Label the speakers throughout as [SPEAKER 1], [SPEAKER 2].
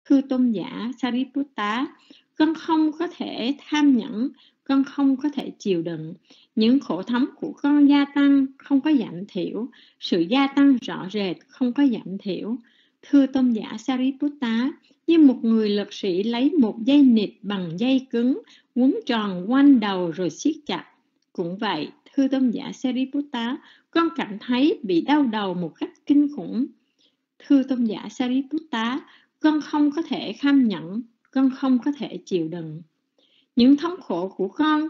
[SPEAKER 1] Thưa tôn giả Sariputta, con không có thể tham nhẫn, con không có thể chịu đựng. Những khổ thống của con gia tăng, không có giảm thiểu. Sự gia tăng rõ rệt, không có giảm thiểu. Thưa tôn giả Sariputta, như một người lực sĩ lấy một dây nịt bằng dây cứng, quấn tròn quanh đầu rồi siết chặt. Cũng vậy, thưa tôn giả Sariputta, con cảm thấy bị đau đầu một cách kinh khủng. Thưa tôn giả Sariputta, con không có thể kham nhẫn, con không có thể chịu đựng. Những thống khổ của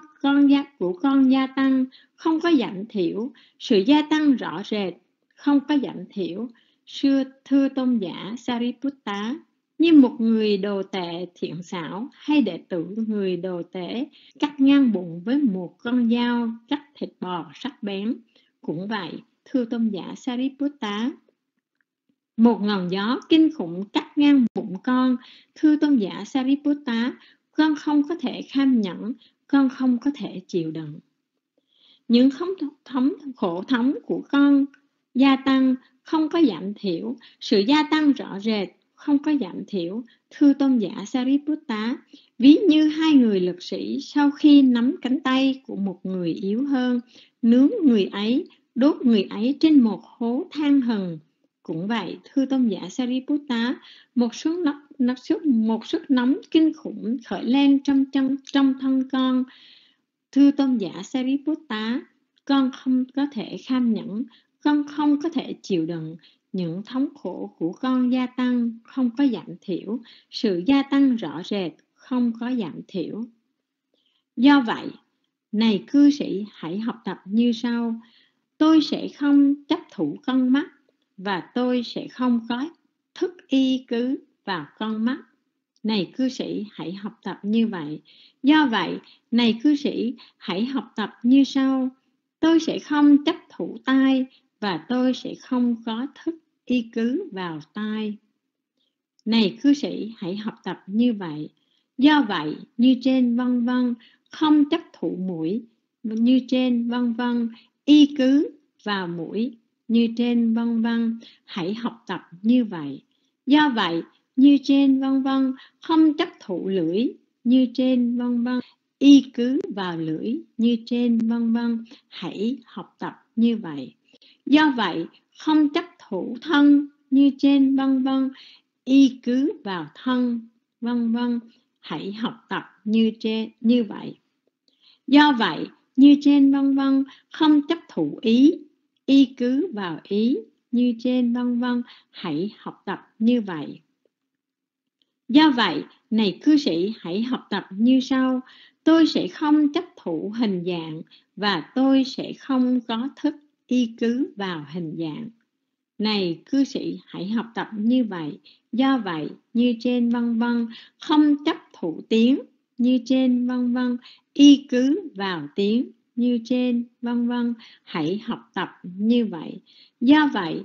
[SPEAKER 1] con gia tăng, không có giảm thiểu. Sự gia tăng rõ rệt, không có giảm thiểu. Thưa tôn giả Sariputta, như một người đồ tể thiện xảo hay đệ tử người đồ tể cắt ngang bụng với một con dao cắt thịt bò sắc bén. Cũng vậy, thưa tôn giả Sariputta, một ngọn gió kinh khủng cắt ngang bụng con. Thưa tôn giả Sariputta, con không có thể kham nhẫn, con không có thể chịu đựng. Những khổ thống của con gia tăng, không có giảm thiểu. Sự gia tăng rõ rệt, không có giảm thiểu. Thưa tôn giả Sariputta, ví như hai người lực sĩ sau khi nắm cánh tay của một người yếu hơn, nướng người ấy, đốt người ấy trên một hố than hừng. Cũng vậy, thưa tôn giả Sariputta, một sức nóng kinh khủng khởi lên trong thân con. Thưa tôn giả Sariputta, con không có thể kham nhẫn, con không có thể chịu đựng. Những thống khổ của con gia tăng, không có giảm thiểu. Sự gia tăng rõ rệt, không có giảm thiểu. Do vậy, này cư sĩ, hãy học tập như sau. Tôi sẽ không chấp thủ con mắt, và tôi sẽ không có thức y cứ vào con mắt. Này cư sĩ, hãy học tập như vậy. Do vậy, này cư sĩ, hãy học tập như sau. Tôi sẽ không chấp thủ tai, và tôi sẽ không có thức y cứ vào tai. Này cư sĩ, hãy học tập như vậy. Do vậy, như trên vân vân, không chấp thủ mũi, như trên vân vân, y cứ vào mũi, như trên vân vân, hãy học tập như vậy. Do vậy, như trên vân vân, không chấp thủ lưỡi, như trên vân vân, y cứ vào lưỡi, như trên vân vân, hãy học tập như vậy. Do vậy, không chấp thủ thân, như trên vân vân, y cứ vào thân, vân vân, hãy học tập như vậy. Do vậy, như trên vân vân, không chấp thủ ý, y cứ vào ý, như trên vân vân, hãy học tập như vậy. Do vậy, này cư sĩ, hãy học tập như sau. Tôi sẽ không chấp thủ hình dạng, và tôi sẽ không có thức y cứ vào hình dạng. Này cư sĩ, hãy học tập như vậy. Do vậy, như trên vân vân, không chấp thủ tiếng, như trên vân vân, y cứ vào tiếng, như trên vân vân, hãy học tập như vậy. Do vậy,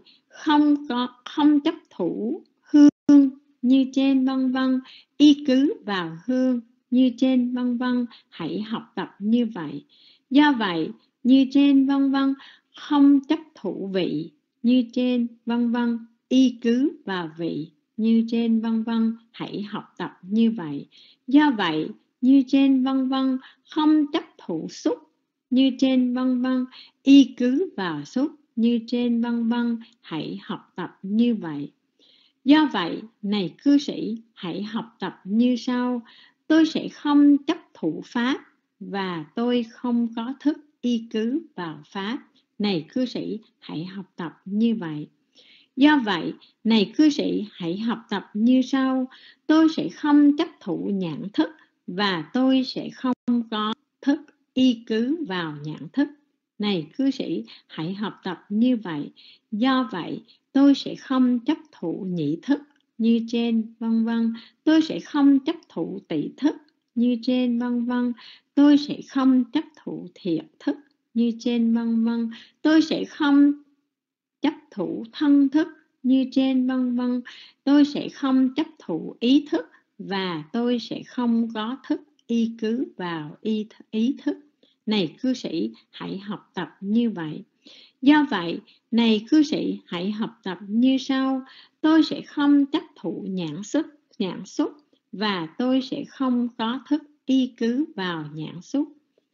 [SPEAKER 1] không chấp thủ hương, như trên vân vân, y cứ vào hương, như trên vân vân, hãy học tập như vậy. Do vậy, như trên vân vân, không chấp thủ vị, như trên vân vân, y cứ vào vị, như trên vân vân, hãy học tập như vậy. Do vậy, như trên vân vân, không chấp thủ xúc, như trên vân vân, y cứ vào xúc, như trên vân vân, hãy học tập như vậy. Do vậy, này cư sĩ, hãy học tập như sau. Tôi sẽ không chấp thủ pháp, và tôi không có thức y cứ vào pháp. Này cư sĩ, hãy học tập như vậy. Do vậy, này cư sĩ, hãy học tập như sau. Tôi sẽ không chấp thủ nhãn thức, và tôi sẽ không có thức y cứ vào nhãn thức. Này cư sĩ, hãy học tập như vậy. Do vậy, tôi sẽ không chấp thủ nhĩ thức, như trên vân vân. Tôi sẽ không chấp thủ tỷ thức, như trên vân vân. Tôi sẽ không chấp thủ thiệt thức, như trên vân vân. Tôi sẽ không chấp thủ thân thức, như trên vân vân. Tôi sẽ không chấp thủ ý thức, và tôi sẽ không có thức y cứ vào ý thức. Này cư sĩ, hãy học tập như vậy. Do vậy, này cư sĩ, hãy học tập như sau. Tôi sẽ không chấp thủ nhãn xúc, nhãn xúc, và tôi sẽ không có thức y cứ vào nhãn xúc.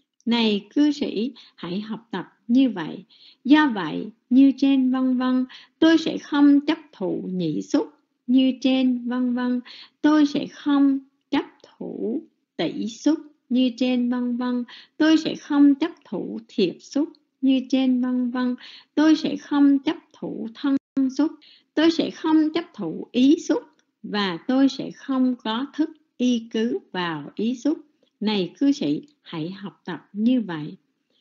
[SPEAKER 1] Này cư sĩ, hãy học tập như vậy. Do vậy, như trên vân vân, tôi sẽ không chấp thụ nhị xúc. Như trên vân vân, tôi sẽ không chấp thụ tỷ xúc. Như trên vân vân, tôi sẽ không chấp thụ thiệt xúc. Như trên vân vân, tôi sẽ không chấp thụ thân xúc. Tôi sẽ không chấp thụ ý xúc, và tôi sẽ không có thức y cứ vào ý xúc. Này cư sĩ, hãy học tập như vậy.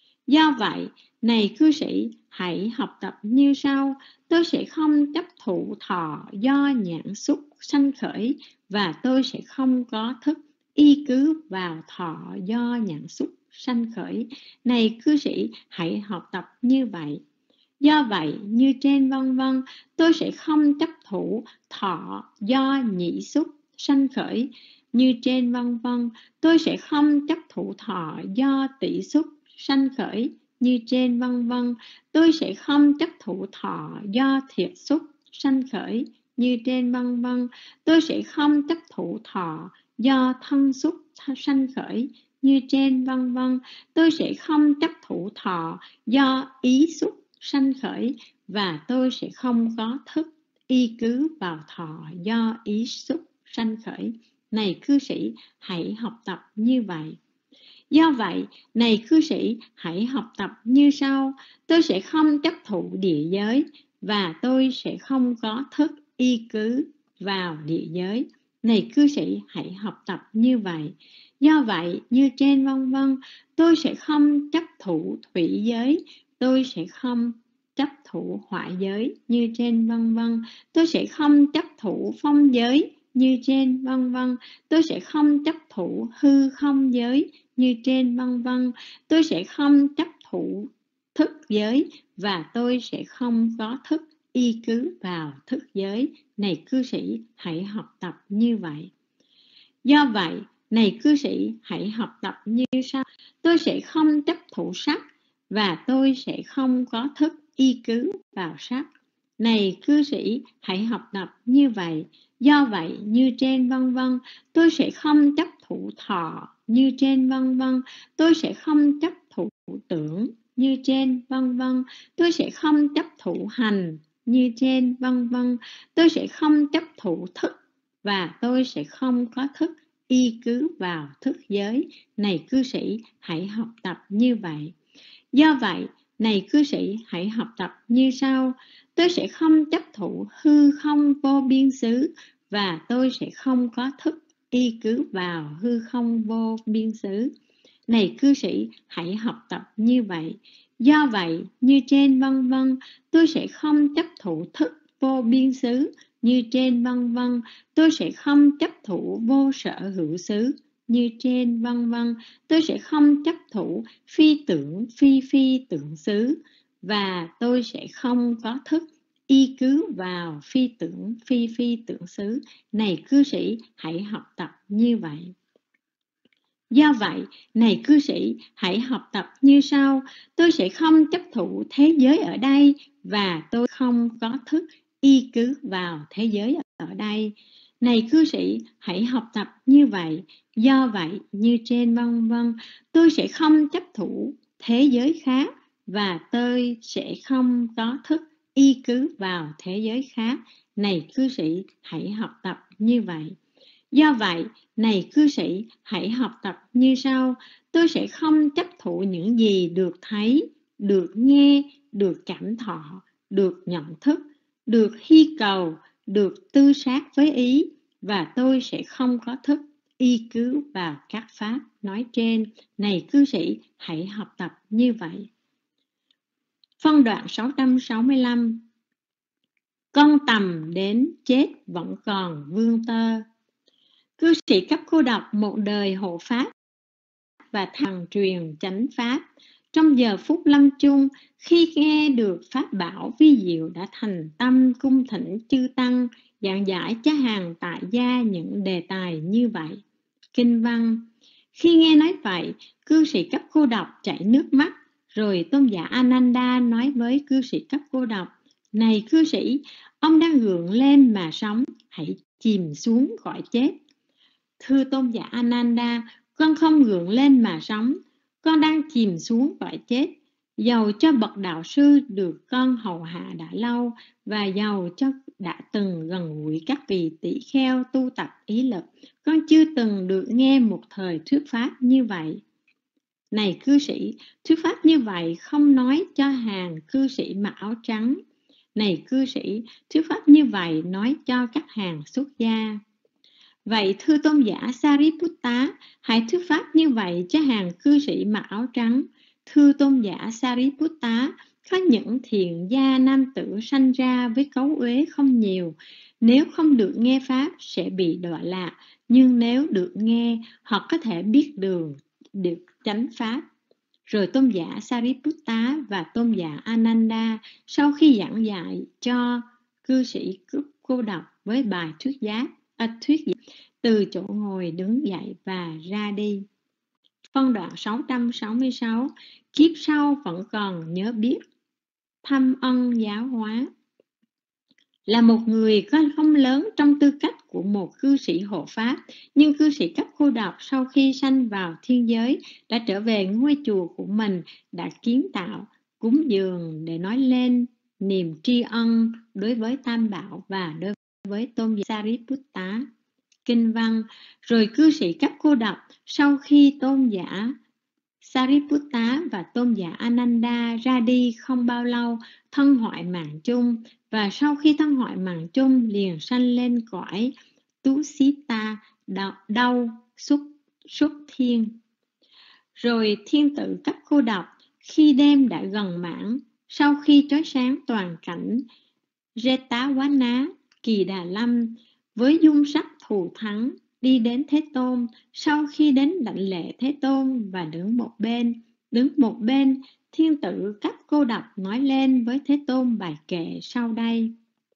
[SPEAKER 1] Do vậy, này cư sĩ, hãy học tập như sau. Tôi sẽ không chấp thụ thọ do nhãn xúc sanh khởi, và tôi sẽ không có thức y cứ vào thọ do nhãn xúc sanh khởi. Này cư sĩ, hãy học tập như vậy. Do vậy, như trên vân vân, tôi sẽ không chấp thụ thọ do nhị xúc sanh khởi. Như trên vân vân, tôi sẽ không chấp thụ thọ do tỷ xúc sanh khởi. Như trên vân vân, tôi sẽ không chấp thụ thọ do thiệt xúc sanh khởi. Như trên vân vân, tôi sẽ không chấp thụ thọ do thân xúc sanh khởi. Như trên vân vân, tôi sẽ không chấp thụ thọ do ý xúc sanh khởi, và tôi sẽ không có thức y cứ vào thọ do ý xúc sanh khởi. Này cư sĩ, hãy học tập như vậy. Do vậy, này cư sĩ, hãy học tập như sau. Tôi sẽ không chấp thụ địa giới, và tôi sẽ không có thức y cứ vào địa giới. Này cư sĩ, hãy học tập như vậy. Do vậy, như trên vân vân, tôi sẽ không chấp thụ thủy giới, tôi sẽ không chấp thụ hỏa giới. Như trên vân vân, tôi sẽ không chấp thụ phong giới. Như trên vân vân, tôi sẽ không chấp thụ hư không giới. Như trên vân vân, tôi sẽ không chấp thụ thức giới, và tôi sẽ không có thức y cứ vào thức giới. Này cư sĩ, hãy học tập như vậy. Do vậy, này cư sĩ, hãy học tập như sau. Tôi sẽ không chấp thụ sắc, và tôi sẽ không có thức y cứ vào sắc. Này cư sĩ, hãy học tập như vậy. Do vậy, như trên vân vân, tôi sẽ không chấp thụ thọ. Như trên vân vân, tôi sẽ không chấp thụ tưởng. Như trên vân vân, tôi sẽ không chấp thụ hành. Như trên vân vân, tôi sẽ không chấp thụ thức, và tôi sẽ không có thức y cứ vào thức giới. Này cư sĩ, hãy học tập như vậy. Do vậy, này cư sĩ, hãy học tập như sau. Tôi sẽ không chấp thụ hư không vô biên xứ, và tôi sẽ không có thức y cứ vào hư không vô biên xứ. Này cư sĩ, hãy học tập như vậy. Do vậy, như trên vân vân, tôi sẽ không chấp thụ thức vô biên xứ. Như trên vân vân, tôi sẽ không chấp thụ vô sở hữu xứ. Như trên vân vân, tôi sẽ không chấp thụ phi tưởng phi tưởng xứ, và tôi sẽ không có thức y cứ vào phi tưởng phi tưởng xứ. Này cư sĩ, hãy học tập như vậy. Do vậy, này cư sĩ, hãy học tập như sau. Tôi sẽ không chấp thụ thế giới ở đây, và tôi không có thức y cứ vào thế giới ở đây. Này cư sĩ, hãy học tập như vậy. Do vậy, như trên vân vân, tôi sẽ không chấp thụ thế giới khác, và tôi sẽ không có thức y cứ vào thế giới khác. Này cư sĩ, hãy học tập như vậy. Do vậy, này cư sĩ, hãy học tập như sau. Tôi sẽ không chấp thụ những gì được thấy, được nghe, được cảm thọ, được nhận thức, được hy cầu, được tư sát với ý, và tôi sẽ không có thức y cứ vào các pháp nói trên. Này cư sĩ, hãy học tập như vậy. Phân đoạn 665. Con tầm đến chết vẫn còn vương tơ. Cư sĩ cấp cô độc một đời hộ pháp và thằng truyền chánh pháp. Trong giờ phút lâm chung, khi nghe được pháp bảo vi diệu, đã thành tâm cung thỉnh chư tăng giảng giải cho hàng tại gia những đề tài như vậy. Kinh văn. Khi nghe nói vậy, cư sĩ cấp cô độc chảy nước mắt, rồi tôn giả Ananda nói với cư sĩ cấp cô độc: Này cư sĩ, Ông đang gượng lên mà sống, hãy chìm xuống cõi chết. Thưa tôn giả Ananda, con không gượng lên mà sống, con đang chìm xuống cõi chết. Dầu cho bậc đạo sư được con hầu hạ đã lâu, và dầu cho đã từng gần gũi các vị tỷ kheo tu tập ý lực, con chưa từng được nghe một thời thuyết pháp như vậy. Này cư sĩ, thuyết pháp như vậy không nói cho hàng cư sĩ mặc áo trắng. Này cư sĩ, thuyết pháp như vậy nói cho các hàng xuất gia. Vậy thưa tôn giả Sariputta, hãy thuyết pháp như vậy cho hàng cư sĩ mặc áo trắng. Thưa tôn giả Sariputta, có những thiện gia nam tử sanh ra với cấu uế không nhiều. Nếu không được nghe pháp sẽ bị đọa lạc, nhưng nếu được nghe, họ có thể biết đường, được chánh pháp. Rồi tôn giả Sariputta và tôn giả Ananda sau khi giảng dạy cho cư sĩ cô độc với bài thuyết giảng, từ chỗ ngồi đứng dậy và ra đi. Phân đoạn 666. Kiếp sau vẫn còn nhớ biết thâm ân giáo hóa. Là một người có không lớn trong tư cách của một cư sĩ hộ pháp, nhưng cư sĩ cấp cô độc sau khi sanh vào thiên giới đã trở về ngôi chùa của mình, đã kiến tạo cúng dường để nói lên niềm tri ân đối với Tam Bảo và đối với tôn giả Sariputta. Kinh văn. Rồi cư sĩ cấp cô độc sau khi tôn giả Sariputta và tôn giả Ananda ra đi không bao lâu, thân hoại mạng chung, và sau khi thân hoại mạng chung liền sanh lên cõi Tusita, đau xuất thiên. Rồi thiên tử cấp cô độc khi đêm đã gần mãn, sau khi chói sáng toàn cảnh Jetavana Kỳ Đà Lâm với dung sắc thù thắng đi đến Thế Tôn. Sau khi đến đảnh lễ Thế Tôn và đứng một bên, thiên tử cấp cô độc nói lên với Thế Tôn bài kệ sau đây.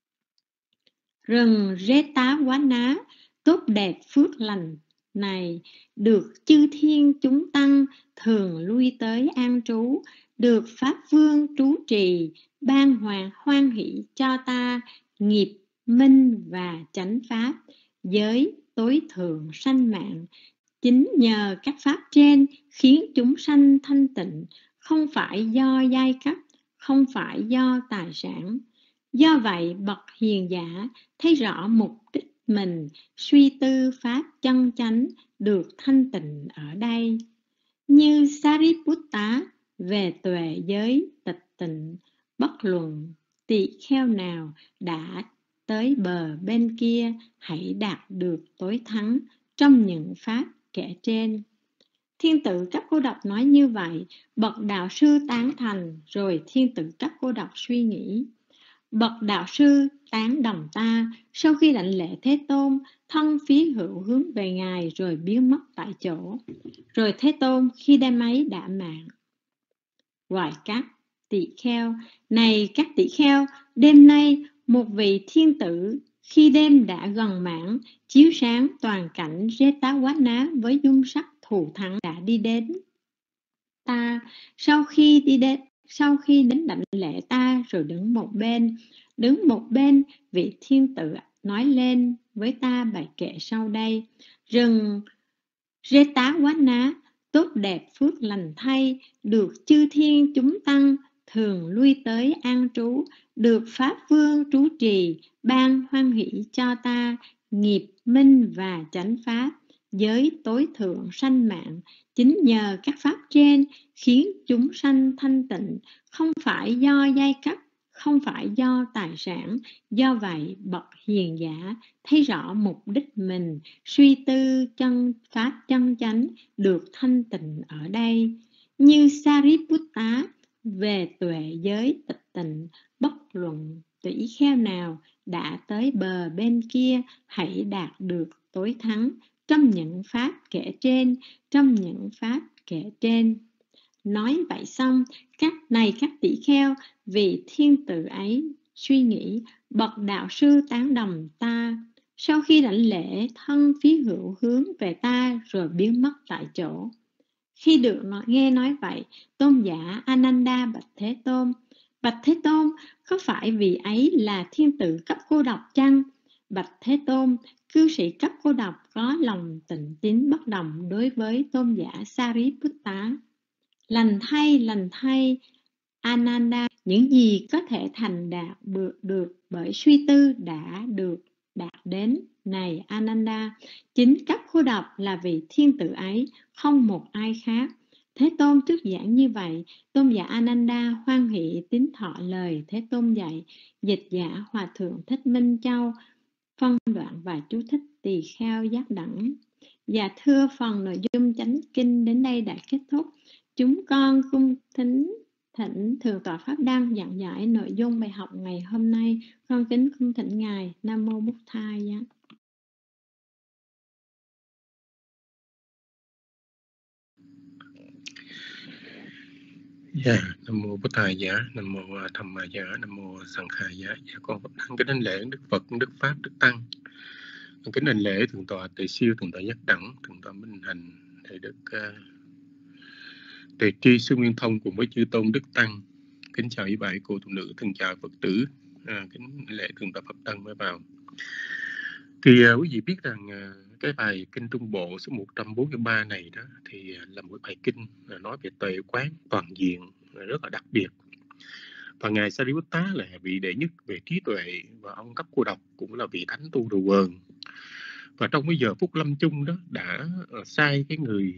[SPEAKER 1] Rừng Jetavana tốt đẹp phước lành này, được chư thiên chúng tăng thường lui tới an trú, được Pháp Vương trú trì, ban hoàng hoan hỷ cho ta nghiệp minh và chánh pháp, giới tối thượng sanh mạng. Chính nhờ các pháp trên khiến chúng sanh thanh tịnh, không phải do giai cấp, không phải do tài sản. Do vậy bậc hiền giả thấy rõ mục đích mình, suy tư pháp chân chánh được thanh tịnh ở đây. Như Sariputta về tuệ giới tịch tịnh, bất luận tỳ kheo nào đã tới bờ bên kia hãy đạt được tối thắng trong những pháp kể trên. Thiên tử cấp cô độc nói như vậy, bậc đạo sư tán thành, rồi thiên tử cấp cô độc suy nghĩ. Bậc đạo sư tán đồng ta, sau khi đảnh lễ Thế Tôn, thân phía hữu hướng về Ngài rồi biến mất tại chỗ. Rồi Thế Tôn khi đêm ấy đã mạng, gọi các tỳ kheo, này các tỳ kheo, đêm nay một vị thiên tử khi đêm đã gần mãn, chiếu sáng toàn cảnh Jetavana với dung sắc thù thắng đã đi đến ta. Sau khi đến đảnh lễ ta rồi đứng một bên, vị thiên tử nói lên với ta bài kệ sau đây. Rừng Jetavana tốt đẹp phước lành thay, được chư thiên chúng tăng thường lui tới an trú, được Pháp Vương trú trì, ban hoan hỷ cho ta nghiệp minh và chánh pháp, giới tối thượng sanh mạng. Chính nhờ các pháp trên khiến chúng sanh thanh tịnh, không phải do giai cấp, không phải do tài sản. Do vậy bậc hiền giả thấy rõ mục đích mình, suy tư chân pháp chân chánh được thanh tịnh ở đây. Như Sariputta về tuệ giới tịch tịnh, bất luận tỷ kheo nào đã tới bờ bên kia hãy đạt được tối thắng trong những pháp kể trên. Nói vậy xong, các tỷ kheo, vị thiên tử ấy suy nghĩ, bậc đạo sư tán đồng ta, sau khi đảnh lễ thân phía hữu hướng về ta rồi biến mất tại chỗ. Khi được nghe nói vậy, tôn giả Ananda bạch Thế Tôn, Bạch Thế Tôn, có phải vì ấy là thiên tử cấp cô độc chăng? Bạch Thế Tôn, cư sĩ cấp cô độc có lòng tịnh tín bất đồng đối với tôn giả Sariputta. Lành thay, Ananda, những gì có thể thành đạt được bởi suy tư đã được đạt đến. Này Ananda, chính cấp cô độc là vì thiên tử ấy, không một ai khác. Thế Tôn thuyết giảng như vậy, tôn giả Ananda hoan hỷ tín thọ lời Thế Tôn dạy. Dịch giả Hòa Thượng Thích Minh Châu phân đoạn và chú thích tỳ kheo giác đẳng. Dạ thưa, phần nội dung chánh kinh đến đây đã kết thúc. Chúng con cung thỉnh Thượng tọa Pháp Đăng giảng giải nội dung bài học ngày hôm nay. Con kính cung thỉnh Ngài. Nam Mô Bụt Thầy.
[SPEAKER 2] Dạ, Nam Mô Bổn Thầy Giả, Nam Mô Tham Ma Giả, Nam Mô Sằng Khai Giả. Dạ, con Pháp Đăng kính đảnh lễ Đức Phật, Đức Pháp, Đức Tăng. Con kính đảnh lễ Thượng tọa Tề Siêu, Thượng tọa Giác Đẳng, Thượng tọa Minh Hành, Thầy Đức Tề Tri Sư Nguyên Thông cùng với chư tôn Đức Tăng. Kính chào quý vị cô tu nữ, thân chào Phật tử. Kính lễ Thượng tọa Pháp Đăng mới vào. Thì quý vị biết rằng cái bài kinh Trung Bộ số 143 này đó thì là một bài kinh nói về tuệ quán toàn diện, rất là đặc biệt. Và ngài Sariputta là vị đệ nhất về trí tuệ, và ông Cấp Cô Độc cũng là vị thánh tu đầu quần. Và trong cái giờ phút lâm chung đó đã sai cái người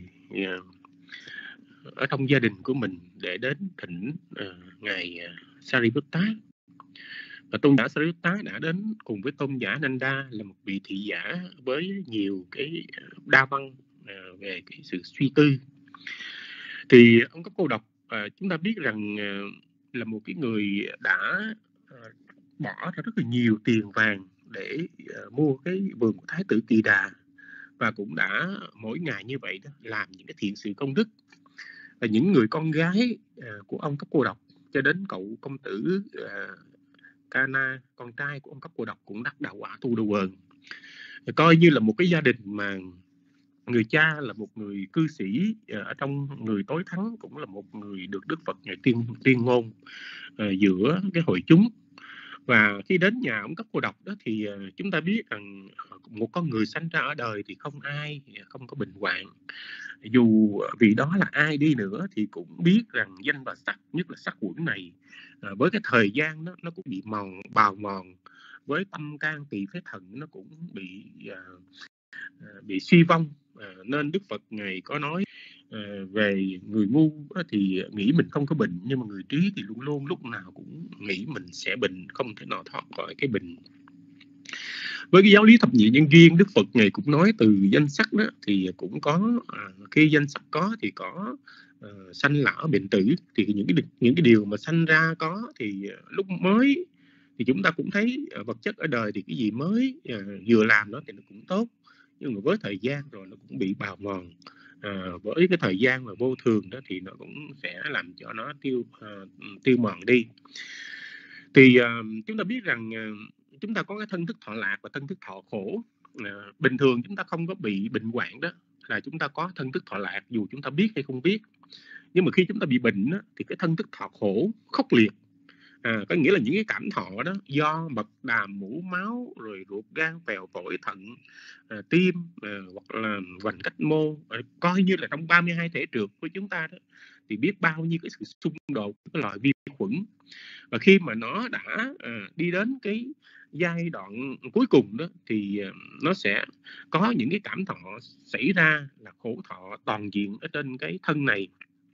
[SPEAKER 2] ở trong gia đình của mình để đến thỉnh ngài Sariputta. Và tôn giả Sariputta đã đến cùng với tôn giả Nanda, là một vị thị giả với nhiều cái đa văn về cái sự suy tư. Thì ông Cấp Cô Độc chúng ta biết rằng là một cái người đã bỏ ra rất là nhiều tiền vàng để mua cái vườn của Thái tử Kỳ Đà, và cũng đã mỗi ngày như vậy đó làm những cái thiện sự công đức. Và những người con gái của ông Cấp Cô Độc cho đến cậu công tử Kana, con trai của ông Cấp Cô Độc, cũng đắc đạo quả tu đầu quần. Coi như là một cái gia đình mà người cha là một người cư sĩ ở trong người tối thắng, cũng là một người được Đức Phật ngày tiên ngôn giữa cái hội chúng. Và khi đến nhà ông Cấp Cô Độc đó thì chúng ta biết rằng một con người sanh ra ở đời thì không ai không có bình hoạn. Dù vì đó là ai đi nữa thì cũng biết rằng danh và sắc, nhất là sắc quẩn này, với cái thời gian đó, nó cũng bị bào mòn, với tâm can tỳ phế thận nó cũng bị suy vong. Nên Đức Phật Ngài có nói về người ngu thì nghĩ mình không có bệnh, nhưng mà người trí thì luôn luôn lúc nào cũng nghĩ mình sẽ bệnh, không thể nào thoát khỏi cái bệnh. Với cái giáo lý thập nhị nhân duyên, Đức Phật Ngài cũng nói từ danh sắc đó thì cũng có khi danh sắc có thì có sanh lão bệnh tử. Thì những cái điều mà sanh ra có thì lúc mới thì chúng ta cũng thấy vật chất ở đời thì cái gì mới vừa làm nó thì nó cũng tốt, nhưng mà với thời gian rồi nó cũng bị bào mòn. Với cái thời gian mà vô thường đó thì nó cũng sẽ làm cho nó tiêu mòn đi. Thì chúng ta biết rằng chúng ta có cái thân thức thọ lạc và thân thức thọ khổ. Bình thường chúng ta không có bị bệnh hoạn đó là chúng ta có thân thức thọ lạc, dù chúng ta biết hay không biết. Nhưng mà khi chúng ta bị bệnh đó, thì cái thân thức thọ khổ khốc liệt. Có nghĩa là những cái cảm thọ đó do mật đàm mũ máu, rồi ruột gan phèo phổi thận tim hoặc là vành cách mô, coi như là trong 32 thể trượt của chúng ta đó, thì biết bao nhiêu cái sự xung đột cái loại vi khuẩn. Và khi mà nó đã đi đến cái giai đoạn cuối cùng đó thì nó sẽ có những cái cảm thọ xảy ra là khổ thọ toàn diện ở trên cái thân này.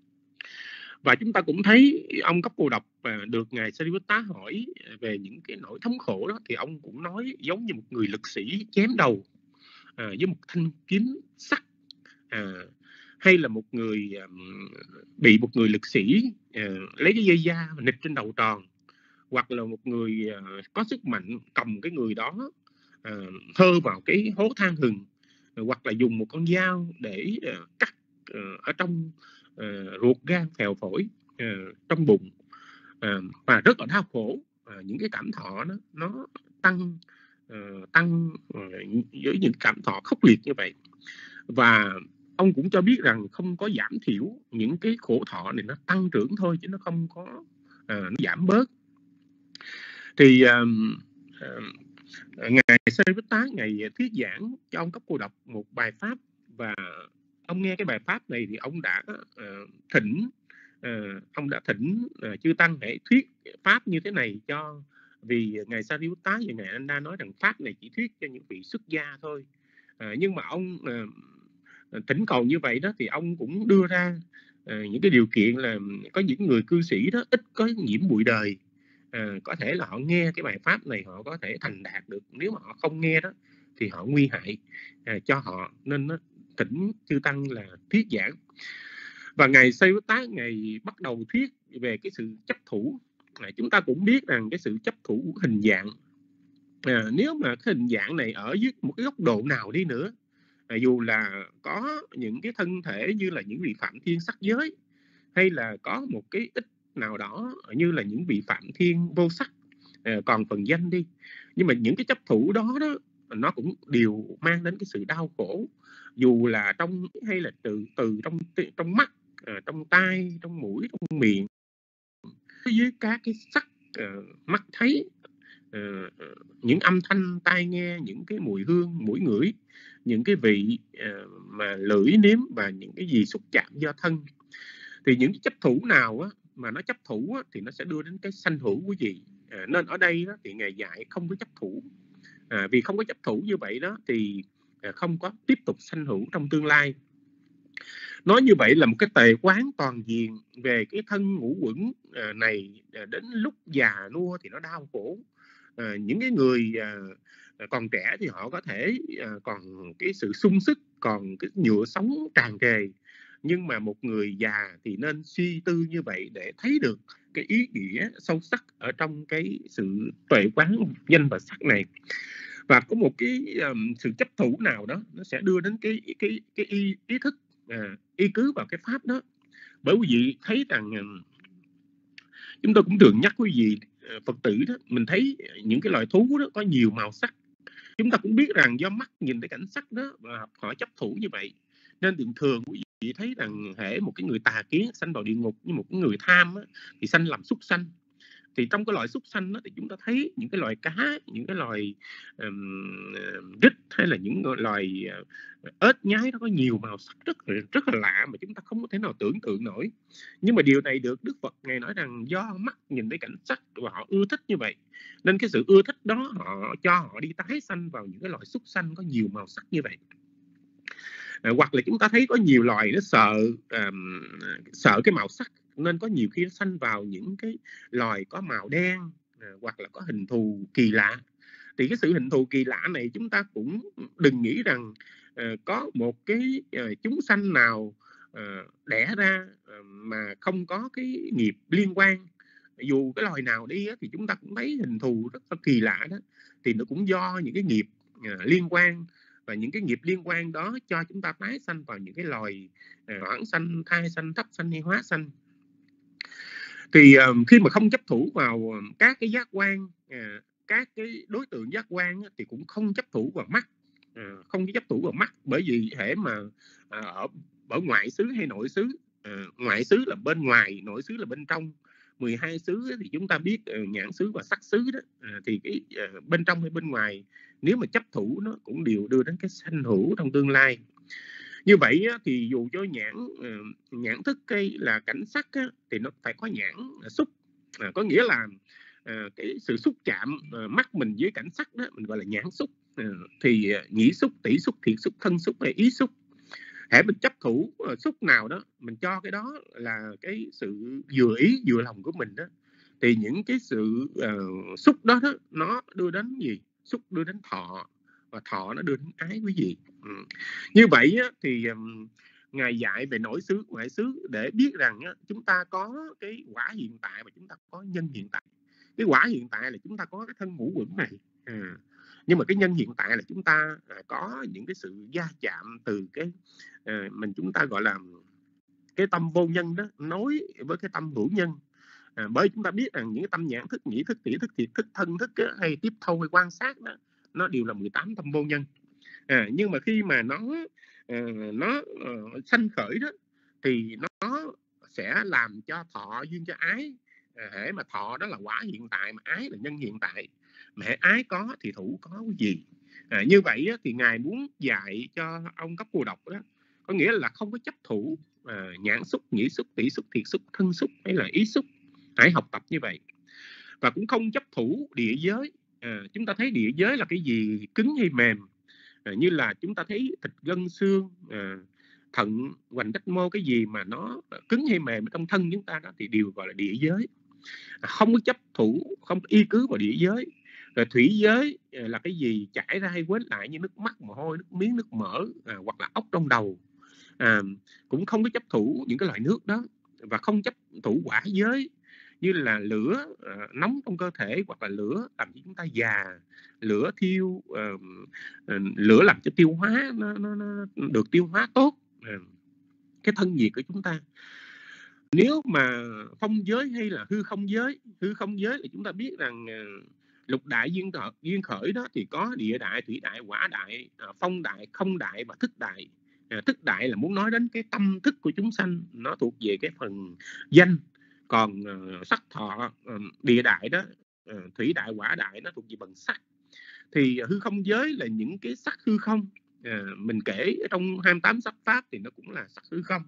[SPEAKER 2] Và chúng ta cũng thấy ông Cấp Cô Độc được ngài Sariputta hỏi về những cái nỗi thống khổ đó, thì ông cũng nói giống như một người lực sĩ chém đầu với một thanh kiếm sắt, hay là một người bị một người lực sĩ lấy cái dây da nịt trên đầu tròn, hoặc là một người có sức mạnh cầm cái người đó thơ vào cái hố than hừng, hoặc là dùng một con dao để cắt ở trong ruột gan phèo phổi, trong bụng, và rất là đau khổ. Những cái cảm thọ nó tăng với những cảm thọ khốc liệt như vậy. Và ông cũng cho biết rằng không có giảm thiểu, những cái khổ thọ này nó tăng trưởng thôi chứ nó không có nó giảm bớt. Thì Ngài Sariputta, Ngài thuyết giảng cho ông Cấp Cô Độc một bài pháp, và ông nghe cái bài pháp này thì ông đã thỉnh chư tăng hãy thuyết pháp như thế này cho, vì Ngài Sariputta và Ngài Ananda nói rằng pháp này chỉ thuyết cho những vị xuất gia thôi. Nhưng mà ông thỉnh cầu như vậy đó, thì ông cũng đưa ra những cái điều kiện là có những người cư sĩ đó ít có nhiễm bụi đời, có thể là họ nghe cái bài pháp này họ có thể thành đạt được, nếu mà họ không nghe đó thì họ nguy hại cho họ, nên nó thỉnh chư tăng là thuyết giảng. Và Ngài Sariputta, Ngài bắt đầu thuyết về cái sự chấp thủ. Chúng ta cũng biết rằng cái sự chấp thủ hình dạng, nếu mà cái hình dạng này ở dưới một cái góc độ nào đi nữa, dù là có những cái thân thể như là những vị phạm thiên sắc giới, hay là có một cái ít nào đó như là những vị phạm thiên vô sắc, còn phần danh đi, nhưng mà những cái chấp thủ đó nó cũng đều mang đến cái sự đau khổ, dù là trong hay là từ trong mắt, trong tai, trong mũi, trong miệng, với các cái sắc mắt thấy, những âm thanh tai nghe, những cái mùi hương mũi ngửi, những cái vị mà lưỡi nếm, và những cái gì xúc chạm do thân. Thì những cái chấp thủ nào mà nó chấp thủ thì nó sẽ đưa đến cái sanh hữu quý vị. Nên ở đây thì Ngài dạy không có chấp thủ. Vì không có chấp thủ như vậy đó thì không có tiếp tục sanh hữu trong tương lai. Nói như vậy là một cái tề quán toàn diện về cái thân ngũ uẩn này, đến lúc già nua thì nó đau khổ. Những cái người còn trẻ thì họ có thể còn cái sự sung sức, còn cái nhựa sống tràn trề, nhưng mà một người già thì nên suy tư như vậy để thấy được cái ý nghĩa sâu sắc ở trong cái sự tuệ quán danh và sắc này. Và có một cái sự chấp thủ nào đó nó sẽ đưa đến cái ý thức y cứ vào cái pháp đó. Bởi quý vị thấy rằng chúng tôi cũng thường nhắc quý vị Phật tử đó, mình thấy những cái loài thú đó có nhiều màu sắc. Chúng ta cũng biết rằng do mắt nhìn thấy cảnh sắc đó và họ chấp thủ như vậy, nên thường quý vị thấy rằng hễ một cái người tà kiến sanh vào địa ngục, như một cái người tham thì sanh làm súc sanh. Thì trong cái loại súc sanh thì chúng ta thấy những cái loài cá, những cái loài rít, hay là những loài ếch nhái, nó có nhiều màu sắc rất là lạ mà chúng ta không có thể nào tưởng tượng nổi. Nhưng mà điều này được Đức Phật Ngài nói rằng do mắt nhìn thấy cảnh sắc và họ ưa thích như vậy, nên cái sự ưa thích đó họ cho họ đi tái sanh vào những cái loài súc sanh có nhiều màu sắc như vậy. Hoặc là chúng ta thấy có nhiều loài nó sợ cái màu sắc, nên có nhiều khi nó sanh vào những cái loài có màu đen, hoặc là có hình thù kỳ lạ. Thì cái sự hình thù kỳ lạ này chúng ta cũng đừng nghĩ rằng có một cái chúng sanh nào đẻ ra mà không có cái nghiệp liên quan. Dù cái loài nào đi thì chúng ta cũng thấy hình thù rất là kỳ lạ đó, thì nó cũng do những cái nghiệp liên quan. Và những cái nghiệp liên quan đó cho chúng ta tái sanh vào những cái loài hoãn sanh, thai sanh, thấp sanh hay hóa sanh. Thì khi mà không chấp thủ vào các cái giác quan, các cái đối tượng giác quan thì cũng không chấp thủ vào mắt. Không chấp thủ vào mắt, bởi vì hễ mà ở ngoại xứ hay nội xứ, ngoại xứ là bên ngoài, nội xứ là bên trong. 12 xứ thì chúng ta biết nhãn xứ và sắc xứ đó, thì cái bên trong hay bên ngoài, nếu mà chấp thủ nó cũng đều đưa đến cái sanh hữu trong tương lai. Như vậy thì dù cho nhãn thức hay là cảnh sắc thì nó phải có nhãn xúc, có nghĩa là cái sự xúc chạm mắt mình với cảnh sắc đó mình gọi là nhãn xúc. Thì nhĩ xúc, tỷ xúc, thiệt xúc, thân xúc hay ý xúc, hễ mình chấp thủ xúc nào đó, mình cho cái đó là cái sự vừa ý vừa lòng của mình đó, thì những cái sự xúc đó nó đưa đến gì? Xúc đưa đến thọ, và thọ nó đưa đến ái quý vị. Như vậy thì Ngài dạy về nội xứ, ngoại xứ để biết rằng chúng ta có cái quả hiện tại và chúng ta có nhân hiện tại. Cái quả hiện tại là chúng ta có cái thân ngũ uẩn này, nhưng mà cái nhân hiện tại là chúng ta có những cái sự va chạm từ cái chúng ta gọi là cái tâm vô nhân đó nối với cái tâm hữu nhân. Bởi chúng ta biết rằng những cái tâm nhãn thức, nhĩ thức, tỷ thức, thiệt thức, thân thức hay tiếp thâu hay quan sát đó, nó đều là 18 tâm vô nhân. Nhưng mà khi mà nó sanh khởi đó thì nó sẽ làm cho thọ duyên cho ái hễ mà thọ đó là quả hiện tại, mà ái là nhân hiện tại, mà hễ ái có thì thủ có cái gì. Như vậy á, thì Ngài muốn dạy cho ông Cấp Cô Độc đó, có nghĩa là không có chấp thủ nhãn xúc, nhĩ xúc, tỷ xúc, thiệt xúc, thân xúc hay là ý xúc. Hãy học tập như vậy. Và cũng không chấp thủ địa giới. Chúng ta thấy địa giới là cái gì cứng hay mềm, như là chúng ta thấy thịt gân xương, thận hoành đách mô, cái gì mà nó cứng hay mềm trong thân chúng ta đó thì đều gọi là địa giới. Không có chấp thủ, không y cứ vào địa giới. Rồi thủy giới là cái gì chảy ra hay quết lại như nước mắt, mồ hôi, nước miếng, nước mỡ, hoặc là ốc trong đầu. Cũng không có chấp thủ những cái loại nước đó. Và không chấp thủ quả giới, như là lửa nóng trong cơ thể, hoặc là lửa làm cho chúng ta già, lửa thiêu, lửa làm cho tiêu hóa nó được tiêu hóa tốt, cái thân nhiệt của chúng ta. Nếu mà phong giới hay là hư không giới thì chúng ta biết rằng lục đại duyên khởi đó thì có địa đại, thủy đại, hỏa đại, phong đại, không đại và thức đại. Thức đại là muốn nói đến cái tâm thức của chúng sanh, nó thuộc về cái phần danh. Còn sắc thọ, địa đại đó, thủy đại, hỏa đại nó thuộc về bằng sắc. Thì hư không giới là những cái sắc hư không. Mình kể ở trong 28 sắc pháp thì nó cũng là sắc hư không.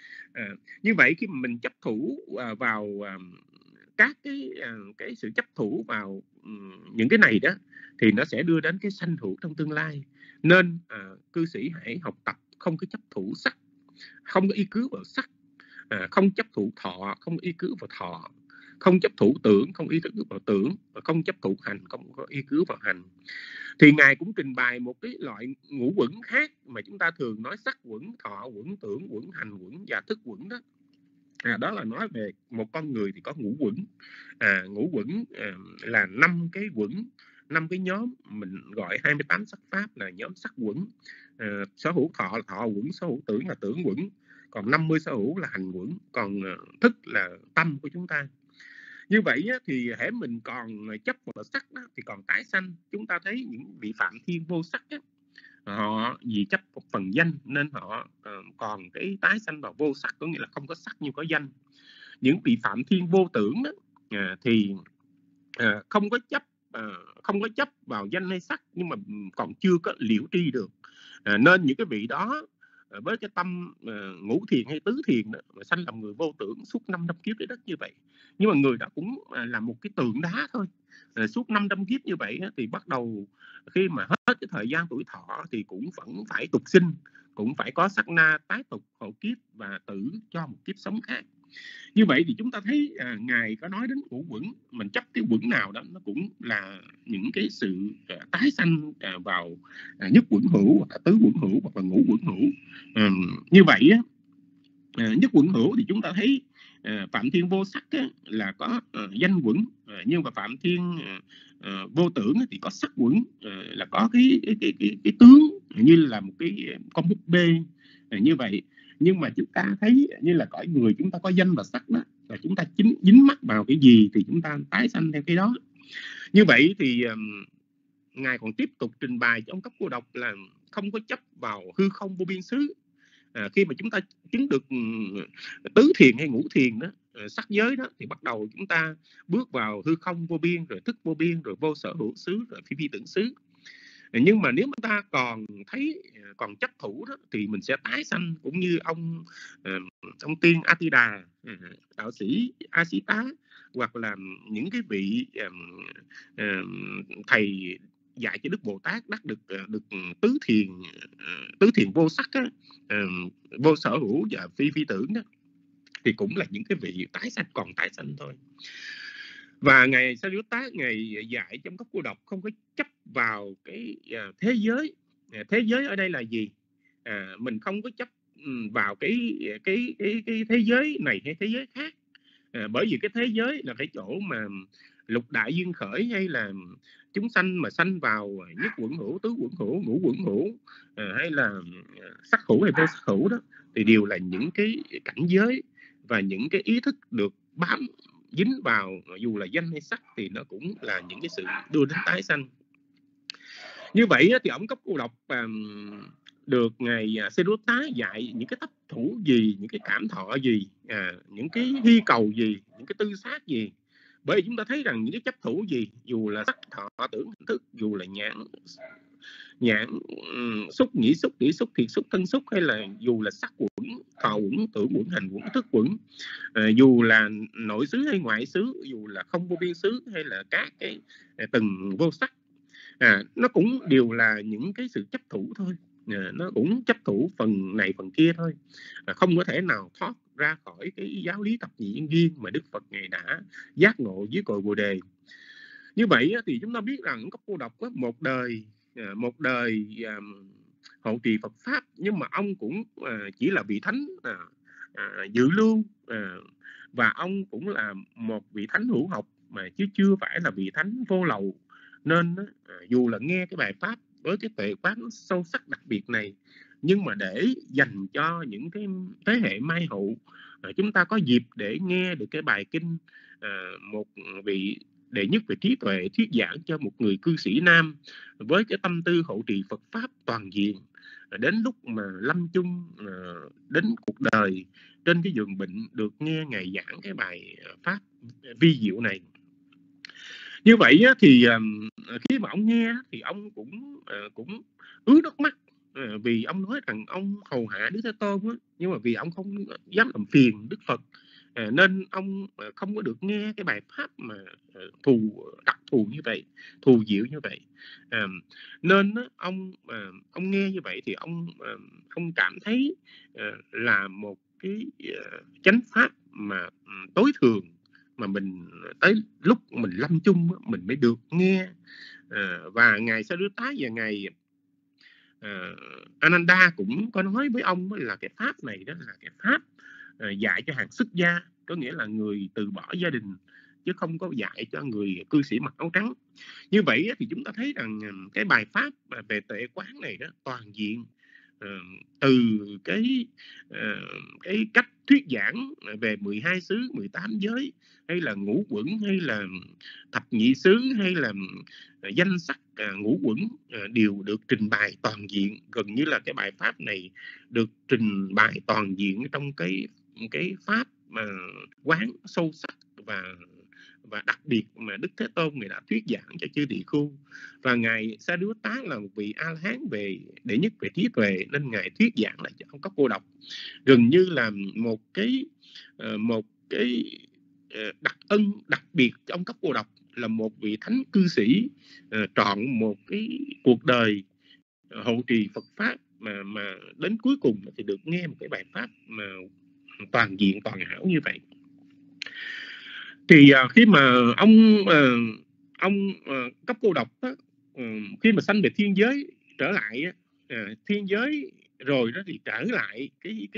[SPEAKER 2] Như vậy khi mà mình chấp thủ vào các cái sự chấp thủ vào những cái này đó thì nó sẽ đưa đến cái sanh hữu trong tương lai. Nên cư sĩ hãy học tập không có chấp thủ sắc, không có y cứ vào sắc, không chấp thủ thọ, không y cứ vào thọ, không chấp thủ tưởng, không y cứ vào tưởng, và không chấp thủ hành, không có y cứ vào hành. Thì Ngài cũng trình bày một cái loại ngũ quẩn khác mà chúng ta thường nói sắc quẩn, thọ quẩn, tưởng quẩn, hành quẩn và thức quẩn đó. Đó là nói về một con người thì có ngũ quẩn. Ngũ quẩn là 5 cái quẩn, 5 cái nhóm. Mình gọi 28 sắc pháp là nhóm sắc quẩn. Sở hữu thọ là thọ quẩn, sở hữu tưởng là tưởng quẩn, còn 50 sở hữu là hành quẩn, còn thức là tâm của chúng ta. Như vậy thì hễ mình còn chấp vào sắc đó, thì còn tái sanh. Chúng ta thấy những vị phạm thiên vô sắc đó, họ vì chấp một phần danh nên họ còn cái tái sanh vào vô sắc, có nghĩa là không có sắc nhưng có danh. Những vị phạm thiên vô tưởng đó thì không có chấp vào danh hay sắc, nhưng mà còn chưa có liễu tri được. Nên những cái vị đó với cái tâm ngũ thiền hay tứ thiền đó, sanh làm người vô tưởng suốt 500 kiếp trái đất như vậy. Nhưng mà người đó cũng là một cái tượng đá thôi. Suốt 500 kiếp như vậy thì bắt đầu khi mà hết cái thời gian tuổi thọ thì cũng vẫn phải tục sinh, cũng phải có sát na tái tục hộ kiếp và tử cho một kiếp sống khác. Như vậy thì chúng ta thấy Ngài có nói đến ngũ quẩn, mình chấp cái quẩn nào đó nó cũng là những cái sự tái sanh vào nhất quẩn hữu, hoặc là tứ quẩn hữu, hoặc là ngũ quẩn hữu. Như vậy nhất quẩn hữu thì chúng ta thấy Phạm Thiên vô sắc là có danh quẩn, nhưng mà Phạm Thiên vô tưởng thì có sắc quẩn, là có cái tướng như là một cái con búp bê như vậy. Nhưng mà chúng ta thấy như là cõi người chúng ta có danh và sắc đó, và chúng ta dính mắc vào cái gì thì chúng ta tái sanh theo cái đó. Như vậy thì Ngài còn tiếp tục trình bày cho ông Cấp Cô Độc là không có chấp vào hư không vô biên xứ. Khi mà chúng ta chứng được tứ thiền hay ngũ thiền đó, sắc giới đó, thì bắt đầu chúng ta bước vào hư không vô biên, rồi thức vô biên, rồi vô sở hữu xứ, rồi phi phi tưởng xứ. Nhưng mà nếu chúng ta còn chấp thủ đó thì mình sẽ tái sanh cũng như ông tiên Atida, đạo sĩ Asita, hoặc là những cái vị thầy dạy cho Đức Bồ Tát đắc được tứ thiền vô sắc á, vô sở hữu và phi phi tưởng đó, thì cũng là những cái vị còn tái sanh thôi. Và Ngài Sariputta Ngài dạy trong Cấp Cô Độc không có chấp vào cái thế giới. Thế giới ở đây là gì? Mình không có chấp vào cái thế giới này hay thế giới khác. Bởi vì cái thế giới là cái chỗ mà lục đại duyên khởi, hay là chúng sanh mà sanh vào nhất quẩn hữu, tứ quẩn hữu, ngũ quẩn hữu, hay là sắc hữu hay vô sắc hữu đó, thì đều là những cái cảnh giới và những cái ý thức được bám dính vào, dù là danh hay sắc, thì nó cũng là những cái sự đưa đến tái sanh. Như vậy thì ông Cấp Cô Độc được Ngài Sariputta dạy những cái thấp thủ gì, những cái cảm thọ gì, những cái hy cầu gì, những cái tư xác gì, Bởi vì chúng ta thấy rằng những cái chấp thủ gì, dù là sắc thọ tưởng hành thức, dù là nhãn xúc nhĩ xúc tỷ xúc thiệt xúc thân xúc, hay là dù là sắc quẩn, thọ quẩn, tưởng quẩn, hành quẩn, thức quẩn, dù là nội xứ hay ngoại xứ, dù là không vô biên xứ hay là các cái từng vô sắc, nó cũng đều là những cái sự chấp thủ thôi. Nó cũng chấp thủ phần này phần kia thôi, không có thể nào thoát ra khỏi cái giáo lý thập nhị nhân duyên mà Đức Phật Ngài đã giác ngộ dưới cội Bồ Đề. Như vậy thì chúng ta biết rằng Cấp Cô Độc có một đời hộ trì Phật pháp, nhưng mà ông cũng chỉ là vị thánh dự lưu, và ông cũng là một vị thánh hữu học mà chứ chưa phải là vị thánh vô lậu. Nên dù là nghe cái bài pháp với cái tuệ quán sâu sắc đặc biệt này, nhưng mà để dành cho những cái thế hệ mai hậu, chúng ta có dịp để nghe được cái bài kinh một vị đệ nhất về trí tuệ thuyết giảng cho một người cư sĩ nam với cái tâm tư hộ trì Phật pháp toàn diện, đến lúc mà lâm chung đến cuộc đời trên cái giường bệnh được nghe Ngài giảng cái bài pháp vi diệu này. Như vậy thì khi mà ông nghe thì ông cũng ứa nước mắt, vì ông nói rằng ông hầu hạ Đức Thế Tôn, nhưng mà vì ông không dám làm phiền Đức Phật, nên ông không có được nghe cái bài pháp mà đặc thù như vậy, thù diệu như vậy. Nên ông nghe như vậy thì ông cảm thấy là một cái chánh pháp mà tối thường, mà mình tới lúc mình lâm chung mình mới được nghe. Và ngài Sa Đứa Tá và ngài Ananda cũng có nói với ông là cái pháp này đó là cái pháp dạy cho hàng xuất gia, có nghĩa là người từ bỏ gia đình, chứ không có dạy cho người cư sĩ mặc áo trắng. Như vậy thì chúng ta thấy rằng cái bài pháp về tuệ quán này đó toàn diện, từ cái cách thuyết giảng về 12 xứ, 18 giới, hay là ngũ quẩn, hay là thập nhị xứ, hay là danh sắc ngũ quẩn, đều được trình bày toàn diện. Gần như là cái bài pháp này được trình bày toàn diện trong cái pháp mà quán sâu sắc và đặc biệt mà Đức Thế Tôn Ngài đã thuyết giảng cho chư tỳ khưu. Và ngài Sa Đứa Tá là một vị A La Hán về đệ nhất về trí tuệ, nên ngài thuyết giảng lại cho ông Cấp Cô Độc gần như là một cái đặc ân đặc biệt cho ông Cấp Cô Độc, là một vị thánh cư sĩ trọn một cái cuộc đời hộ trì Phật pháp mà đến cuối cùng thì được nghe một cái bài pháp mà toàn diện toàn hảo như vậy. Thì khi mà ông Cấp Cô Độc khi mà sanh về thiên giới trở lại thiên giới rồi đó, thì trở lại cái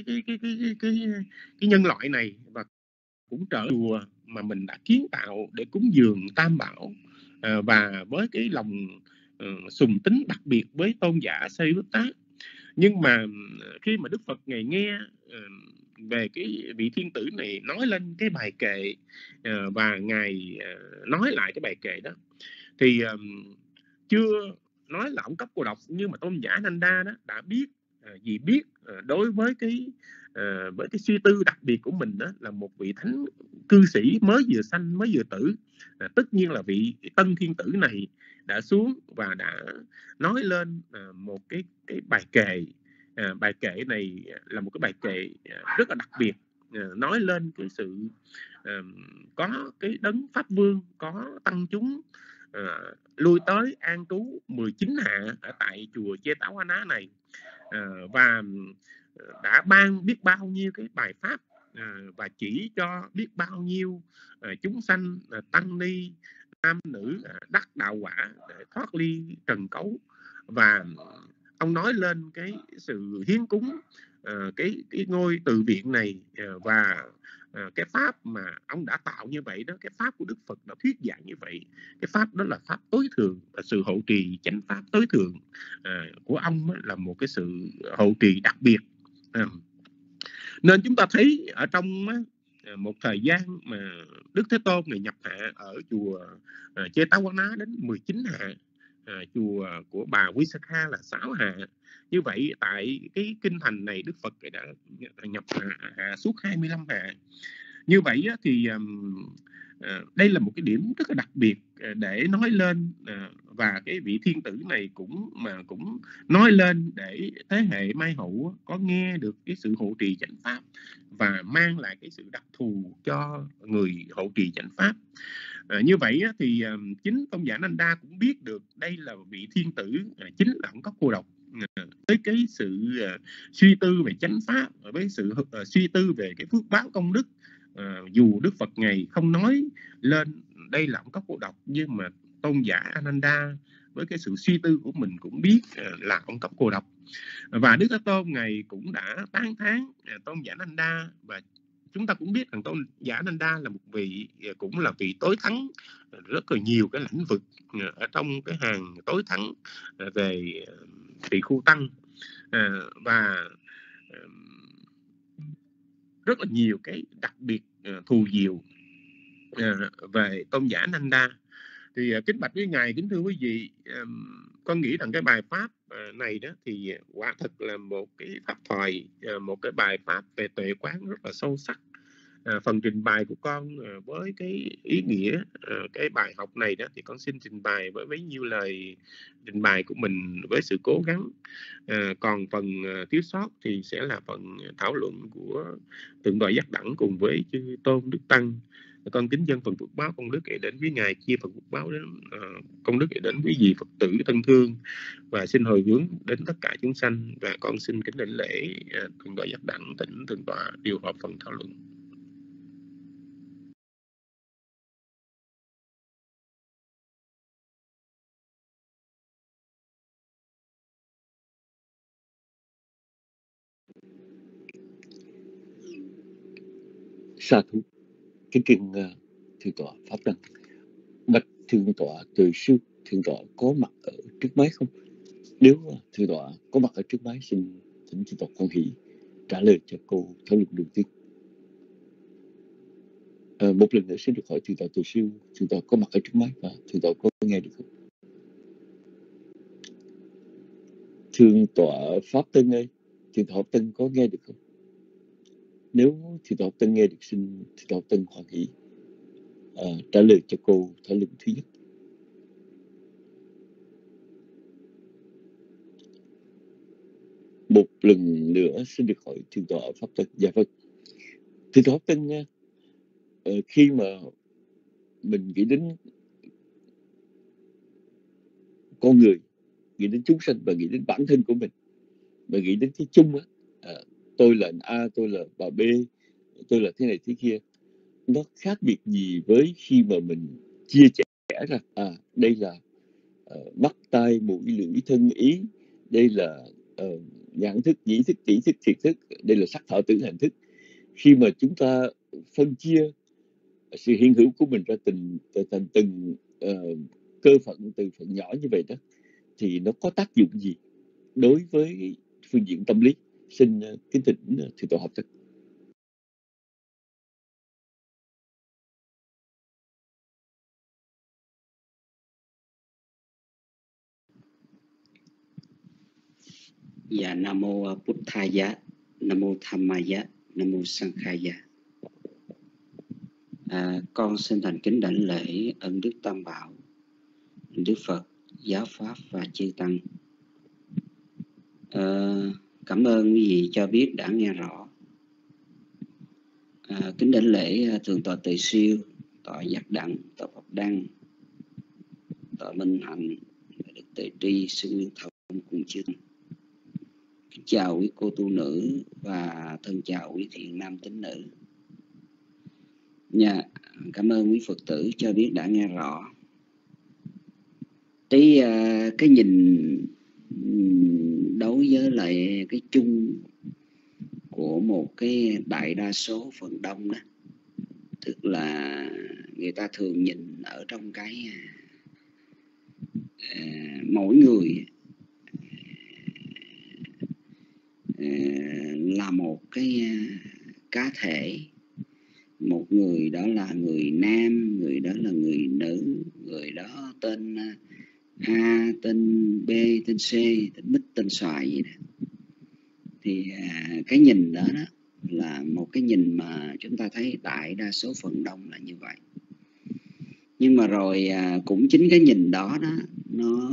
[SPEAKER 2] nhân loại này, và cũng trở chùa mà mình đã kiến tạo để cúng dường Tam Bảo, và với cái lòng sùng tín đặc biệt với tôn giả Sa Đứa Tá. Nhưng mà khi mà Đức Phật Ngài nghe về cái vị thiên tử này nói lên cái bài kệ, và Ngài nói lại cái bài kệ đó, thì chưa nói là ông Cấp Cô Độc, nhưng mà tôn giả Ananda đó đã biết, vì biết đối với cái suy tư đặc biệt của mình đó, là một vị thánh cư sĩ mới vừa sanh mới vừa tử, tất nhiên là vị tân thiên tử này đã xuống và đã nói lên một cái bài kệ. Bài kệ này là một cái bài kệ rất là đặc biệt, nói lên cái sự có cái đấng pháp vương, có tăng chúng lui tới an trú 19 hạ ở tại chùa Jetavana này, và đã ban biết bao nhiêu cái bài pháp, và chỉ cho biết bao nhiêu chúng sanh tăng ni nam nữ đắc đạo quả để thoát ly trần cấu. Và ông nói lên cái sự hiến cúng cái ngôi từ viện này, và cái pháp mà ông đã tạo như vậy đó, cái pháp của Đức Phật đã thuyết giảng như vậy, cái pháp đó là pháp tối thượng, và sự hộ trì chánh pháp tối thượng của ông là một cái sự hộ trì đặc biệt. Nên chúng ta thấy ở trong một thời gian mà Đức Thế Tôn này nhập hạ ở chùa Jetavana đến 19 hạ, chùa của bà Visakha là 6 hạ. Như vậy tại cái kinh thành này Đức Phật đã nhập hạ suốt 25 hạ. Như vậy thì Đây là một cái điểm rất là đặc biệt để nói lên, và cái vị thiên tử này cũng nói lên để thế hệ mai hậu có nghe được cái sự hộ trì chánh pháp và mang lại cái sự đặc thù cho người hộ trì chánh pháp. Như vậy thì chính Tôn giả Nanda cũng biết được đây là vị thiên tử chính là không có cô độc, với cái sự suy tư về chánh pháp, với sự suy tư về cái phước báo công đức. Dù Đức Phật Ngài không nói lên đây là không có cô độc, nhưng mà Tôn giả Ananda với cái sự suy tư của mình cũng biết là ông cấp cô độc. Và Đức Thế Tôn Ngài cũng đã tán thán Tôn giả Nanda, và chúng ta cũng biết rằng Tôn giả Nanda là một vị cũng là vị tối thắng rất là nhiều cái lĩnh vực ở trong cái hàng tối thắng về tỳ khu tăng, và rất là nhiều cái đặc biệt thù diệu về Tôn giả Nanda. Thì kính bạch với ngài, kính thưa quý vị, con nghĩ rằng cái bài pháp này đó thì quả thật là một cái pháp thoại, một cái bài pháp về tuệ quán rất là sâu sắc. Phần trình bày của con với cái ý nghĩa cái bài học này đó thì con xin trình bày với bấy nhiêu lời trình bày của mình với sự cố gắng. Còn phần thiếu sót thì sẽ là phần thảo luận của Thượng tọa Giác Đẳng cùng với chư Tôn Đức Tăng. Con kính dân phần phước báo công đức ấy đến với ngài, chia phần phước báo đến công đức ấy đến quý vị Phật tử thân thương, và xin hồi hướng đến tất cả chúng sanh. Và con xin kính đảnh lễ Thượng tọa Giác Đẳng thỉnh Thượng tọa điều hợp phần thảo luận.
[SPEAKER 3] Sa thú. Kính trình thượng tọa pháp đăng. Bạch thượng tọa từ sư, thượng tọa có mặt ở trước máy không? Nếu thượng tọa có mặt ở trước máy, xin thỉnh thượng tọa Quan Hỷ trả lời cho câu thảo luận đầu tiên. Một lần nữa xin được hỏi thượng tọa từ sư, thượng tọa có mặt ở trước máy và thượng tọa có nghe được không? Thượng tọa Pháp Tân ơi, thượng tọa Pháp Tân có nghe được không? Nếu thượng tọa Pháp Tân nghe được, xin thượng tọa Pháp Tân Quan Hỷ trả lời cho câu thảo luận thứ nhất. Một lần nữa xin được hỏi thượng tọa Pháp Tân. Dạ vâng. Thượng tọa Pháp Tân nha, khi mà mình nghĩ đến con người, nghĩ đến chúng sanh và nghĩ đến bản thân của mình, và nghĩ đến cái chung á, tôi là anh A, tôi là bà B, tôi là thế này thế kia, nó khác biệt gì với khi mà mình chia sẻ ra đây là mắt, tai, mũi, lưỡi, thân, ý, đây là nhãn thức, nhĩ thức, tỷ thức, thiệt thức, đây là sắc, thọ, tưởng, hành thức. Khi mà chúng ta phân chia sự hiện hữu của mình ra thành từng cơ phận, từng phần nhỏ như vậy đó, thì nó có tác dụng gì đối với phương diện tâm lý? Xin kính thỉnh thượng tọa Pháp Tân.
[SPEAKER 4] Dạ, Nam Mô Buddhaya, Nam Mô Dhammaya, Nam Mô Sankhaya. Con xin thành kính đảnh lễ ân Đức Tam Bảo, Đức Phật, Giáo Pháp và chư Tăng. Cảm ơn quý vị cho biết đã nghe rõ. Kính đảnh lễ Thượng tọa Từ Siêu, tọa Giác Đẳng, tọa Pháp Đăng, tọa Minh Hạnh, Đức Tuệ Tri, sư Nguyên Thông cùng chư Tăng. Kính chào quý cô tu nữ và thân chào quý thiện nam tín nữ. Cảm ơn quý Phật tử cho biết đã nghe rõ. Cái nhìn đối với lại cái chung của một cái đại đa số phần đông đó, tức là người ta thường nhìn ở trong cái mỗi người là một cái cá thể. Một người đó là người nam, người đó là người nữ, người đó tên A, tên B, tên C, tên Mít, tên Xoài gì đó. Thì cái nhìn đó là một cái nhìn mà chúng ta thấy đại đa số phần đông là như vậy. Nhưng mà rồi cũng chính cái nhìn đó nó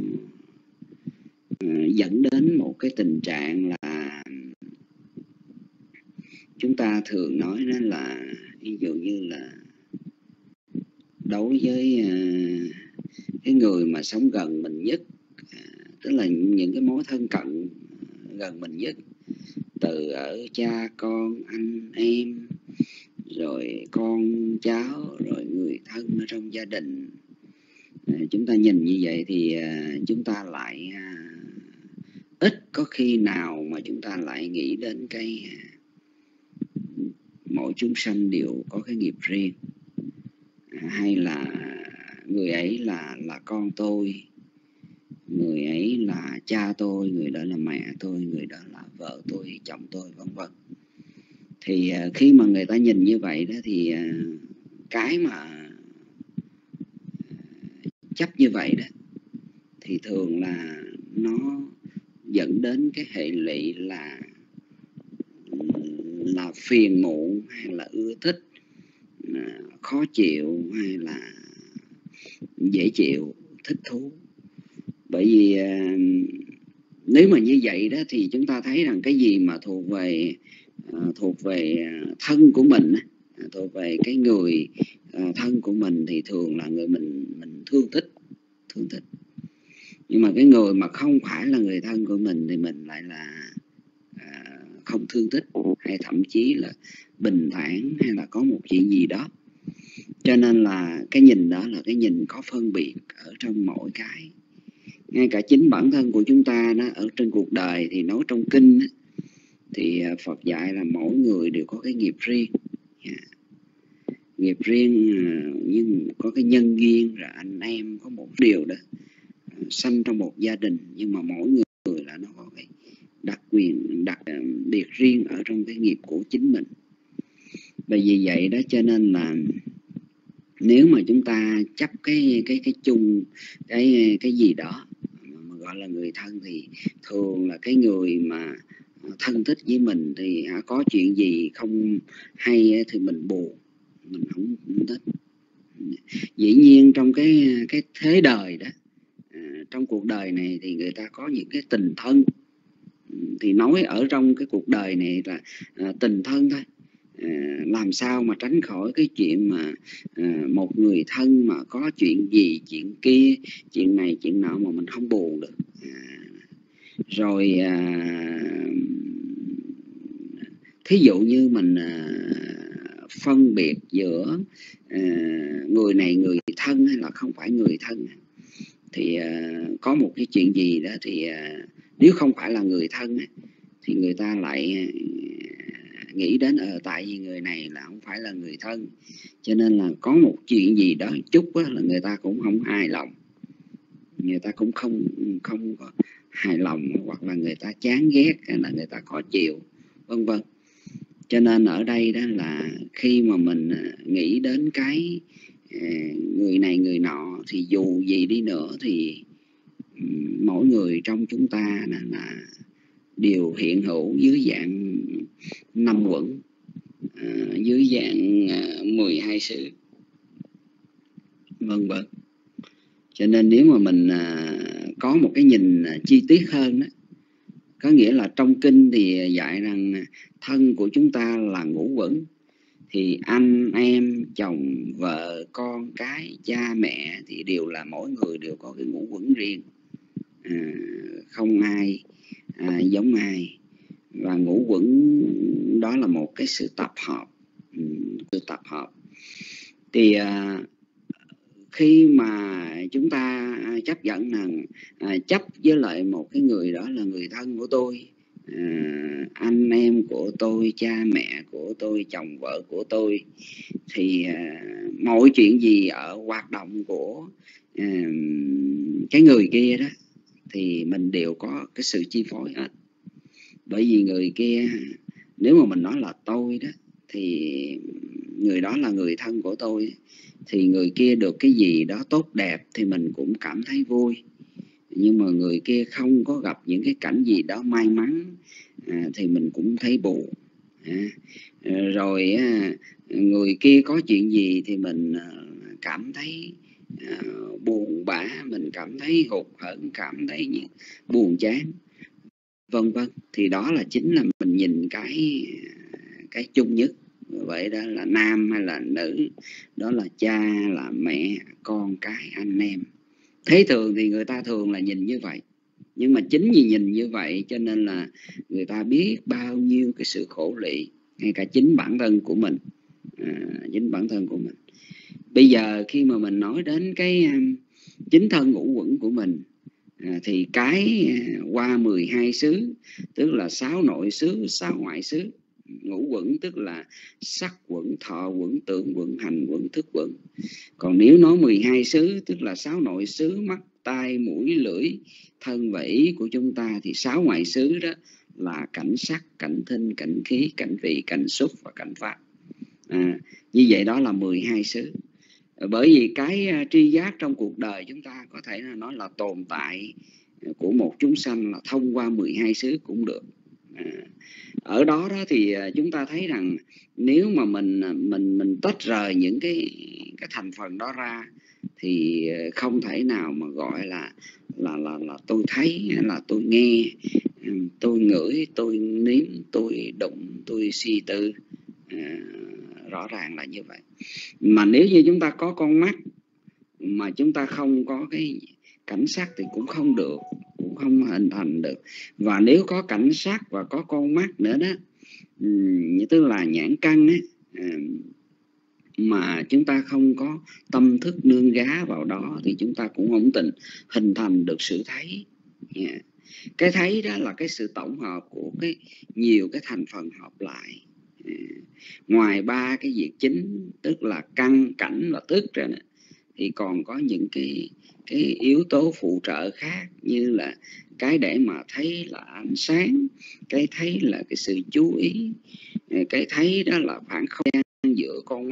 [SPEAKER 4] dẫn đến một cái tình trạng là chúng ta thường nói đó là ví dụ như là đối với cái người mà sống gần mình nhất, tức là những cái mối thân cận gần mình nhất, từ ở cha con, anh em, rồi con cháu, rồi người thân ở trong gia đình. Chúng ta nhìn như vậy thì chúng ta lại ít có khi nào mà chúng ta lại nghĩ đến cái mỗi chúng sanh đều có cái nghiệp riêng, hay là người ấy là con tôi, người ấy là cha tôi, người đó là mẹ tôi, người đó là vợ tôi, chồng tôi, vân vân. Thì khi mà người ta nhìn như vậy đó thì cái mà chấp như vậy đó thì thường là nó dẫn đến cái hệ lụy là phiền muộn, hay là ưa thích, khó chịu, hay là dễ chịu, thích thú. Bởi vì nếu mà như vậy đó thì chúng ta thấy rằng cái gì mà thuộc về thân của mình, thuộc về cái người thân của mình thì thường là người mình thương thích. Nhưng mà cái người mà không phải là người thân của mình thì mình lại là không thương thích, hay thậm chí là bình thản, hay là có một chuyện gì đó. Cho nên là cái nhìn đó là cái nhìn có phân biệt ở trong mỗi cái. Ngay cả chính bản thân của chúng ta đó, ở trên cuộc đời thì nói trong kinh đó, thì Phật dạy là mỗi người đều có cái nghiệp riêng. Nghiệp riêng nhưng có cái nhân duyên, rồi anh em có một điều đó, sanh trong một gia đình, nhưng mà mỗi người là nó có cái đặc quyền, đặc biệt riêng ở trong cái nghiệp của chính mình. Bởi vì vậy đó cho nên là nếu mà chúng ta chấp cái chung cái gì đó mà gọi là người thân thì thường là cái người mà thân thích với mình thì có chuyện gì không hay thì mình buồn, mình không thích. Dĩ nhiên trong cái thế đời đó, trong cuộc đời này thì người ta có những cái tình thân, thì nói ở trong cái cuộc đời này là tình thân thôi. Làm sao mà tránh khỏi cái chuyện mà một người thân mà có chuyện gì, chuyện kia, chuyện này, chuyện nọ mà mình không buồn được. Rồi thí dụ như mình phân biệt giữa người này người thân hay là không phải người thân, thì có một cái chuyện gì đó thì nếu không phải là người thân thì người ta lại nghĩ đến tại vì người này là không phải là người thân, cho nên là có một chuyện gì đó chút là người ta cũng không hài lòng, người ta cũng không có hài lòng, hoặc là người ta chán ghét, hay là người ta khó chịu, vân vân. Cho nên ở đây đó là khi mà mình nghĩ đến cái người này người nọ thì dù gì đi nữa thì mỗi người trong chúng ta là đều hiện hữu dưới dạng 5 uẩn, dưới dạng 12 sự, vân vân. Cho nên nếu mà mình có một cái nhìn chi tiết hơn đó, có nghĩa là trong kinh thì dạy rằng thân của chúng ta là ngũ uẩn, thì anh em, chồng, vợ, con cái, cha mẹ thì đều là mỗi người đều có cái ngũ uẩn riêng, không ai giống ai. Và ngũ uẩn đó là một cái sự tập hợp. Thì khi mà chúng ta chấp nhận rằng chấp với lại một cái người đó là người thân của tôi, anh em của tôi, cha mẹ của tôi, chồng vợ của tôi, thì mọi chuyện gì ở hoạt động của cái người kia đó thì mình đều có cái sự chi phối hết. Bởi vì người kia, nếu mà mình nói là tôi đó, thì người đó là người thân của tôi, thì người kia được cái gì đó tốt đẹp thì mình cũng cảm thấy vui. Nhưng mà người kia không có gặp những cái cảnh gì đó may mắn thì mình cũng thấy buồn. Rồi người kia có chuyện gì thì mình cảm thấy buồn bã, mình cảm thấy hụt hẫng, cảm thấy buồn chán, vân vân, thì đó là chính là mình nhìn cái chung nhất. Vậy đó là nam hay là nữ, đó là cha, là mẹ, con cái, anh em. Thế thường thì người ta thường là nhìn như vậy. Nhưng mà chính vì nhìn như vậy cho nên là người ta biết bao nhiêu cái sự khổ lụy, ngay cả chính bản thân của mình. Chính bản thân của mình. Bây giờ khi mà mình nói đến cái chính thân ngũ uẩn của mình, thì cái qua 12 xứ, tức là 6 nội xứ, 6 ngoại xứ. Ngũ uẩn tức là sắc uẩn, thọ uẩn, tưởng uẩn, hành uẩn, thức uẩn. Còn nếu nói 12 xứ tức là 6 nội xứ, mắt, tai, mũi, lưỡi, thân và ý của chúng ta, thì 6 ngoại xứ đó là cảnh sắc, cảnh thinh, cảnh khí, cảnh vị, cảnh xúc và cảnh pháp. Như vậy đó là 12 xứ. Bởi vì cái tri giác trong cuộc đời chúng ta có thể là nói là tồn tại của một chúng sanh là thông qua 12 xứ cũng được. Ở đó đó thì chúng ta thấy rằng nếu mà mình tách rời những cái thành phần đó ra thì không thể nào mà gọi là tôi thấy, là tôi nghe, tôi ngửi, tôi nếm, tôi đụng, tôi suy tư. Rõ ràng là như vậy. Mà nếu như chúng ta có con mắt mà chúng ta không có cái cảnh sắc thì cũng không được, cũng không hình thành được. Và nếu có cảnh sắc và có con mắt nữa đó, tức là nhãn căn ấy, mà chúng ta không có tâm thức nương gá vào đó thì chúng ta cũng không hình thành được sự thấy. Cái thấy đó là cái sự tổng hợp của nhiều cái thành phần hợp lại. Ngoài 3 cái việc chính tức là căn, cảnh và thức ra này, thì còn có những cái yếu tố phụ trợ khác, như là cái để mà thấy là ánh sáng, cái thấy là cái sự chú ý, cái thấy đó là khoảng không gian giữa con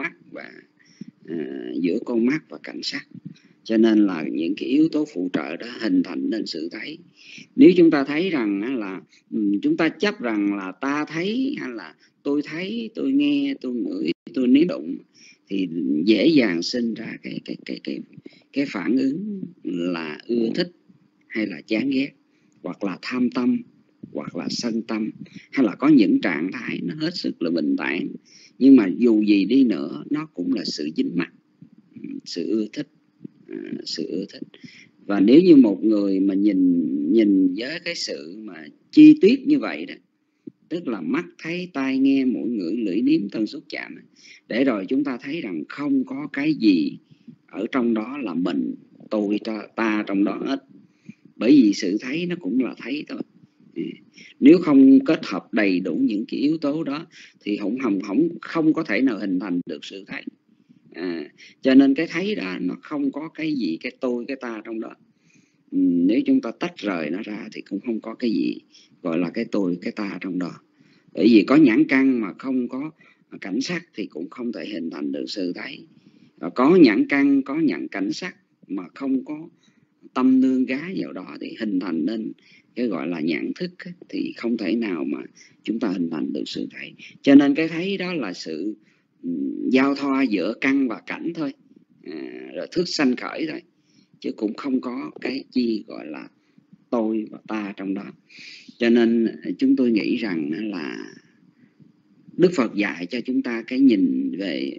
[SPEAKER 4] mắt và cảnh sắc. Cho nên là những cái yếu tố phụ trợ đó hình thành nên sự thấy. Nếu chúng ta thấy rằng là chúng ta chấp rằng là ta thấy, hay là tôi thấy, tôi nghe, tôi ngửi, tôi nếm đụng, thì dễ dàng sinh ra cái phản ứng là ưa thích hay là chán ghét, hoặc là tham tâm, hoặc là sân tâm, hay là có những trạng thái nó hết sức là bình thản, nhưng mà dù gì đi nữa nó cũng là sự dính mắc, sự ưa thích, sự ưa thích. Và nếu như một người mà nhìn với cái sự mà chi tiết như vậy đó, tức là mắt thấy, tai nghe, mũi ngửi, lưỡi nếm, thân xúc chạm, để rồi chúng ta thấy rằng không có cái gì ở trong đó là mình, tôi, ta trong đó hết. Bởi vì sự thấy nó cũng là thấy thôi. Nếu không kết hợp đầy đủ những cái yếu tố đó thì không có thể nào hình thành được sự thấy. Cho nên cái thấy đó nó không có cái gì cái tôi, cái ta trong đó. Nếu chúng ta tách rời nó ra thì cũng không có cái gì gọi là cái tôi, cái ta trong đó. Bởi vì có nhãn căn mà không có cảnh sắc thì cũng không thể hình thành được sự thấy. Và có nhãn căn, có nhận cảnh sắc mà không có tâm nương gá vào đó thì hình thành nên cái gọi là nhãn thức, thì không thể nào mà chúng ta hình thành được sự thấy. Cho nên cái thấy đó là sự giao thoa giữa căn và cảnh thôi, rồi thức sanh khởi thôi, chứ cũng không có cái chi gọi là tôi và ta trong đó. Cho nên chúng tôi nghĩ rằng là Đức Phật dạy cho chúng ta cái nhìn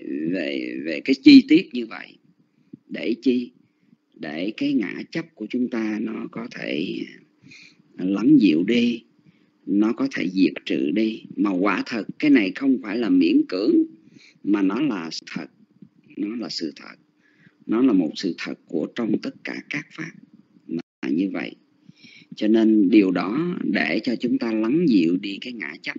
[SPEAKER 4] về cái chi tiết như vậy. Để chi? Để cái ngã chấp của chúng ta nó có thể lắng dịu đi, nó có thể diệt trừ đi. Mà quả thật cái này không phải là miễn cưỡng, mà nó là thật. Nó là sự thật. Nó là một sự thật của trong tất cả các pháp là như vậy. Cho nên điều đó để cho chúng ta lắng dịu đi cái ngã chấp.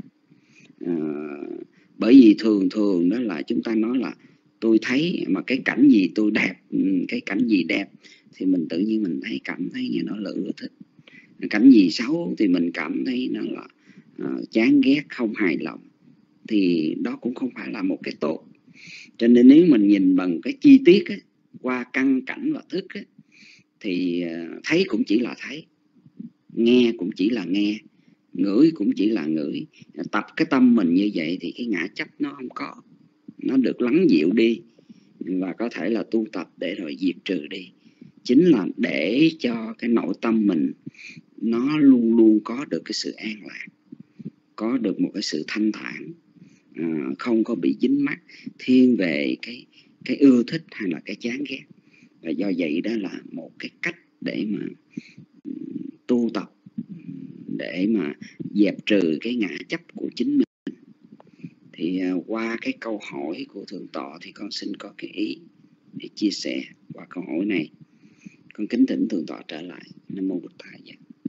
[SPEAKER 4] Bởi vì thường đó là chúng ta nói là tôi thấy mà cái cảnh gì tôi đẹp, cái cảnh gì đẹp thì mình tự nhiên mình cảm thấy như nó là ưa thích. Cảnh gì xấu thì mình cảm thấy nó là chán ghét, không hài lòng. Thì đó cũng không phải là một cái tốt. Cho nên nếu mình nhìn bằng cái chi tiết ấy, qua căn, cảnh và thức ấy, thì thấy cũng chỉ là thấy, nghe cũng chỉ là nghe, ngửi cũng chỉ là ngửi. Tập cái tâm mình như vậy thì cái ngã chấp nó không có, nó được lắng dịu đi. và có thể là tu tập để rồi diệt trừ đi, chính là để cho cái nội tâm mình nó luôn luôn có được cái sự an lạc, có được một cái sự thanh thản, không có bị dính mắc thiên về cái ưa thích hay là cái chán ghét. Và do vậy đó là một cái cách để mà tu tập, để mà dẹp trừ cái ngã chấp của chính mình. Thì qua cái câu hỏi của Thượng tọa thì con xin có cái ý để chia sẻ qua câu hỏi này. Con kính thỉnh Thượng tọa trở lại. Nam mô Bụt Thầy.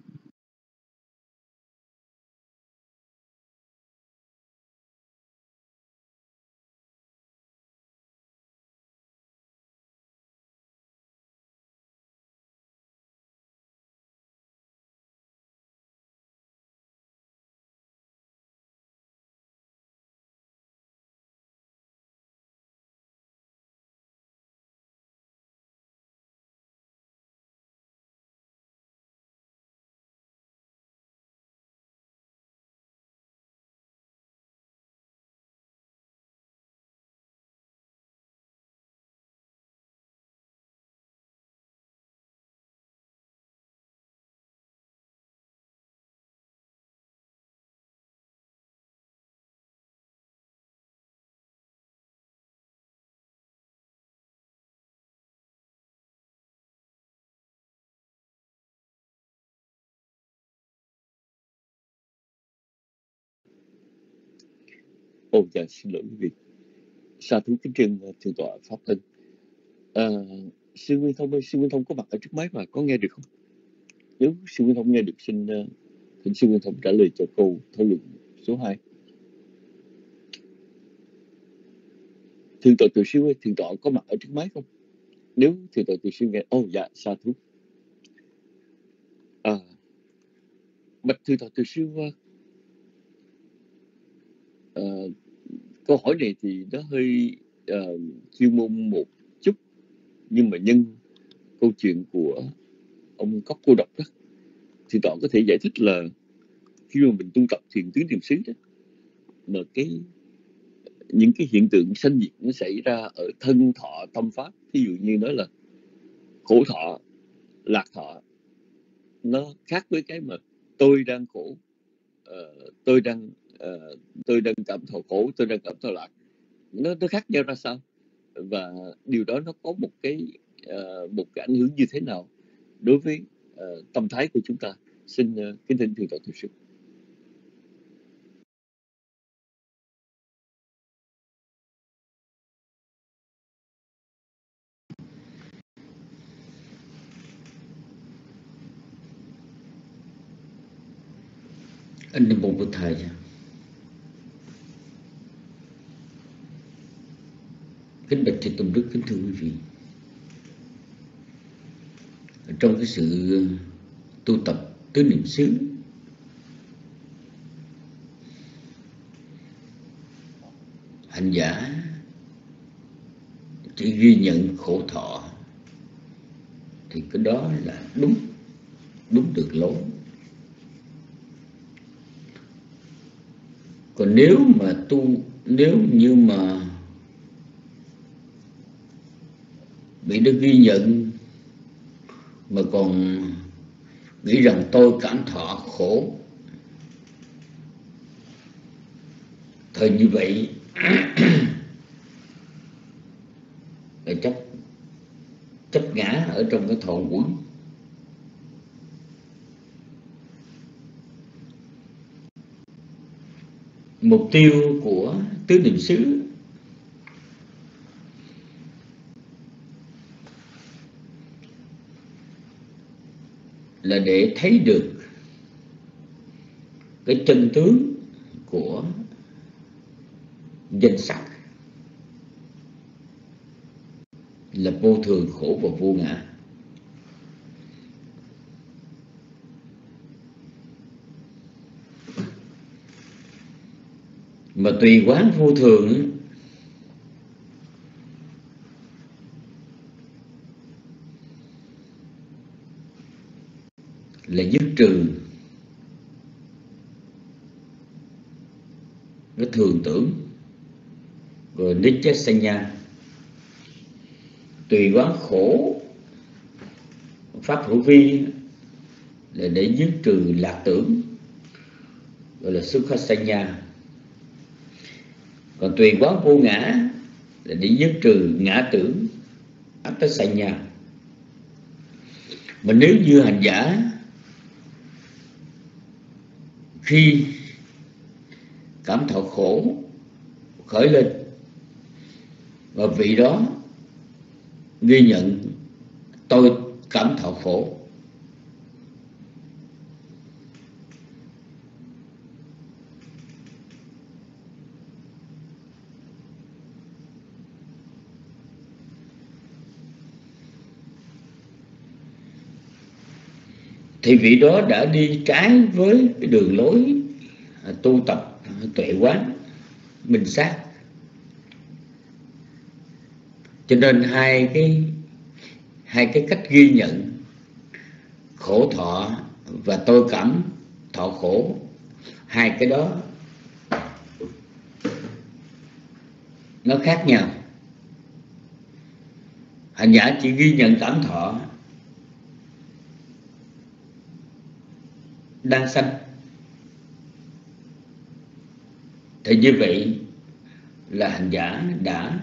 [SPEAKER 3] Ồ dạ, xin lỗi quý vị. Sa thú kính trân Thượng tọa Pháp Thân. Sư Nguyên Thông ơi, sư Nguyên Thông có mặt ở trước máy mà có nghe được không? Nếu sư Nguyên Thông nghe được, xin thỉnh sư Nguyên Thông trả lời cho câu thảo luận số 2. Thượng tọa Từ Siêu ơi, Thượng tọa có mặt ở trước máy không? Nếu Thượng tọa Từ Siêu nghe, dạ, sa thú. Bạch Thượng tọa Từ Siêu, câu hỏi này thì nó hơi chuyên môn một chút, nhưng mà nhân câu chuyện của ông Cóc Cô Độc đó, thì tọa có thể giải thích là khi mà mình tu tập thiền tứ niệm xứ đó, mà những cái hiện tượng sanh diệt nó xảy ra ở thân thọ tâm pháp, ví dụ như nói là khổ thọ, lạc thọ, nó khác với cái mà tôi đang khổ, tôi đang cảm thọ khổ, tôi đang cảm thọ lạc, nó khác nhau ra sao, và điều đó nó có một cái ảnh hưởng như thế nào đối với tâm thái của chúng ta. Xin kính thỉnh Thượng tọa Từ Siêu.
[SPEAKER 5] Nam mô Bụt Thầy. Kính bạch Thầy Tùng Đức, kính thưa quý vị. Trong cái sự tu tập tứ niệm xứ, hành giả chỉ ghi nhận khổ thọ thì cái đó là đúng được lối. Còn nếu như mà bị nó ghi nhận mà còn nghĩ rằng tôi cảm thọ khổ, thời như vậy là chấp ngã ở trong cái thọ quẩn. Mục tiêu của tứ niệm xứ là để thấy được cái chân tướng của danh sắc là vô thường, khổ và vô ngã. Mà tùy quán vô thường là dứt trừ cái thường tưởng, rồi niccesanya tùy quán khổ pháp hữu vi là để dứt trừ lạc tưởng, gọi là Sukhasanya. Còn tùy quán vô ngã là để dứt trừ ngã tưởng, Attasanya. Mà nếu như hành giả khi cảm thọ khổ khởi lên và vị đó ghi nhận tôi cảm thọ khổ, thì vị đó đã đi trái với cái đường lối tu tập tuệ quán minh sát. Cho nên hai cái cách ghi nhận khổ thọ và tôi cảm thọ khổ, hai cái đó nó khác nhau. Hành giả chỉ ghi nhận cảm thọ đang sanh, thì như vậy là hành giả đã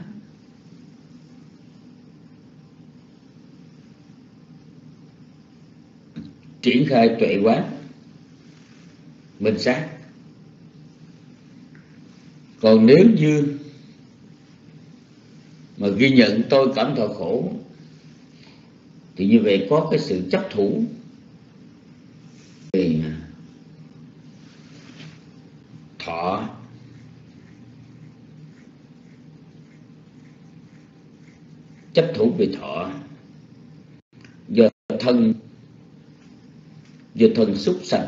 [SPEAKER 5] triển khai tuệ quán minh sát. Còn nếu như mà ghi nhận tôi cảm thọ khổ thì như vậy có cái sự chấp thủ về thọ, chấp thủ về thọ do thân xúc sanh,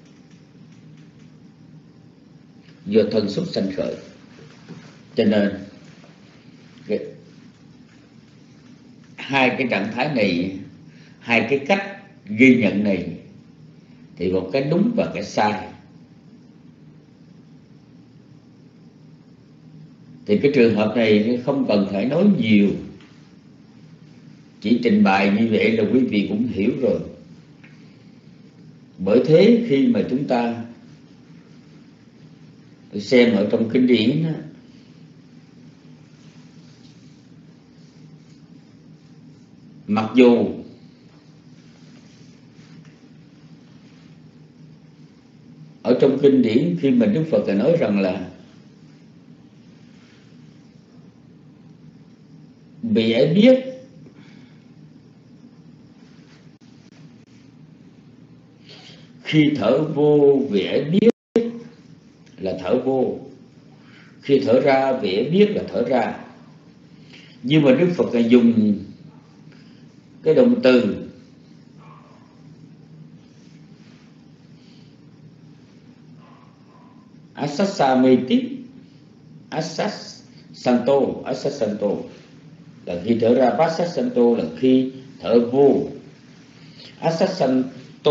[SPEAKER 5] do thân xúc sanh khởi. Cho nên hai cái trạng thái này, hai cái cách ghi nhận này thì một cái đúng và cái sai. Thì cái trường hợp này không cần phải nói nhiều, chỉ trình bày như vậy là quý vị cũng hiểu rồi. Bởi thế khi mà chúng ta xem ở trong kinh điển đó, mặc dù ở trong kinh điển khi mà Đức Phật nói rằng là bị ấy biết khi thở vô vị ấy biết là thở vô, khi thở ra vị ấy biết là thở ra. Nhưng mà Đức Phật dùng cái động từ Asasameti, Asasanto là khi thở ra, Pasasanto là khi thở vô, Asasanto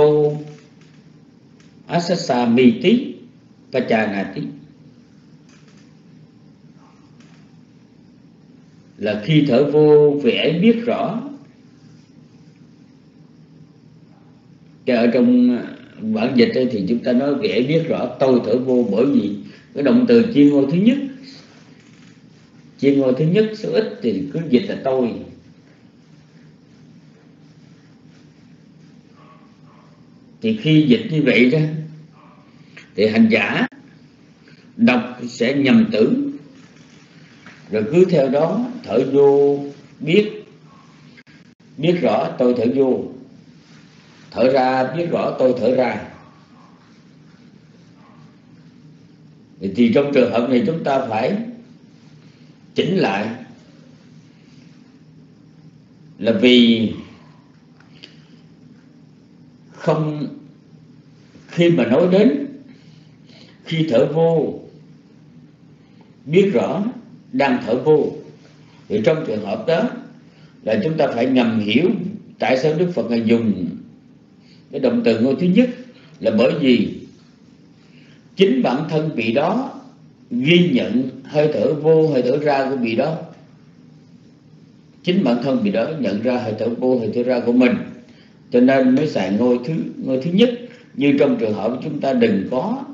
[SPEAKER 5] Asasamiti Pachanati là khi thở vô vị ấy biết rõ. Cái ở trong bản dịch thì chúng ta nói vị ấy biết rõ tôi thở vô, bởi vì cái động từ chuyên ngôn thứ nhất số ít thì cứ dịch là tôi. Thì khi dịch như vậy đó thì hành giả đọc sẽ nhầm tưởng, rồi cứ theo đó thở vô biết rõ tôi thở vô, thở ra biết rõ tôi thở ra. Thì trong trường hợp này chúng ta phải chỉnh lại, là vì không, khi mà nói đến khi thở vô biết rõ đang thở vô, thì trong trường hợp đó là chúng ta phải nhầm hiểu tại sao Đức Phật dùng cái động từ ngôi thứ nhất, là bởi vì chính bản thân vị đó ghi nhận hơi thở vô hơi thở ra của vị đó, chính bản thân vị đó nhận ra hơi thở vô hơi thở ra của mình, cho nên mới xài ngôi thứ nhất. Như trong trường hợp chúng ta đừng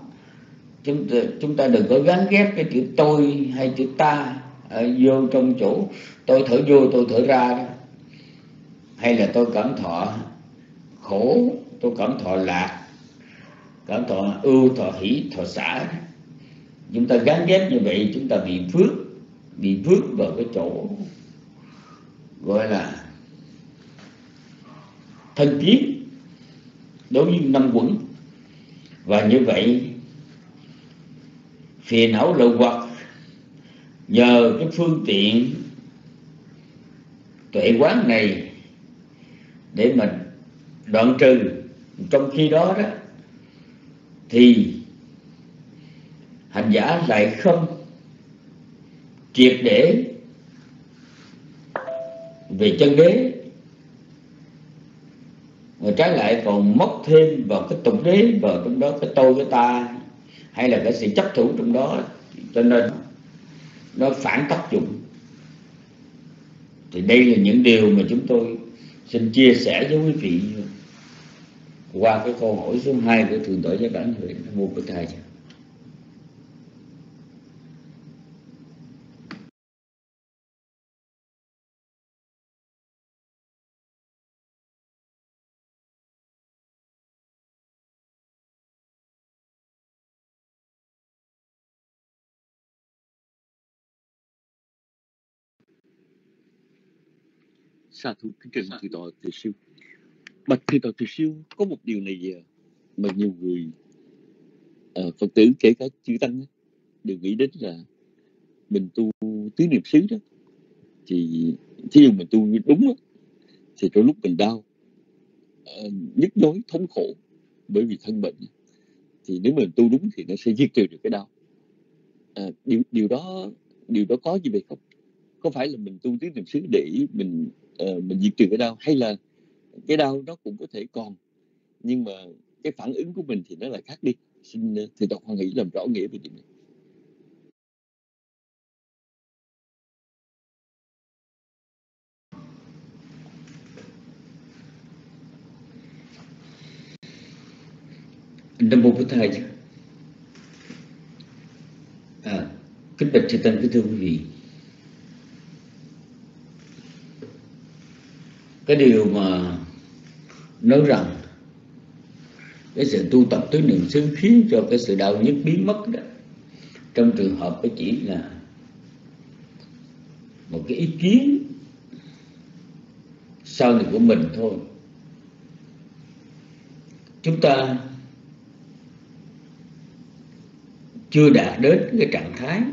[SPEAKER 5] có gắn ghép cái chữ tôi hay chữ ta vô trong chỗ tôi thở vô tôi thở ra đó. Hay là tôi cảm thọ khổ, tôi cảm thọ lạc, cảm thọ ưu, thọ hỷ, thọ xả. Chúng ta gắn ghép như vậy chúng ta bị vướng vào cái chỗ gọi là thân kiến đối với năm quẩn. Và như vậy phiền não lậu hoặc nhờ cái phương tiện tuệ quán này để mình đoạn trừ. Trong khi đó thì hành giả lại không triệt để về chân đế, mà trái lại còn móc thêm vào cái tục đế vào trong đó, cái tôi cái ta hay là cái sự chấp thủ trong đó, cho nên nó phản tác dụng. Thì đây là những điều mà chúng tôi xin chia sẻ với quý vị qua cái câu hỏi số 2 của Thượng tọa Giác Đản Huệ. Nam mô Bổn Thầy.
[SPEAKER 3] Sa thú kính trình Thượng tọa Từ Siêu. Bạch Thượng tọa Từ Siêu, có một điều này mà nhiều người Phật tử kể cả chư tăng đều nghĩ đến là mình tu tứ niệm xứ đó, thì thí dụ mình tu đúng đó, thì trong lúc mình đau nhức nhối thống khổ bởi vì thân bệnh, thì nếu mình tu đúng thì nó sẽ diệt trừ được cái đau. Điều đó có như vậy không? Có phải là mình tu tứ niệm xứ để mình diệt trừ cái đau, hay là cái đau nó cũng có thể còn, nhưng mà cái phản ứng của mình thì nó lại khác đi? Xin Thượng tọa hoan hỷ làm rõ nghĩa về điều này.
[SPEAKER 5] Nam mô Bổn Thầy. Kính bạch chư tăng, kính thưa quý vị, cái điều mà nói rằng cái sự tu tập tứ niệm xứ khiến cho cái sự đau nhức biến mất đó, trong trường hợp cái chỉ là một cái ý kiến sau này của mình thôi. Chúng ta chưa đạt đến cái trạng thái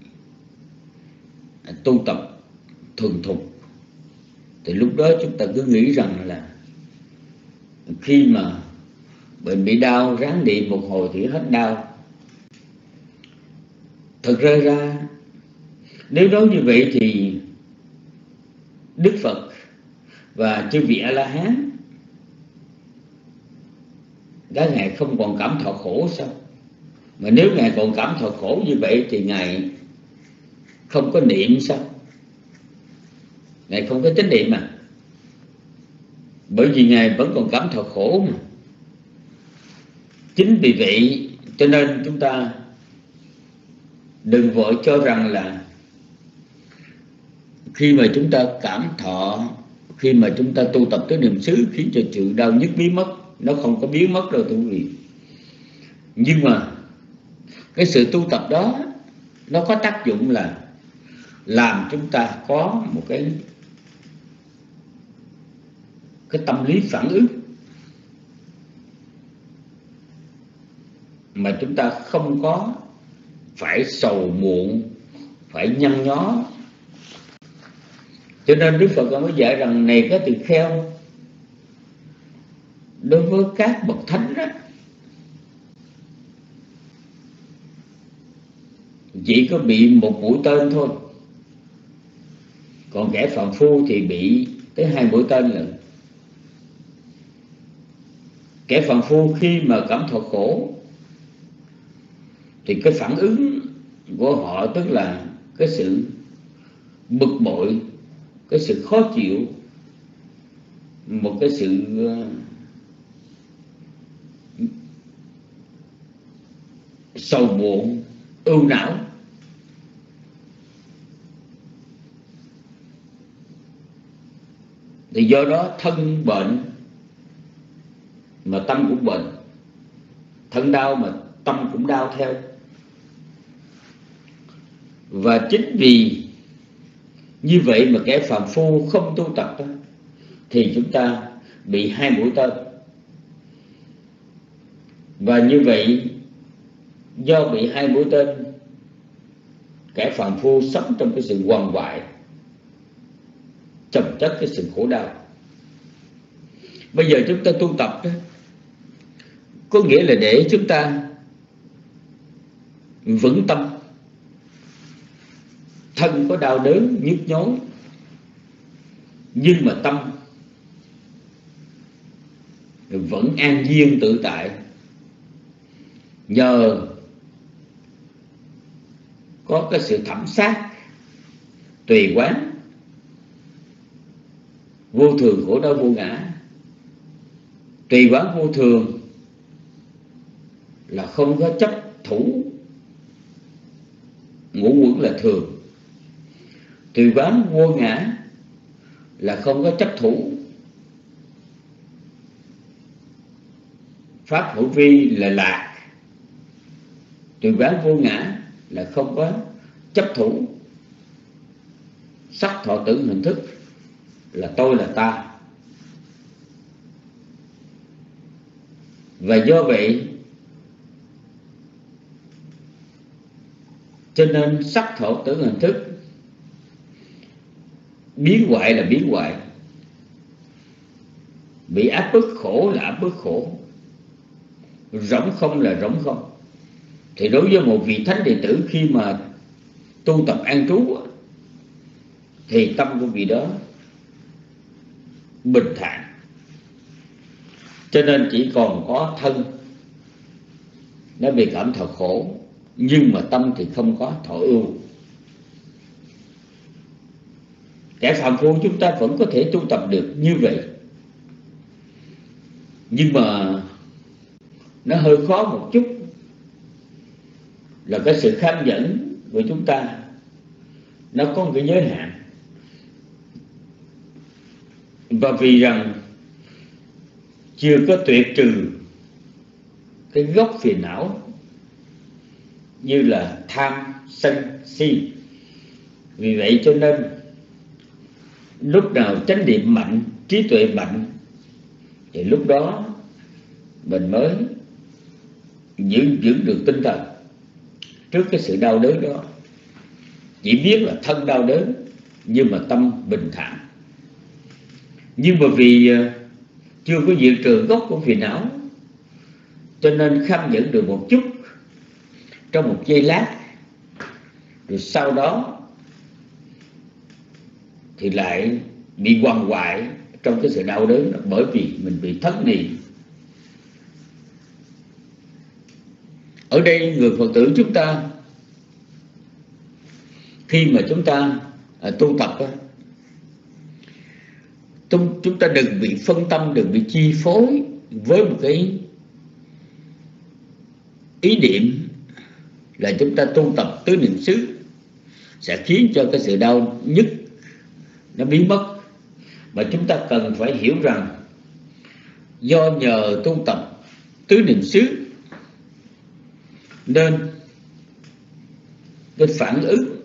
[SPEAKER 5] tu tập thuần thục, thì lúc đó chúng ta cứ nghĩ rằng là khi mà mình bị đau ráng niệm một hồi thì hết đau. Thực ra nếu nói như vậy thì Đức Phật và chư vị A-la-hán các ngài không còn cảm thọ khổ sao? Mà nếu ngài còn cảm thọ khổ như vậy thì ngài không có niệm sao? Ngài không có chánh niệm mà. Bởi vì ngài vẫn còn cảm thọ khổ mà. Chính vì vậy cho nên chúng ta đừng vội cho rằng là khi mà chúng ta cảm thọ, khi mà chúng ta tu tập tới niệm xứ khiến cho sự đau nhức biến mất. Nó không có biến mất đâu thưa quý vị. Nhưng mà cái sự tu tập đó nó có tác dụng là làm chúng ta có một cái tâm lý phản ứng mà chúng ta không có phải sầu muộn, phải nhăn nhó. Cho nên Đức Phật mới dạy rằng này các tỳ kheo, đối với các bậc thánh đó, chỉ có bị một mũi tên thôi, còn kẻ phàm phu thì bị tới 2 mũi tên lận. Kẻ phàm phu khi mà cảm thọ khổ thì cái phản ứng của họ tức là cái sự bực bội, cái sự khó chịu, một cái sự sầu muộn, ưu não. Thì do đó thân bệnh mà tâm cũng bệnh, thân đau mà tâm cũng đau theo. Và chính vì như vậy mà kẻ phàm phu không tu tập đó, thì chúng ta bị 2 mũi tên. Và như vậy, do bị 2 mũi tên, kẻ phàm phu sống trong cái sự quằn quại, chồng chất cái sự khổ đau. Bây giờ chúng ta tu tập đó, có nghĩa là để chúng ta vững tâm. Thân có đau đớn, nhức nhối, nhưng mà tâm vẫn an nhiên tự tại, nhờ có cái sự thẩm sát, tùy quán, vô thường khổ đau vô ngã. Tùy quán vô thường là không có chấp thủ ngũ uẩn là thường. Tùy quán vô ngã là không có chấp thủ pháp hữu vi là lạc. Tùy quán vô ngã là không có chấp thủ sắc thọ tưởng hình thức là tôi là ta. Và do vậy cho nên sắc thọ tưởng hình thức biến hoại là biến hoại, bị áp bức khổ là áp bức khổ, rỗng không là rỗng không. Thì đối với một vị thánh đệ tử khi mà tu tập an trú thì tâm của vị đó bình thản. Cho nên chỉ còn có thân nó bị cảm thọ khổ, nhưng mà tâm thì không có thọ ưu. Kẻ phàm phu chúng ta vẫn có thể tu tập được như vậy, nhưng mà nó hơi khó một chút là cái sự kham nhẫn của chúng ta nó có một cái giới hạn. Và vì rằng chưa có tuyệt trừ cái gốc phiền não như là tham, sân, si, vì vậy cho nên lúc nào chánh niệm mạnh, trí tuệ mạnh thì lúc đó mình mới giữ được tinh thần trước cái sự đau đớn đó. Chỉ biết là thân đau đớn nhưng mà tâm bình thản. Nhưng mà vì chưa có diệt trừ gốc của phiền não, cho nên kham nhẫn được một chút trong một giây lát, rồi sau đó thì lại bị quằn quại trong cái sự đau đớn đó, bởi vì mình bị thất niệm. Ở đây người Phật tử chúng ta khi mà chúng ta tu tập đó, chúng ta đừng bị phân tâm, đừng bị chi phối với một cái ý niệm là chúng ta tu tập tứ niệm xứ sẽ khiến cho cái sự đau nhức nó biến mất. Mà chúng ta cần phải hiểu rằng do nhờ tu tập tứ niệm xứ nên cái phản ứng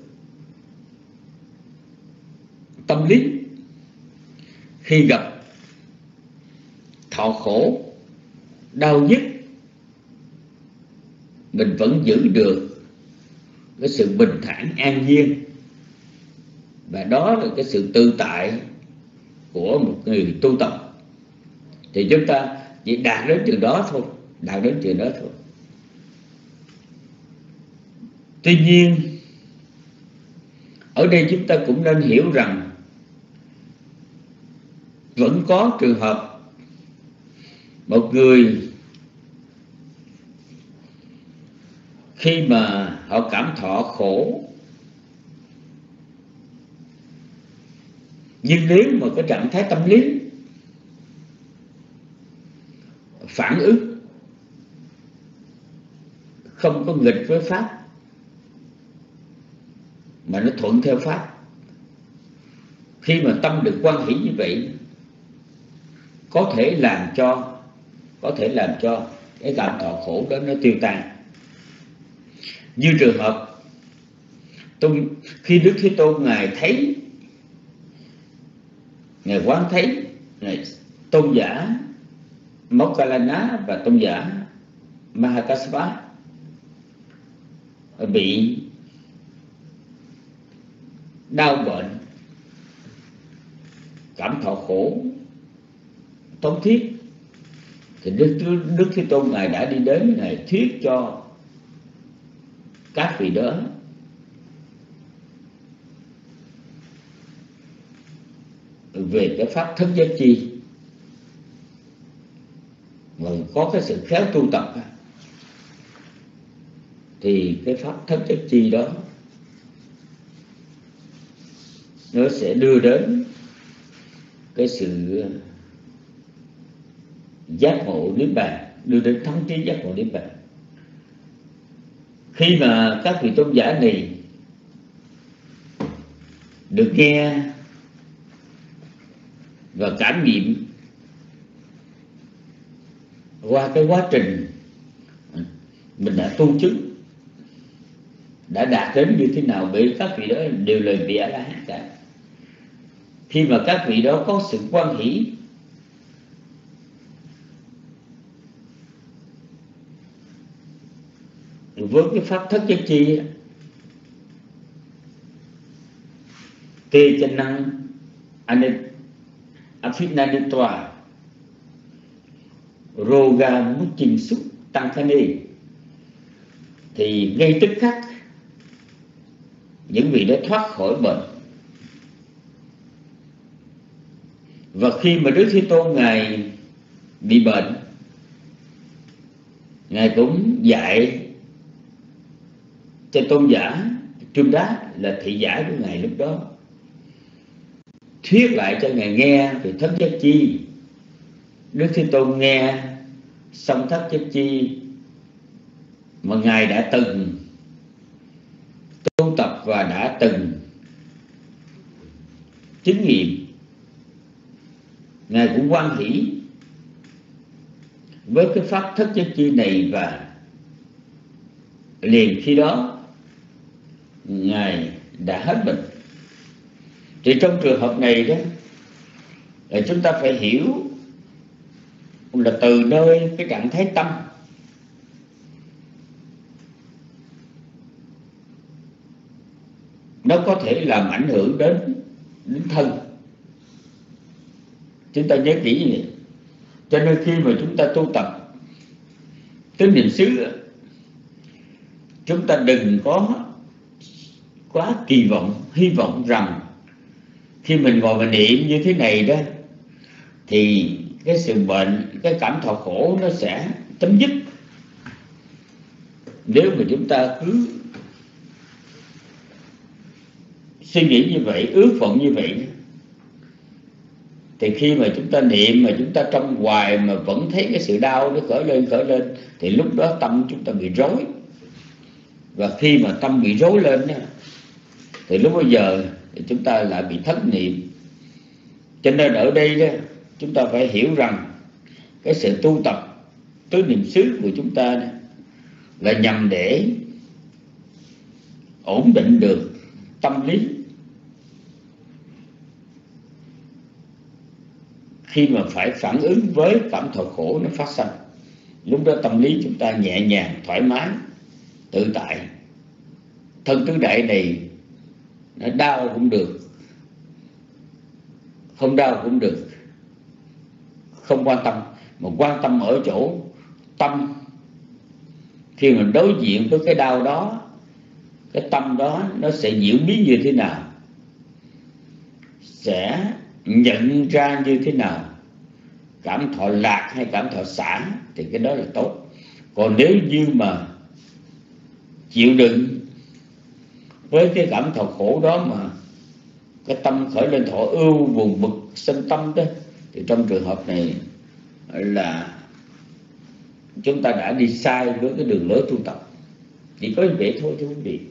[SPEAKER 5] tâm lý khi gặp thọ khổ, đau nhức, mình vẫn giữ được cái sự bình thản an nhiên. Và đó là cái sự tự tại của một người tu tập. Thì chúng ta chỉ đạt đến chừng đó thôi, đạt đến chừng đó thôi. Tuy nhiên ở đây chúng ta cũng nên hiểu rằng vẫn có trường hợp một người khi mà họ cảm thọ khổ Nhưng nếu mà cái trạng thái tâm lý phản ứng không có nghịch với pháp mà nó thuận theo pháp, khi mà tâm được hoan hỷ như vậy, có thể làm cho cái cảm thọ khổ đó nó tiêu tan. Như trường hợp khi Đức Thế Tôn Ngài thấy, Ngài quán thấy Ngài tôn giả Moggallana và tôn giả Mahakassapa bị đau bệnh, cảm thọ khổ thống thiết, thì Đức Thế Tôn Ngài đã đi đến, Ngài thuyết cho các vị đó về cái pháp thất giác chi, mà có cái sự khéo tu tập thì cái pháp thất giác chi đó nó sẽ đưa đến cái sự giác ngộ niết bàn, đưa đến thắng trí giác ngộ niết bàn. Khi mà các vị tôn giả này được nghe và cảm nghiệm qua cái quá trình mình đã tu chứng, đã đạt đến như thế nào, bởi các vị đó đều là vị A-la-hán cả. Khi mà các vị đó có sự hoan hỷ với cái pháp thất giác chi, kê chân năng Afinanitwa Roga Muchin Suk Tăng Khani, thì ngay tức khắc những vị đã thoát khỏi bệnh. Và khi mà Đức Thế Tôn Ngài bị bệnh, Ngài cũng dạy cho tôn giả Trương Đá là thị giả của Ngài lúc đó, thuyết lại cho Ngài nghe về thất giác chi. Đức Thế Tôn nghe xong thất giác chi mà Ngài đã từng tu tập và đã từng chứng nghiệm, Ngài cũng hoan hỷ với cái pháp thất giác chi này, và liền khi đó Ngài đã hết bệnh. Thì trong trường hợp này đó là chúng ta phải hiểu là từ nơi cái trạng thái tâm nó có thể làm ảnh hưởng đến thân. Chúng ta nhớ kỹ như vậy. Cho nên khi mà chúng ta tu tập tứ niệm xứ, chúng ta đừng có quá kỳ vọng, hy vọng rằng khi mình ngồi mà niệm như thế này đó thì cái sự bệnh, cái cảm thọ khổ nó sẽ chấm dứt. Nếu mà chúng ta cứ suy nghĩ như vậy, ước vọng như vậy, thì khi mà chúng ta niệm mà chúng ta trong hoài mà vẫn thấy cái sự đau nó khởi lên, thì lúc đó tâm chúng ta bị rối. Và khi mà tâm bị rối lên thì lúc bây giờ thì chúng ta lại bị thất niệm. Cho nên ở đây đó, chúng ta phải hiểu rằng cái sự tu tập tứ niệm xứ của chúng ta đó, là nhằm để ổn định được tâm lý. Khi mà phải phản ứng với cảm thọ khổ nó phát sinh, lúc đó tâm lý chúng ta nhẹ nhàng, thoải mái, tự tại. Thân tứ đại này nó đau cũng được, không đau cũng được, không quan tâm. Mà quan tâm ở chỗ tâm, khi mà đối diện với cái đau đó, cái tâm đó nó sẽ diễn biến như thế nào, sẽ nhận ra như thế nào, cảm thọ lạc hay cảm thọ xả, thì cái đó là tốt. Còn nếu như mà chịu đựng với cái cảm thọ khổ đó mà cái tâm khởi lên thọ ưu buồn bực sinh tâm đó, thì trong trường hợp này là chúng ta đã đi sai với cái đường lối tu tập. Chỉ có như vậy thôi thưa quý vị.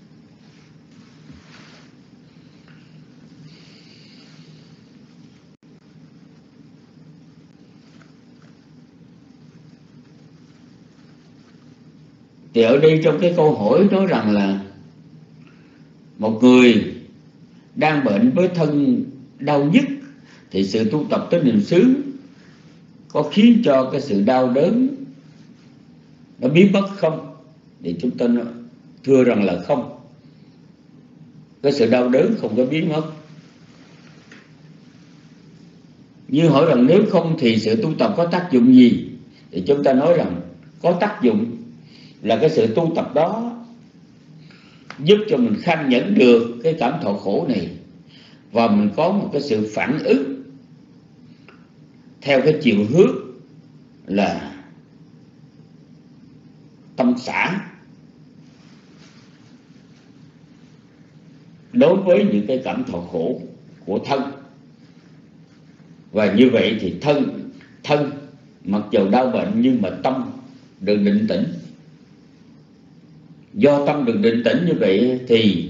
[SPEAKER 5] Thì ở đây trong cái câu hỏi nói rằng là một người đang bệnh với thân đau nhức thì sự tu tập tới niệm xứ có khiến cho cái sự đau đớn nó biến mất không? Thì chúng ta thưa rằng là không. Cái sự đau đớn không có biến mất. Như hỏi rằng nếu không thì sự tu tập có tác dụng gì? Thì chúng ta nói rằng có tác dụng, là cái sự tu tập đó giúp cho mình kham nhẫn được cái cảm thọ khổ này, và mình có một cái sự phản ứng theo cái chiều hướng là tâm xả đối với những cái cảm thọ khổ của thân. Và như vậy thì thân mặc dù đau bệnh nhưng mà tâm được định tĩnh. Do tâm được định tĩnh như vậy thì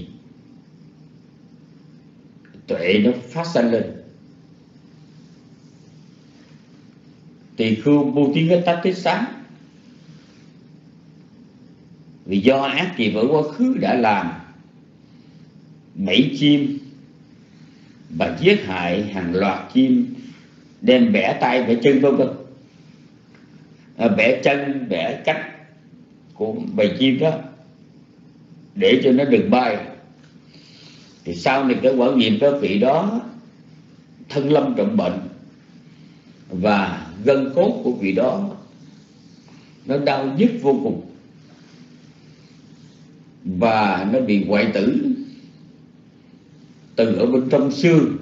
[SPEAKER 5] tuệ nó phát sanh lên. Tỳ khưu Bồ Tát cái tát tiết sáng, vì do ác gì ở quá khứ đã làm, bẫy chim và giết hại hàng loạt chim, đem bẻ tay bẻ chân vân vân, bẻ chân bẻ cánh của bầy chim đó để cho nó đừng bay. Thì sau này cái quả nghiệp đó, vị đó thân lâm trọng bệnh, và gân cốt của vị đó nó đau nhức vô cùng, và nó bị hoại tử từ ở bên trong xương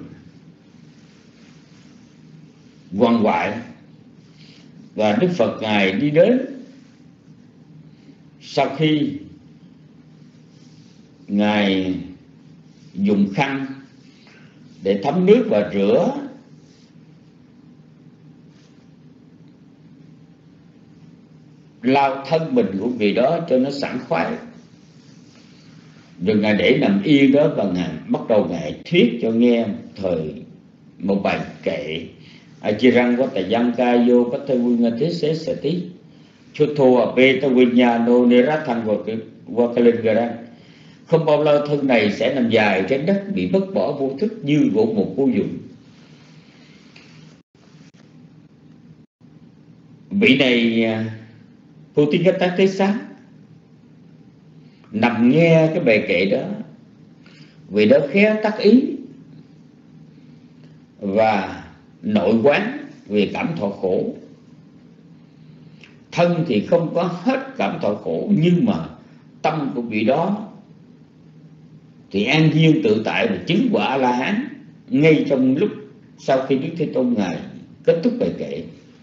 [SPEAKER 5] quằn quại. Và Đức Phật Ngài đi đến, sau khi Ngài dùng khăn để thấm nước và rửa lau thân mình của vị đó cho nó sảng khoái, rồi Ngài để nằm yên đó, và Ngài bắt đầu Ngài thuyết cho nghe một bài kệ: Achirang Vatayang Yo Patavunga Thế Sở Tí Chutho Apeta Vinyano Nirathang Vakalingara. Không bao lâu thân này sẽ nằm dài trên đất, bị vứt bỏ vô thức như gỗ mục vô dụng. Vị này Bồ Tát Thế Sáng nằm nghe cái bài kệ đó, vị đó khéo tác ý và nội quán về cảm thọ khổ. Thân thì không có hết cảm thọ khổ, nhưng mà tâm của vị đó thì an nhiên tự tại và chứng quả A-la-hán ngay trong lúc sau khi Đức Thế Tôn Ngài kết thúc bài kệ.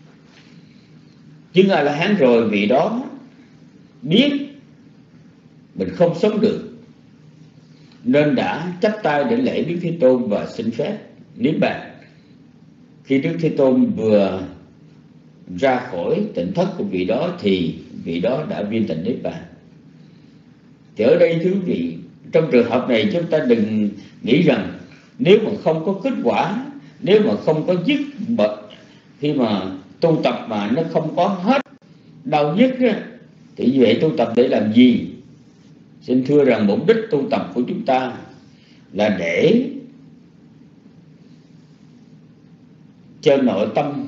[SPEAKER 5] Chứng A-la-hán rồi, vị đó biết mình không sống được, nên đã chắp tay để lễ Đức Thế Tôn và xin phép niết bàn. Khi Đức Thế Tôn vừa ra khỏi tỉnh thất của vị đó thì vị đó đã viên tịnh niết bàn. Thì ở đây thưa quý vị, trong trường hợp này chúng ta đừng nghĩ rằng nếu mà không có kết quả, nếu mà không có dứt bệnh, khi mà tu tập mà nó không có hết đau nhức thì như vậy tu tập để làm gì? Xin thưa rằng mục đích tu tập của chúng ta là để cho nội tâm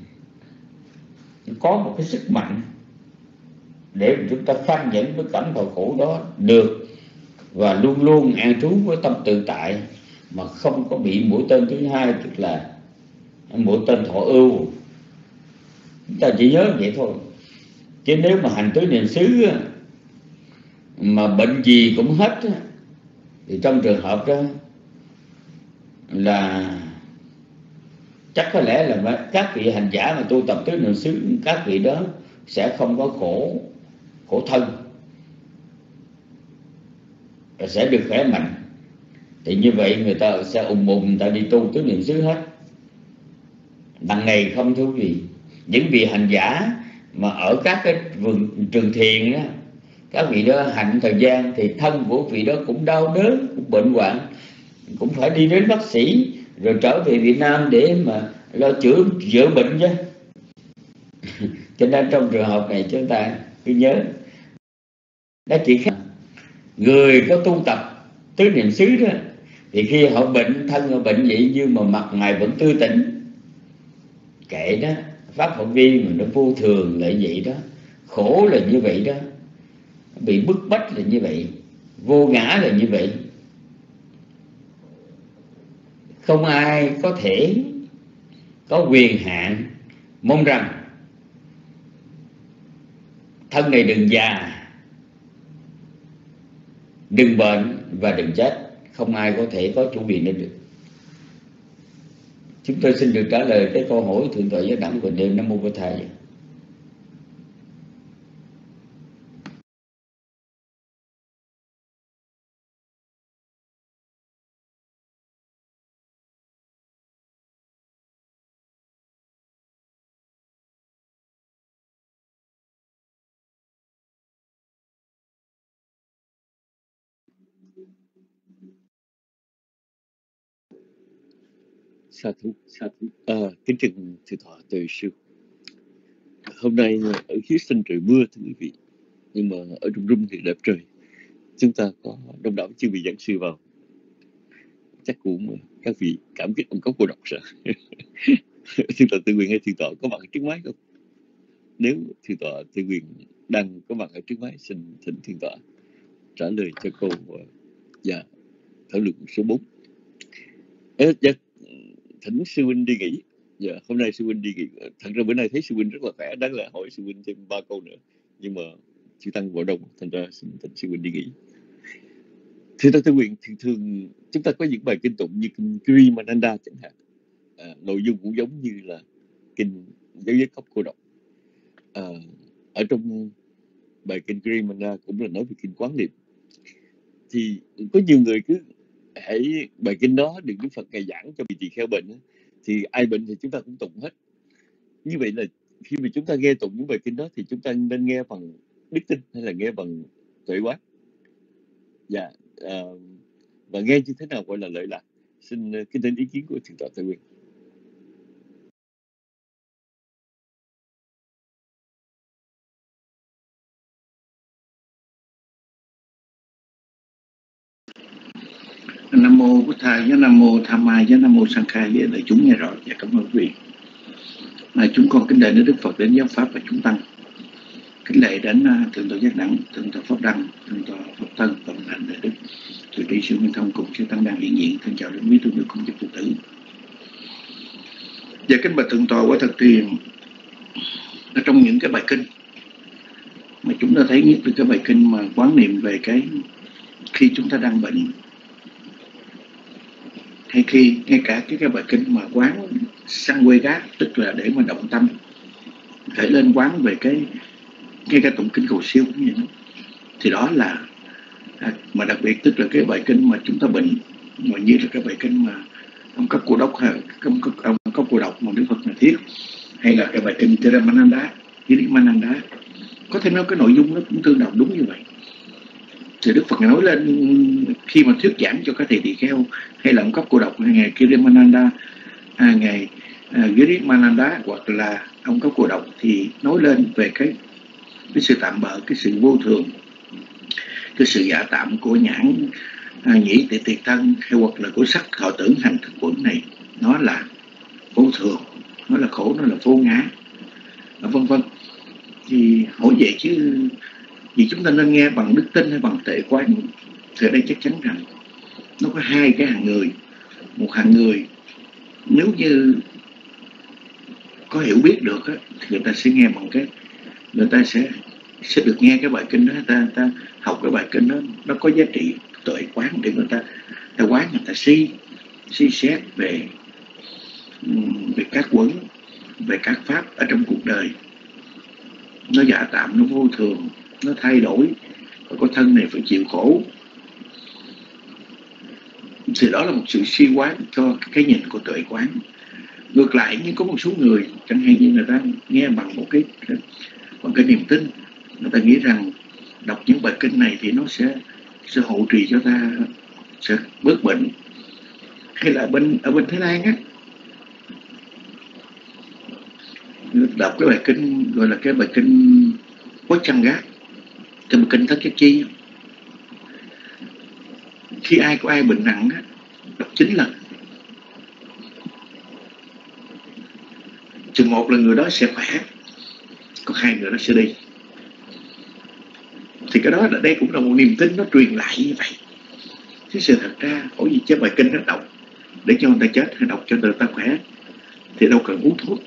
[SPEAKER 5] có một cái sức mạnh để chúng ta kham nhẫn với cảm thọ khổ đó được, và luôn luôn an trú với tâm tự tại, mà không có bị mũi tên thứ hai, tức là mũi tên thọ ưu. Chúng ta chỉ nhớ vậy thôi. Chứ nếu mà hành tứ niệm xứ mà bệnh gì cũng hết thì trong trường hợp đó là chắc có lẽ là các vị hành giả mà tu tập tứ niệm xứ, các vị đó sẽ không có khổ thân, sẽ được khỏe mạnh. Thì như vậy người ta sẽ ùng người ta đi tu tứ niệm xứ hết. Đằng này không thú vị. Những vị hành giả mà ở các cái trường thiền đó, các vị đó hành thời gian thì thân của vị đó cũng đau đớn, cũng bệnh hoạn, cũng phải đi đến bác sĩ rồi trở về Việt Nam để mà lo chữa bệnh chứ. Cho nên trong trường hợp này chúng ta cứ nhớ, đó chỉ khác người có tu tập tứ niệm xứ đó, thì khi họ bệnh, thân họ bệnh vậy nhưng mà mặt mày vẫn tươi tỉnh, kệ đó, pháp phạm vi mà nó vô thường lại vậy đó, khổ là như vậy đó, bị bức bách là như vậy, vô ngã là như vậy. Không ai có thể có quyền hạn mong rằng thân này đừng già, đừng bệnh và đừng chết. Không ai có thể có chủ quyền nên được. Chúng tôi xin được trả lời cái câu hỏi thượng tọa Giác Đẳng của Niệm Nam Mô Bổn Thầy.
[SPEAKER 3] Sa thú. Kính trình thượng tọa Từ Sư. Hôm nay ở Houston trời mưa thưa quý vị, nhưng mà ở trong room thì đẹp trời. Chúng ta có đông đảo chư vị giảng sư vào, chắc cũng các vị cảm kích ông cốc cô độc sợ. Thượng tọa Từ Quyền hay thượng tọa có mặt ở trước máy không? Nếu thượng tọa Từ Quyền đang có mặt ở trước máy, xin thỉnh thượng tọa trả lời cho câu thảo luận số 4. Thỉnh sư huynh đi nghỉ. Hôm nay sư huynh đi nghỉ. Thật ra bữa nay thấy sư huynh rất là khỏe, đáng lẽ hỏi sư huynh thêm 3 câu nữa, nhưng mà chư tăng vào đông, thành ra xin thỉnh sư huynh đi nghỉ. Thưa Tăng Tư Quyền, thường chúng ta có những bài kinh tụng như kinh Krimananda chẳng hạn, nội dung cũng giống như là kinh Dấu Vết Cốc Cô Độc. Ở trong bài kinh Krimananda cũng là nói về kinh Quán Niệm. Thì có nhiều người cứ hãy bài kinh đó được Đức Phật ngài giảng cho vị tỳ kheo bệnh, thì ai bệnh thì chúng ta cũng tụng hết. Như vậy là khi mà chúng ta nghe tụng những bài kinh đó thì chúng ta nên nghe bằng đức tin hay là nghe bằng tuệ quán? Và nghe như thế nào gọi là lợi lạc? Xin kính thỉnh ý kiến của thượng tọa Từ Quyền.
[SPEAKER 6] Nam mô Bổn Thầy, Nam mô Tham Mai, Nam mô Sang Khai, với đại chúng nghe rõ. Và cảm ơn quý vị. Chúng con kính lạy đến Đức Phật, đến giáo pháp và chúng tăng. Kính lạy đến thượng tọa Giác Đẳng, thượng tọa Pháp Đăng, thượng tọa Pháp Tân và Hạnh Đại Đức, thượng tỷ sư Minh Thông cùng chư tăng đang hiện diện. Thân chào đến quý tu nữ cùng giúp phụ tử. Và kính bạch thượng tọa, quả thật thì ở trong những cái bài kinh mà chúng ta thấy nhất là cái bài kinh mà quán niệm về cái khi chúng ta đang bệnh, hay khi ngay cả cái bài kinh mà quán sang quê gác, tức là để mà động tâm phải lên quán về cái ngay cả tụng kinh cầu siêu cũng vậy đó. Thì đó là mà đặc biệt tức là cái bài kinh mà chúng ta bệnh, mà như là cái bài kinh mà ông Cốc Cô Đốc hay ông Cốc Cô Độc mà Đức Phật là thiết, hay là cái bài kinh Tirthamananda, Girimananda, có thể nói cái nội dung nó cũng tương đồng đúng như vậy. Thì Đức Phật nói lên khi mà thuyết giảng cho các thầy tỳ kheo, hay là ông Cốc Cô Độc, hay ngày Girimananda, ngày Girimananda hoặc là ông Cốc Cô Độc, thì nói lên về cái sự tạm bợ, cái sự vô thường, cái sự giả tạm của nhãn nhĩ tị tiệt thân, hay hoặc là của sắc thọ tưởng hành thức quẩn này, nó là vô thường, nó là khổ, nó là vô ngã, vân vân. Thì hỏi vậy chứ vì chúng ta nên nghe bằng đức tin hay bằng tuệ quán? Thì ở đây chắc chắn rằng nó có hai cái hàng người. Một hàng người nếu như có hiểu biết được á, thì người ta sẽ nghe bằng cái, người ta sẽ được nghe cái bài kinh đó, người ta học cái bài kinh đó, nó có giá trị tuệ quán để người ta quán, người ta suy xét về các quẩn, về các pháp ở trong cuộc đời. Nó giả tạm, nó vô thường, nó thay đổi, và có thân này phải chịu khổ. thì đó là một sự suy quán cho cái nhìn của tuệ quán. Ngược lại, nhưng có một số người chẳng hạn như người ta nghe bằng bằng cái niềm tin, người ta nghĩ rằng đọc những bài kinh này thì nó sẽ hộ trì cho ta, sẽ bớt bệnh. Hay là ở bên Thái Lan á, đọc cái bài kinh gọi là cái bài kinh Bojjhanga, cái bài kinh Thất Giác Chi. Khi có ai bệnh nặng á, đọc 9 lần, chừng một là người đó sẽ khỏe, còn 2 người đó sẽ đi. Thì cái đó là đây cũng là một niềm tin nó truyền lại như vậy. Chứ sự thật ra có gì chứ bài kinh nó đọc để cho người ta chết hay đọc cho người ta khỏe thì đâu cần uống thuốc.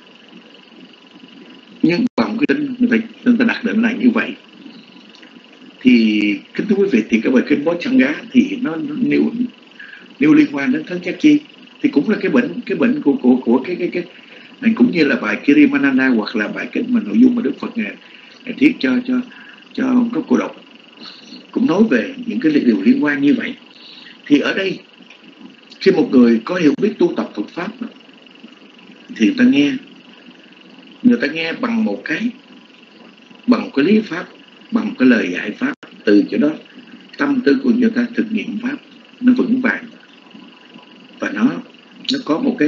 [SPEAKER 6] Nhưng bằng cái tin người ta đặt định là như vậy. Thì kính thưa quý vị, thì cái bài kinh Bojjhanga thì nó nêu liên quan đến Thất Giác Chi, thì cũng là cái bệnh của cái này, cũng như là bài Kirimananda hoặc là bài kinh mà nội dung mà Đức Phật ngài thiết cho các cô độc, cũng nói về những cái điều liên quan như vậy. Thì ở đây khi một người có hiểu biết tu tập Phật pháp thì người ta nghe bằng một cái lý pháp, bằng một cái lời dạy pháp, từ chỗ đó tâm tư của người ta thực nghiệm pháp nó vững vàng, và nó có một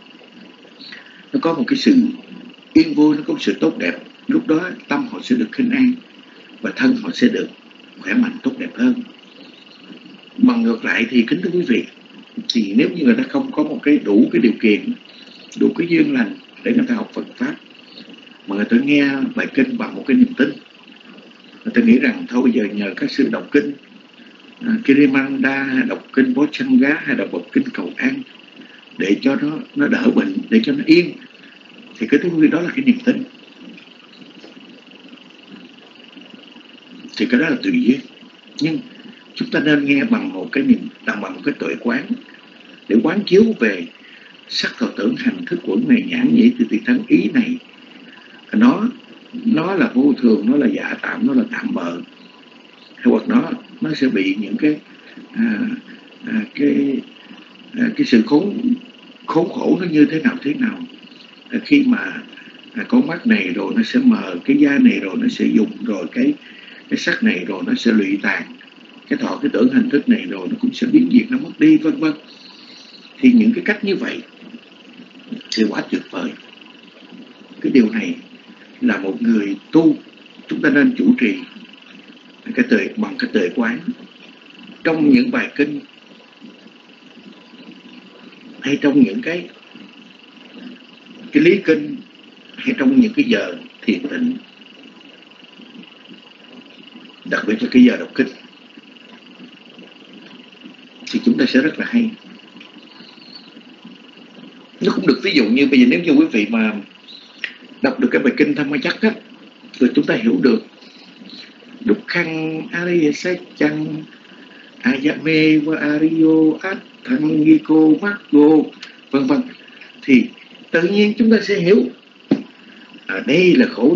[SPEAKER 6] cái sự yên vui, nó có một sự tốt đẹp. Lúc đó tâm họ sẽ được khinh an và thân họ sẽ được khỏe mạnh tốt đẹp hơn. Mà ngược lại thì kính thưa quý vị, thì nếu như người ta không có một đủ cái điều kiện, đủ cái duyên lành để người ta học Phật pháp, mà người ta nghe bài kinh bằng một cái niềm tin, người ta nghĩ rằng thôi bây giờ nhờ các sư đọc kinh Kirimanda, hay đọc kinh Bojjhanga, hay đọc kinh cầu an để cho nó đỡ bệnh, để cho nó yên, thì cái thứ đó là cái niềm tin. Thì cái đó là tùy duyên. Nhưng chúng ta nên nghe bằng một cái bằng một cái tuệ quán, để quán chiếu về sắc thọ tưởng hành thức của này, nhãn nhĩ từ thân ý này, nó là vô thường, nó là giả tạm, nó là tạm bợ, hoặc nó sẽ bị những cái sự khốn khổ nó như thế nào. Khi mà con mắt này rồi nó sẽ mờ, cái da này rồi nó sẽ dùng, rồi cái sắc này rồi nó sẽ lụy tàn, cái thọ cái tưởng hành thức này rồi nó cũng sẽ biến diệt, nó mất đi, vân vân. Thì những cái cách như vậy thì quá tuyệt vời. Cái điều này là một người tu chúng ta nên chủ trì bằng cái tuệ quán trong những bài kinh, hay trong những cái lý kinh, hay trong những cái giờ thiền định, đặc biệt là cái giờ đọc kinh, thì chúng ta sẽ rất là hay. Nó cũng được ví dụ như bây giờ nếu như quý vị mà đọc được cái bài kinh Tham Ma Chắc á, rồi chúng ta hiểu được Dukkhaṃ Ariyasacchaṃ Ayame wa Ariyo Atthangiko Maggo, vân vân, thì tự nhiên chúng ta sẽ hiểu đây là khổ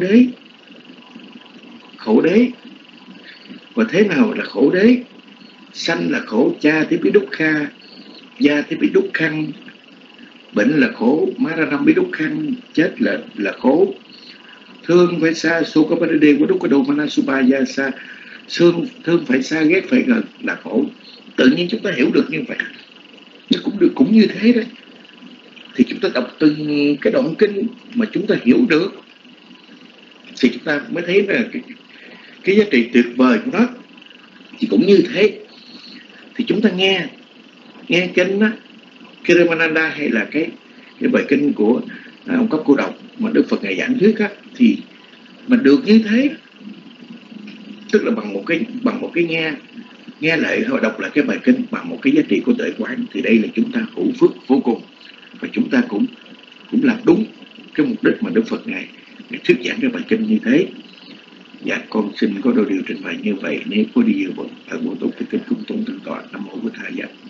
[SPEAKER 6] đế. Và thế nào là khổ đế? Sanh là khổ, cha thì biết dukkha, gia thì biết dukkhaṃ, bệnh là khổ, maranam biết dukkhaṃ, chết là khổ, thương phải xa, sukhapadade của dukkado manasupayasa, thương phải xa, ghét phải gần là khổ. Tự nhiên chúng ta hiểu được như vậy. Nhưng cũng như thế đấy. Thì chúng ta đọc từng cái đoạn kinh mà chúng ta hiểu được, thì chúng ta mới thấy là cái giá trị tuyệt vời của nó. Thì cũng như thế, thì chúng ta nghe kinh đó, Kirimananda, hay là cái bài kinh của ông Cấp Cô Độc mà Đức Phật ngài giảng thuyết á, thì mình được như thế, tức là bằng một cái nghe lại hoặc đọc lại cái bài kinh bằng một cái giá trị của tuệ quán, thì đây là chúng ta hữu phước vô cùng, và chúng ta cũng làm đúng cái mục đích mà Đức Phật ngài thuyết giảng cái bài kinh như thế. Dạ, con xin có đôi điều trình bày như vậy. Nếu có điều ở bộ tốt thì kính cung tôn thượng tọa. Nam mô Bổn Thầy. Dạ.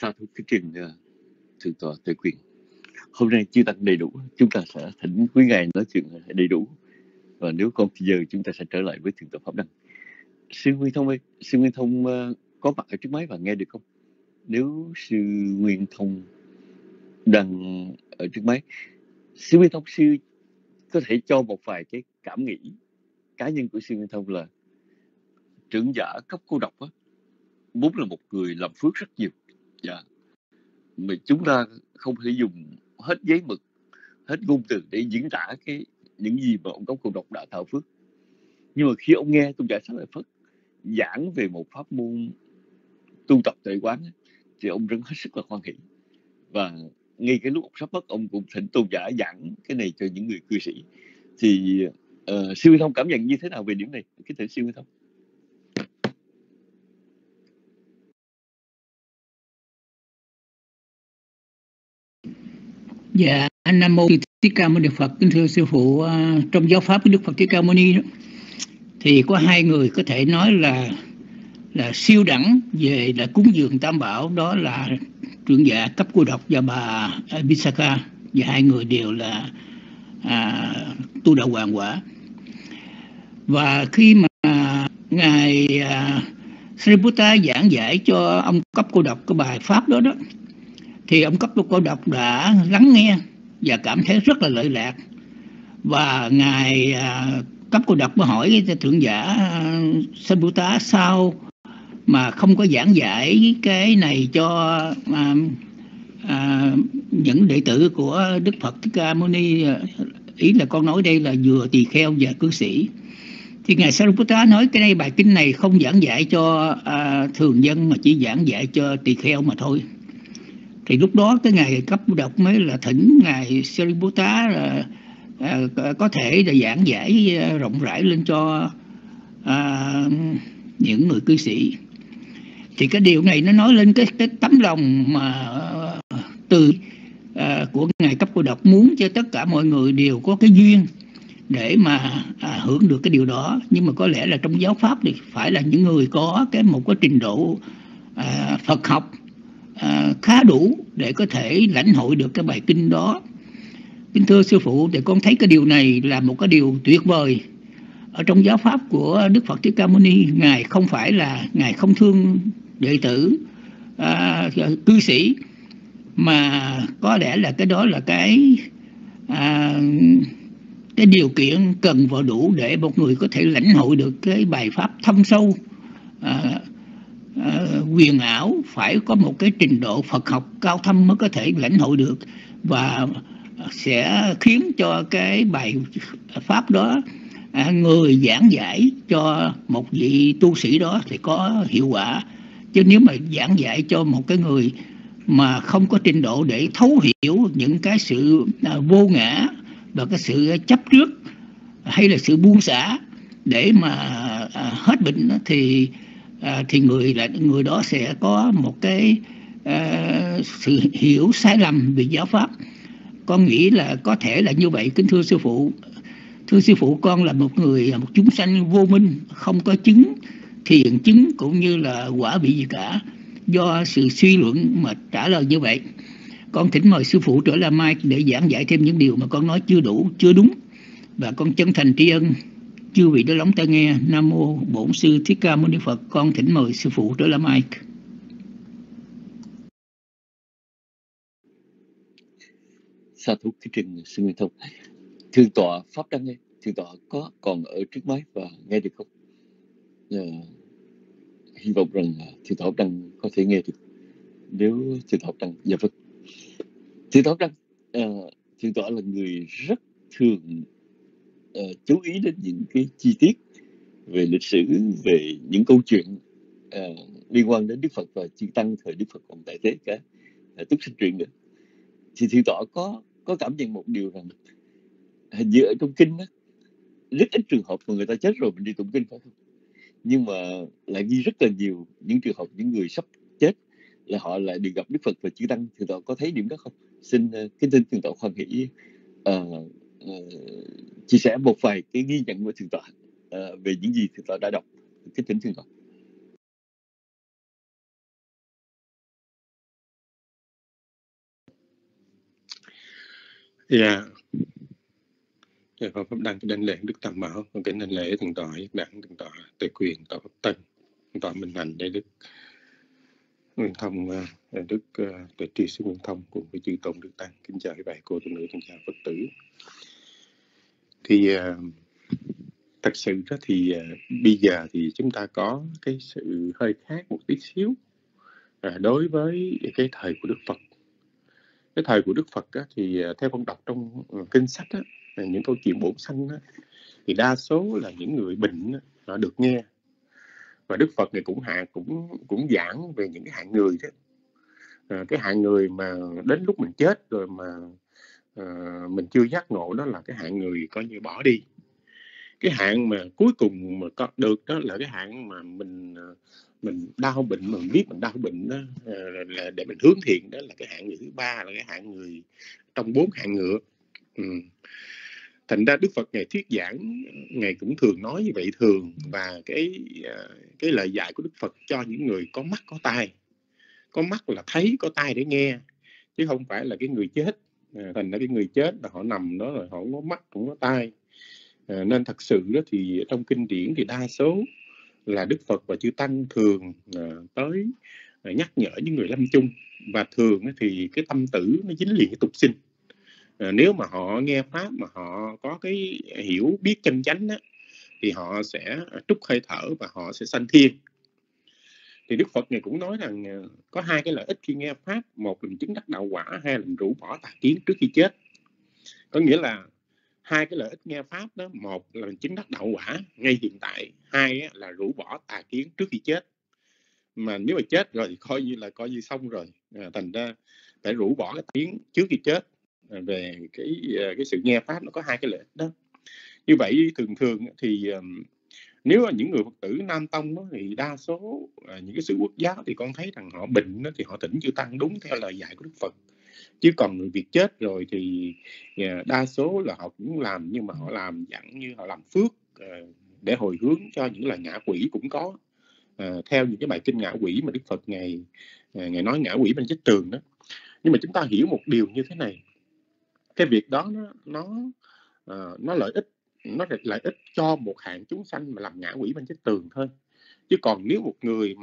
[SPEAKER 3] Sa thú cái trình thượng tọa Tuệ Quyền. Hôm nay chưa tăng đầy đủ, chúng ta sẽ thỉnh quý ngài nói chuyện đầy đủ. Và nếu còn thì giờ chúng ta sẽ trở lại với thượng tọa Pháp Đăng. Sư Nguyên Thông ơi, sư Nguyên Thông có mặt ở trước máy và nghe được không? Nếu sư Nguyên Thông đang ở trước máy, sư Nguyên Thông, sư có thể cho một vài cái cảm nghĩ cá nhân của sư Nguyên Thông là trưởng giả cấp cô độc á, vốn là một người làm phước rất nhiều. Dạ. Mà chúng ta không thể dùng hết giấy mực, hết ngôn từ để diễn tả những gì mà ông cấp cô độc đã tạo phước. Nhưng mà khi ông nghe tôn giả Xá Lợi Phất giảng về một pháp môn tu tập tuệ quán thì ông rất hết sức là hoan hỷ. Và ngay cái lúc ông sắp mất, ông cũng thỉnh tôn giả giảng cái này cho những người cư sĩ. Thì sư Nguyên Thông cảm nhận như thế nào về điểm này? Cái thỉnh sư Nguyên Thông.
[SPEAKER 7] Dạ, Nam Mô Thích Ca Mâu Ni Phật. Kính thưa sư phụ, trong giáo pháp của Đức Phật Thích Ca Mâu Ni thì có hai người có thể nói là siêu đẳng về là cúng dường tam bảo, đó là trưởng giả cấp cô độc và bà Visakha, và hai người đều là tu đạo hoàng quả. Và khi mà ngài Sariputta giảng giải cho ông cấp cô độc cái bài pháp đó thì ông cấp cô độc đã lắng nghe và cảm thấy rất là lợi lạc. Và ngài cấp cô độc mới hỏi thượng giả Sariputta sao mà không có giảng giải cái này cho những đệ tử của Đức Phật Thích Ca Mâu Ni, ý là con nói đây là vừa tỳ kheo và cư sĩ. Thì ngài Sariputta nói cái này bài kinh này không giảng giải cho thường dân mà chỉ giảng giải cho tỳ kheo mà thôi. Thì lúc đó cái ngài cấp cô độc mới là thỉnh ngài Sariputta là có thể là giảng giải rộng rãi lên cho những người cư sĩ. Thì cái điều này nó nói lên cái tấm lòng mà từ của ngài cấp cô độc muốn cho tất cả mọi người đều có cái duyên để mà hưởng được cái điều đó. Nhưng mà có lẽ là trong giáo pháp thì phải là những người có một cái trình độ Phật học khá đủ để có thể lãnh hội được cái bài kinh đó. Kính thưa sư phụ, thì con thấy cái điều này là một cái điều tuyệt vời ở trong giáo pháp của Đức Phật Thích Ca Mâu Ni. Ngài không phải là ngài không thương đệ tử cư sĩ, mà có lẽ là cái đó là cái điều kiện cần và đủ để một người có thể lãnh hội được cái bài pháp thâm sâu huyền ảo, phải có một cái trình độ Phật học cao thâm mới có thể lãnh hội được, và sẽ khiến cho cái bài pháp đó người giảng giải cho một vị tu sĩ đó thì có hiệu quả. Chứ nếu mà giảng giải cho một cái người mà không có trình độ để thấu hiểu những cái sự vô ngã và cái sự chấp trước hay là sự buông xả để mà hết bệnh thì người đó sẽ có một cái sự hiểu sai lầm về giáo pháp. Con nghĩ là có thể là như vậy. Kính thưa sư phụ, thưa sư phụ, con là một chúng sanh vô minh, không có chứng thiền chứng cũng như là quả vị gì cả. Do sự suy luận mà trả lời như vậy. Con thỉnh mời sư phụ trở lại mic để giảng giải thêm những điều mà con nói chưa đủ, chưa đúng. Và con chân thành tri ân chư vị đã lắng tai nghe. Nam mô Bổn Sư Thích Ca Mâu Ni Phật. Con thỉnh mời sư phụ trở lại mic.
[SPEAKER 3] Sa thú cái trình sư Nguyên Thông. Thượng tọa Pháp Đăng ơi, thượng tọa có còn ở trước máy và nghe được không? Hy vọng rằng thượng tọa Pháp Đăng có thể nghe được. Nếu thượng tọa Pháp Đăng, dạ vâng. Thượng tọa Pháp Đăng, thượng tọa là người rất thường chú ý đến những cái chi tiết về lịch sử, về những câu chuyện liên quan đến Đức Phật và chư tăng thời Đức Phật còn tại thế, cả túc sinh truyện nữa. Thì thượng tọa có cảm nhận một điều rằng hình như ở trong kinh đó, rất ít trường hợp mà người ta chết rồi mình đi tụng kinh, phải không? Nhưng mà lại ghi rất là nhiều những trường hợp những người sắp chết là họ lại được gặp Đức Phật và chư tăng. Thượng tọa có thấy điểm đó không? Xin kính thưa thượng tọa hoan hỷ chia sẻ một vài cái ghi nhận của thượng tọa về những gì thượng tọa đã đọc. Kính thỉnh thượng tọa.
[SPEAKER 2] Dạ. Dạ, con pháp đăng đảnh lễ Đức Tam Bảo, con kính đảnh lễ thượng tọa Giác Đẳng, thượng tọa Tề Quyền, tọa Pháp Tân, thượng tọa Minh Hạnh, đại đức Nguyên Thông, đức Tuệ Tri Sư Nguyên Thông cùng với chư tôn đức tăng. Kính chào các bà cô tu nữ, kính chào Phật tử. Thì thật sự đó thì bây giờ thì chúng ta có cái sự hơi khác một tí xíu đối với cái thời của Đức Phật. Cái thời của Đức Phật á, thì theo con đọc trong kinh sách á, những câu chuyện bổn sanh á, thì đa số là những người bệnh á, họ được nghe. Và Đức Phật này cũng giảng về những cái hạng người đó. Cái hạng người mà đến lúc mình chết rồi mà mình chưa giác ngộ, đó là cái hạng người coi như bỏ đi. Cái hạng mà cuối cùng mà có được đó là cái hạng mà mình đau bệnh, mình biết mình đau bệnh đó là để mình hướng thiện, đó là cái hạng người thứ ba, là cái hạng người trong 4 hạng ngựa. Thành ra Đức Phật Ngài thuyết giảng, Ngài cũng thường nói như vậy thường. Và cái lời dạy của Đức Phật cho những người có mắt có tai. Có mắt là thấy, có tai để nghe, chứ không phải là cái người chết. Thành ra cái người chết là họ nằm đó rồi họ không có mắt, không có tai. Nên thật sự đó thì trong kinh điển thì đa số là Đức Phật và chư Tăng thường tới nhắc nhở những người lâm chung. Và thường thì cái tâm tử nó dính liền cái tục sinh. Nếu mà họ nghe Pháp mà họ có cái hiểu biết chân chánh đó, thì họ sẽ trút hơi thở và họ sẽ sanh thiên. Thì Đức Phật này cũng nói rằng có 2 cái lợi ích khi nghe Pháp. Một là chứng đắc đạo quả, 2 là rũ bỏ tà kiến trước khi chết. Có nghĩa là 2 cái lợi ích nghe Pháp đó, một là chứng đắc đạo quả ngay hiện tại, 2 là rũ bỏ tà kiến trước khi chết. Mà nếu mà chết rồi thì coi như xong rồi. Thành ra phải rũ bỏ cái tà kiến trước khi chết. Về cái sự nghe Pháp nó có 2 cái lợi ích đó. Như vậy thường thì nếu mà những người Phật tử Nam Tông đó, thì đa số những cái xứ Quốc giáo thì con thấy rằng họ bệnh đó, thì họ thỉnh chư Tăng đúng theo lời dạy của Đức Phật. Chứ còn người việc chết rồi thì đa số là họ cũng làm, nhưng mà họ làm dạng như họ làm phước để hồi hướng cho những lời ngạ quỷ cũng có. Theo những cái bài kinh ngạ quỷ mà Đức Phật Ngài nói ngạ quỷ bên chết tường đó. Nhưng mà chúng ta hiểu một điều như thế này, cái việc đó nó lợi ích, nó lợi ích cho một hạng chúng sanh mà làm ngạ quỷ bên chết tường thôi. Chứ còn nếu một người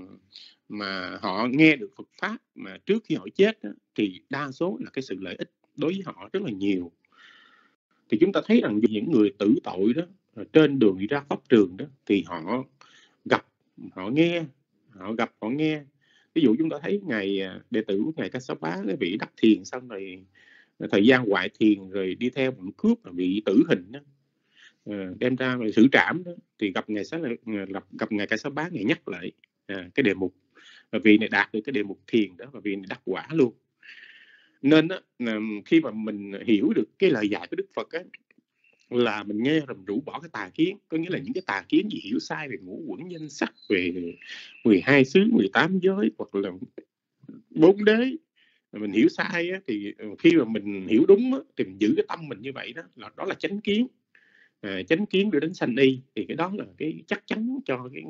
[SPEAKER 2] mà họ nghe được Phật Pháp mà trước khi họ chết đó, thì đa số là cái sự lợi ích đối với họ rất là nhiều. Thì chúng ta thấy rằng những người tử tội đó, trên đường đi ra pháp trường đó, thì họ gặp, họ nghe, họ nghe. Ví dụ chúng ta thấy ngày đệ tử của Ngài Kassapa, cái vị đắc thiền xong rồi thời gian hoại thiền rồi đi theo bọn cướp bị tử hình đó, đem ra xử trảm đó, thì gặp Ngài Kassapa, Ngài nhắc lại cái đề mục, và vị này đạt được cái đề mục thiền đó, và vị này đắc quả luôn. Nên đó, khi mà mình hiểu được cái lời dạy của Đức Phật á, là mình nghe rồi rũ bỏ cái tà kiến. Có nghĩa là những cái tà kiến gì hiểu sai về ngũ uẩn danh sắc, về 12 xứ, 18 giới, hoặc là 4 đế, mình hiểu sai á, thì khi mà mình hiểu đúng á, thì mình giữ cái tâm mình như vậy đó là chánh kiến. Chánh kiến đưa đến sanh y, thì cái đó là cái chắc chắn cho cái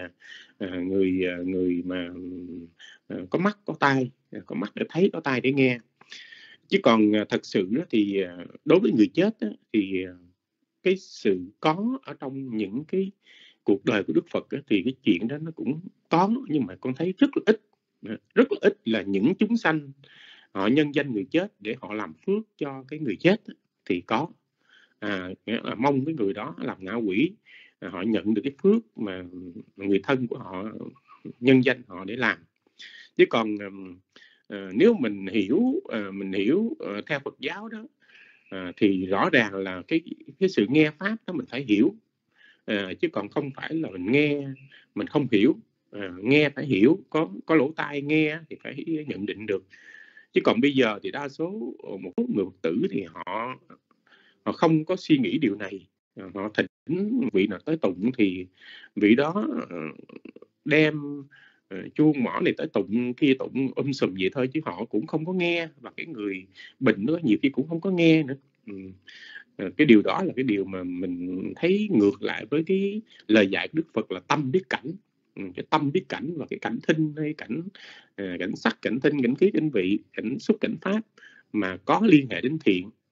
[SPEAKER 2] người mà có mắt có tai, có mắt để thấy, có tai để nghe. Chứ còn thật sự đó thì đối với người chết đó, thì cái sự có ở trong những cái cuộc đời của Đức Phật đó, thì cái chuyện đó nó cũng có, nhưng mà con thấy rất là ít là những chúng sanh họ nhân danh người chết để họ làm phước cho cái người chết đó, thì có. Nghĩa là mong cái người đó làm ngạ quỷ, họ nhận được cái phước mà người thân của họ nhân danh họ để làm. Chứ còn nếu mình hiểu theo Phật giáo đó, thì rõ ràng là cái sự nghe Pháp đó mình phải hiểu, chứ còn không phải là mình nghe mình không hiểu. Nghe phải hiểu, có lỗ tai nghe thì phải nhận định được. Chứ còn bây giờ thì đa số một số người Phật tử thì họ không có suy nghĩ điều này. Họ thỉnh vị nào tới tụng thì vị đó đem chuông mỏ này tới tụng, kia tụng sùm vậy thôi, chứ họ cũng không có nghe. Và cái người bệnh đó nhiều khi cũng không có nghe nữa. Cái điều đó là cái điều mà mình thấy ngược lại với cái lời dạy của Đức Phật là tâm biết cảnh. Cái tâm biết cảnh và cái cảnh thinh hay cảnh sắc, cảnh thinh, cảnh khí, cảnh vị, cảnh xúc, cảnh pháp mà có liên hệ đến thiện,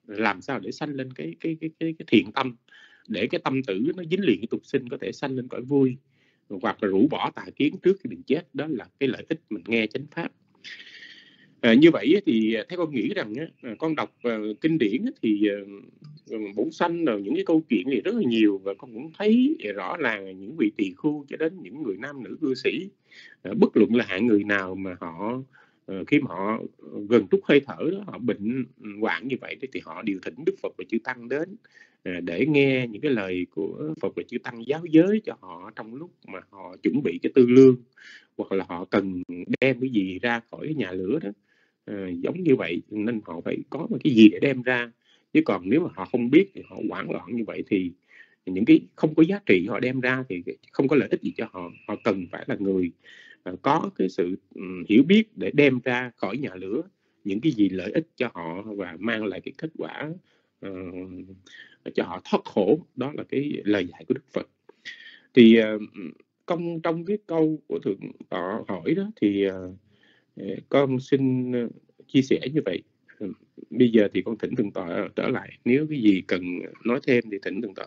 [SPEAKER 2] làm sao để sanh lên cái thiện tâm, để cái tâm tử nó dính liền cái tục sinh có thể sanh lên cõi vui, hoặc là rũ bỏ tà kiến trước khi mình chết. Đó là cái lợi ích mình nghe chánh pháp. Như vậy thì theo con nghĩ rằng con đọc kinh điển thì bổn sanh rồi những cái câu chuyện này rất là nhiều, và con cũng thấy rõ ràng những vị tỳ khưu cho đến những người nam nữ cư sĩ, bất luận là hạng người nào mà họ khi mà họ gần trút hơi thở đó, họ bệnh hoạn như vậy thì họ đều thỉnh Đức Phật và Chư Tăng đến để nghe những cái lời của Phật và Chư Tăng giáo giới cho họ trong lúc mà họ chuẩn bị cái tư lương, hoặc là họ cần đem cái gì ra khỏi cái nhà lửa đó. Giống như vậy nên họ phải có một cái gì để đem ra, chứ còn nếu mà họ không biết thì họ hoảng loạn như vậy thì những cái không có giá trị họ đem ra thì không có lợi ích gì cho họ. Họ cần phải là người có cái sự hiểu biết để đem ra khỏi nhà lửa những cái gì lợi ích cho họ và mang lại cái kết quả cho họ thoát khổ. Đó là cái lời dạy của Đức Phật. Thì trong cái câu của Thượng Tọa hỏi đó thì con xin chia sẻ như vậy. Bây giờ thì con thỉnh Thượng Tọa trở lại, nếu cái gì cần nói thêm thì thỉnh Thượng Tọa.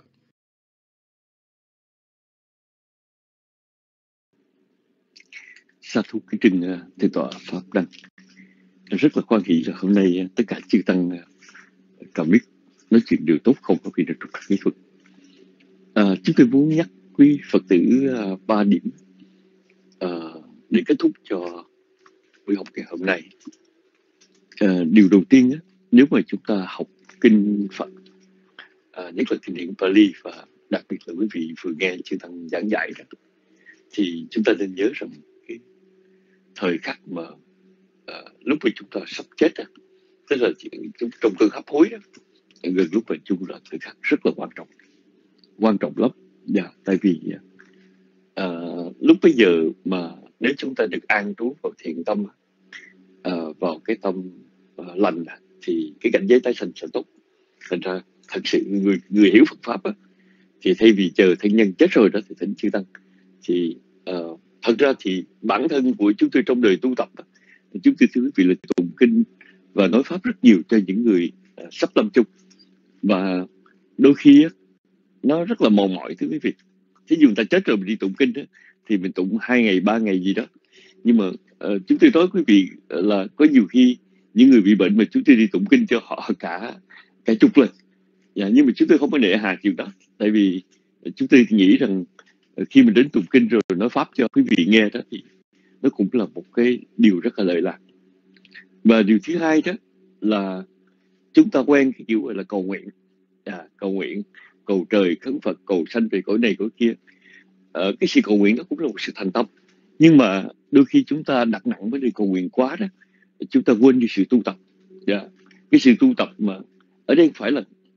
[SPEAKER 3] Sa thú kính trình Thượng Tọa Pháp Đăng. Rất là quan hỷ là hôm nay tất cả chư tăng cảm biết nói chuyện điều tốt, không có gì được trục trặc kỹ thuật. Chúng tôi muốn nhắc quý Phật tử 3 điểm để kết thúc cho buổi học ngày hôm nay. Điều đầu tiên nếu mà chúng ta học kinh Phật, nhất là kinh điển Pali, và đặc biệt là quý vị vừa nghe chư tăng giảng dạy đó, thì chúng ta nên nhớ rằng cái thời khắc mà lúc mà chúng ta sắp chết đó, tức là trong cơn hấp hối đó, gần lúc mà chung là thời khắc rất là quan trọng lắm. Tại vì lúc bây giờ mà nếu chúng ta được an trú vào thiện tâm, vào cái tâm lành, thì cái cảnh giới tái sanh sẽ tốt. Thành ra thật sự người hiểu Phật pháp thì thay vì chờ thân nhân chết rồi đó thì thỉnh chư tăng. Thì thật ra thì bản thân của chúng tôi trong đời tu tập chúng tôi thưa quý vị là tụng kinh và nói pháp rất nhiều cho những người sắp lâm chung, và đôi khi nó rất là mòn mỏi thưa quý vị. Thí dụ người ta chết rồi mình đi tụng kinh thì mình tụng 2 ngày 3 ngày gì đó, nhưng mà chúng tôi nói quý vị là có nhiều khi những người bị bệnh mà chúng tôi đi tụng kinh cho họ cả chục lần. Nhưng mà chúng tôi không có nể hà chuyện đó, tại vì chúng tôi nghĩ rằng khi mình đến tụng kinh rồi nói pháp cho quý vị nghe đó thì nó cũng là một cái điều rất là lợi lạc. Và điều thứ hai đó là chúng ta quen cái kiểu gọi là cầu nguyện, cầu trời khấn Phật, cầu sanh về cõi này cõi kia. Cái sự cầu nguyện đó cũng là một sự thành tâm, nhưng mà đôi khi chúng ta đặt nặng vấn đề cầu nguyện quá đó, chúng ta quên đi sự tu tập. Cái sự tu tập mà ở đây phải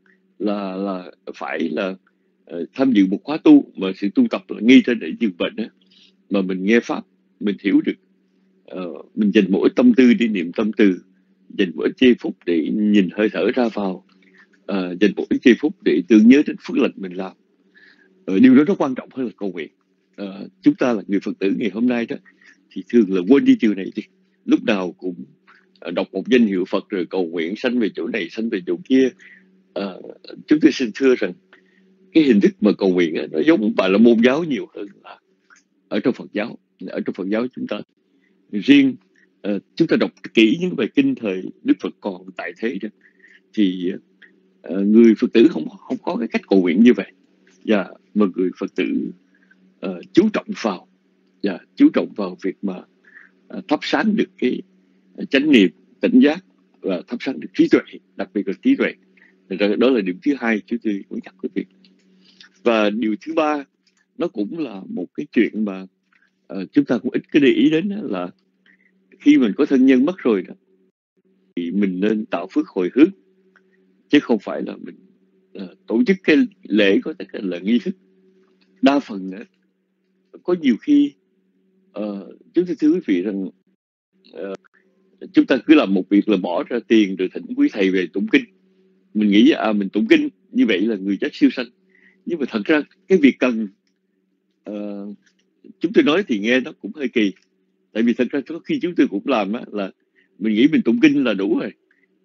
[SPEAKER 3] là tham dự một khóa tu, mà sự tu tập là ngay trên để giường bệnh đó, mà mình nghe pháp, mình hiểu được, mình dành mỗi tâm tư để niệm tâm từ, dành mỗi giây phút để nhìn hơi thở ra vào, dành mỗi giây phút để tưởng nhớ đến phước lành mình làm. Điều đó nó quan trọng hơn là cầu nguyện. Chúng ta là người Phật tử ngày hôm nay đó thì thường là quên đi điều này đi, lúc nào cũng đọc một danh hiệu Phật rồi cầu nguyện sanh về chỗ này sanh về chỗ kia. Chúng tôi xin thưa rằng cái hình thức mà cầu nguyện nó giống bà là môn giáo nhiều hơn là ở trong Phật giáo. Ở trong Phật giáo chúng ta riêng chúng ta đọc kỹ những bài kinh thời Đức Phật còn tại thế đó, thì người Phật tử không có cái cách cầu nguyện như vậy. Mà người Phật tử chú trọng vào việc mà thắp sáng được cái chánh niệm tỉnh giác và thắp sáng được trí tuệ, đặc biệt là trí tuệ. Đó là điểm thứ hai chúng tôi muốn nhắc quý vị. Và điều thứ ba, nó cũng là một cái chuyện mà chúng ta cũng ít cái để ý đến, là khi mình có thân nhân mất rồi đó, thì mình nên tạo phước hồi hướng, chứ không phải là mình tổ chức cái lễ có thể là nghi thức. Đa phần có nhiều khi chúng tôi thưa quý vị rằng chúng ta cứ làm một việc là bỏ ra tiền rồi thỉnh quý thầy về tụng kinh. Mình nghĩ mình tụng kinh như vậy là người chết siêu sanh, nhưng mà thật ra cái việc cần chúng tôi nói thì nghe nó cũng hơi kỳ. Tại vì thật ra có khi chúng tôi cũng làm là mình nghĩ mình tụng kinh là đủ rồi,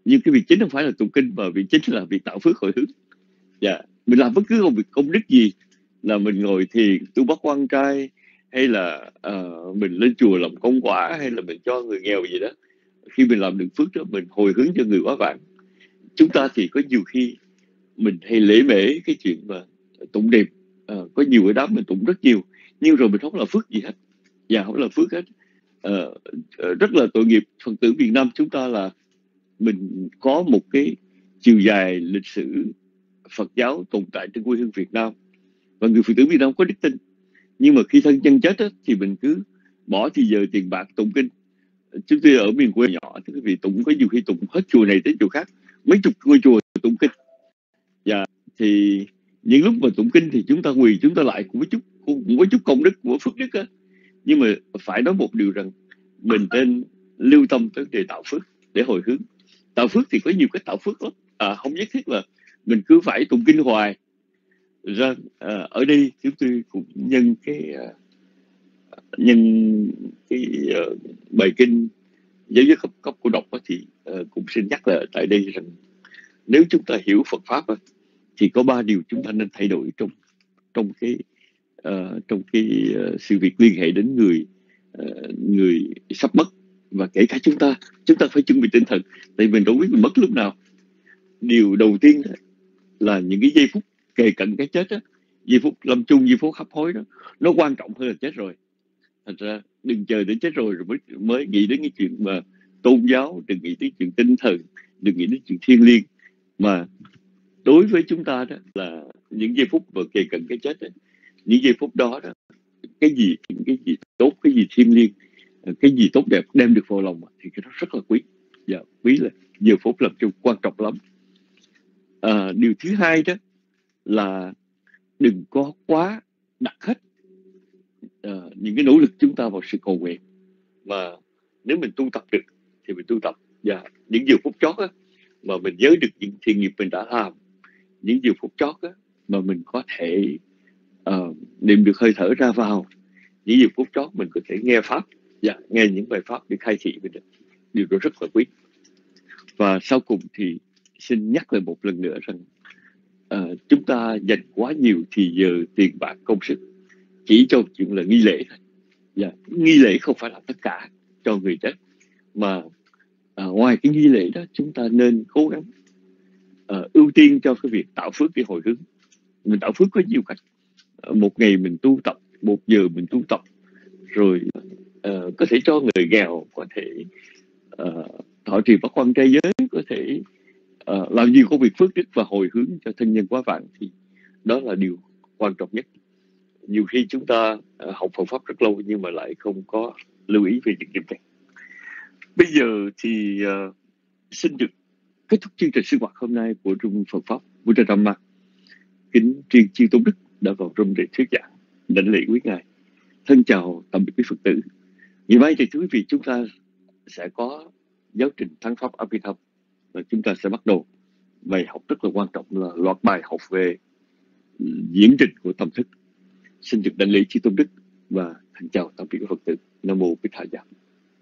[SPEAKER 3] Nhưng cái việc chính không phải là tụng kinh, mà việc chính là việc tạo phước hồi hướng. Mình làm bất cứ công đức gì, là mình ngồi thiền tu bát quan trai, hay là mình lên chùa làm công quả, hay là mình cho người nghèo gì đó, khi mình làm được phước đó, mình hồi hướng cho người quá vãng. Chúng ta thì có nhiều khi mình hay lễ mễ cái chuyện mà tụng niệm, có nhiều cái đám mình tụng rất nhiều, nhưng rồi mình không làm phước gì hết, không làm phước hết. Rất là tội nghiệp Phật tử Việt Nam chúng ta, là mình có một cái chiều dài lịch sử Phật giáo tồn tại trên quê hương Việt Nam, và người Phật tử Việt Nam có đức tin, nhưng mà khi thân nhân chết á, thì mình cứ bỏ thì giờ tiền bạc tụng kinh. Chúng tôi ở miền quê nhỏ, thì quý vị tụng có nhiều khi tụng hết chùa này tới chùa khác, mấy chục ngôi chùa tụng kinh. Thì những lúc mà tụng kinh thì chúng ta quỳ, chúng ta lại cũng có chút công đức của phước đức á. Nhưng mà phải nói một điều rằng mình nên lưu tâm tới đề tạo phước để hồi hướng. Tạo phước thì có nhiều cách tạo phước lắm, không nhất thiết là mình cứ phải tụng kinh hoài. Ra ở đây chúng tôi cũng nhân cái bài kinh Giáo giới cấp cô đọc thì cũng xin nhắc là tại đây rằng nếu chúng ta hiểu Phật pháp thì có 3 điều chúng ta nên thay đổi trong cái sự việc liên hệ đến người sắp mất, và kể cả chúng ta phải chuẩn bị tinh thần, tại vì mình đâu biết mình mất lúc nào. Điều đầu tiên là những cái giây phút kề cận cái chết đó, giây phút lâm chung, giây phút hấp hối đó, nó quan trọng hơn là chết rồi. Thành ra đừng chờ đến chết rồi mới nghĩ đến cái chuyện mà tôn giáo, đừng nghĩ đến chuyện tinh thần, đừng nghĩ đến chuyện thiêng liêng. Mà đối với chúng ta đó là những giây phút mà kề cận cái chết đó, những giây phút đó cái gì tốt, cái gì thiêng liêng, cái gì tốt đẹp đem được vào lòng thì cái đó rất là quý. Quý là giờ phút làm chung quan trọng lắm. Điều thứ hai đó là đừng có quá đặt hết những cái nỗ lực chúng ta vào sự cầu nguyện, mà nếu mình tu tập được thì mình tu tập. Và những giờ phút chót mà mình nhớ được những thiện nghiệp mình đã làm, những giờ phút chót mà mình có thể niệm được hơi thở ra vào, những giờ phút chót mình có thể nghe pháp, nghe những bài pháp để khai thị mình được, điều đó rất là quý. Và sau cùng thì xin nhắc lại một lần nữa rằng chúng ta dành quá nhiều thì giờ, tiền bạc, công sức chỉ cho chuyện là nghi lễ thôi. Nghi lễ không phải là tất cả cho người chết, mà ngoài cái nghi lễ đó, chúng ta nên cố gắng ưu tiên cho cái việc tạo phước để hồi hướng. Mình tạo phước có nhiều cách. Một ngày mình tu tập, 1 giờ mình tu tập, rồi có thể cho người nghèo, có thể thọ trì bát quan trai giới, có thể làm nhiều công việc phước đức và hồi hướng cho thân nhân quá vãng, thì đó là điều quan trọng nhất. Nhiều khi chúng ta học Phật pháp rất lâu nhưng mà lại không có lưu ý về những điểm này. Bây giờ thì xin được kết thúc chương trình sinh hoạt hôm nay của Trung Phật pháp Buddha Dhamma. Kính tri chư tôn đức đã vào room để thuyết giảng, đảnh lễ quý ngài. Thân chào tạm biệt quý Phật tử. Ngày mai thì thưa quý vị, chúng ta sẽ có giáo trình Thắng Pháp Abhidhamma, và chúng ta sẽ bắt đầu bài học rất là quan trọng là loạt bài học về diễn trình của tâm thức. Xin được đảnh lễ chư tôn đức và thân chào tạm biệt quý Phật tử. Nam mô Bích Thầy Giác.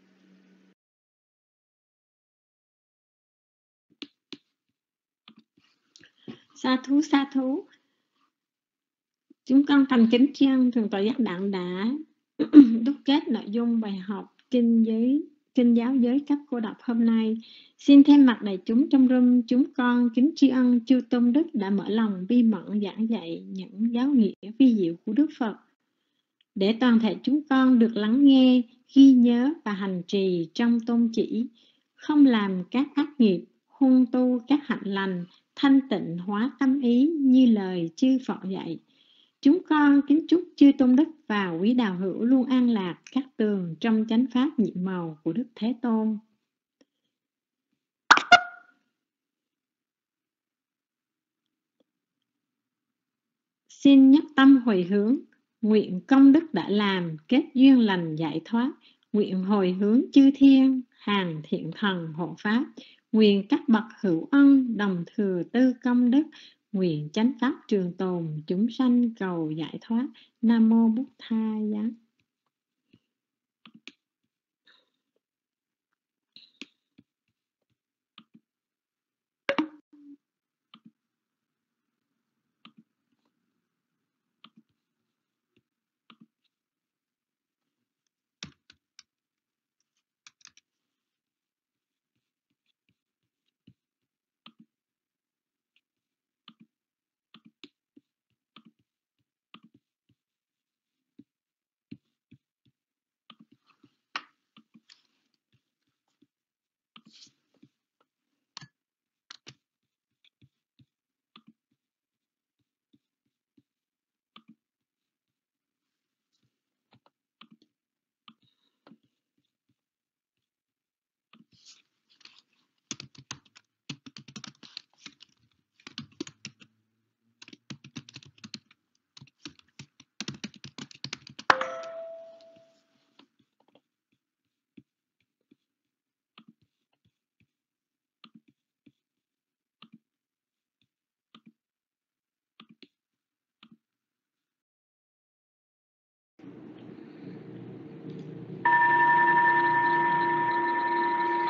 [SPEAKER 1] Sa thú. Chúng con thành kính tri ân Thượng tọa Giác Đặng đã đúc kết nội dung bài học kinh giáo giới cấp cô độc hôm nay. Xin thay mặt đại chúng trong room, chúng con kính tri ân chư tôn đức đã mở lòng bi mẫn giảng dạy những giáo nghĩa vi diệu của Đức Phật, để toàn thể chúng con được lắng nghe, ghi nhớ và hành trì trong tôn chỉ, không làm các ác nghiệp, huân tu các hạnh lành, thanh tịnh hóa tâm ý như lời chư Phật dạy. Chúng con kính chúc chư tôn đức và quý đạo hữu luôn an lạc các tường trong chánh pháp nhiệm màu của Đức Thế Tôn. Xin nhất tâm hồi hướng, nguyện công đức đã làm kết duyên lành giải thoát, nguyện hồi hướng chư thiên hàng thiện thần hộ pháp, nguyện các bậc hữu ân đồng thừa tư công đức, nguyện chánh pháp trường tồn chúng sanh cầu giải thoát. Nam mô Bụt Tha Giá.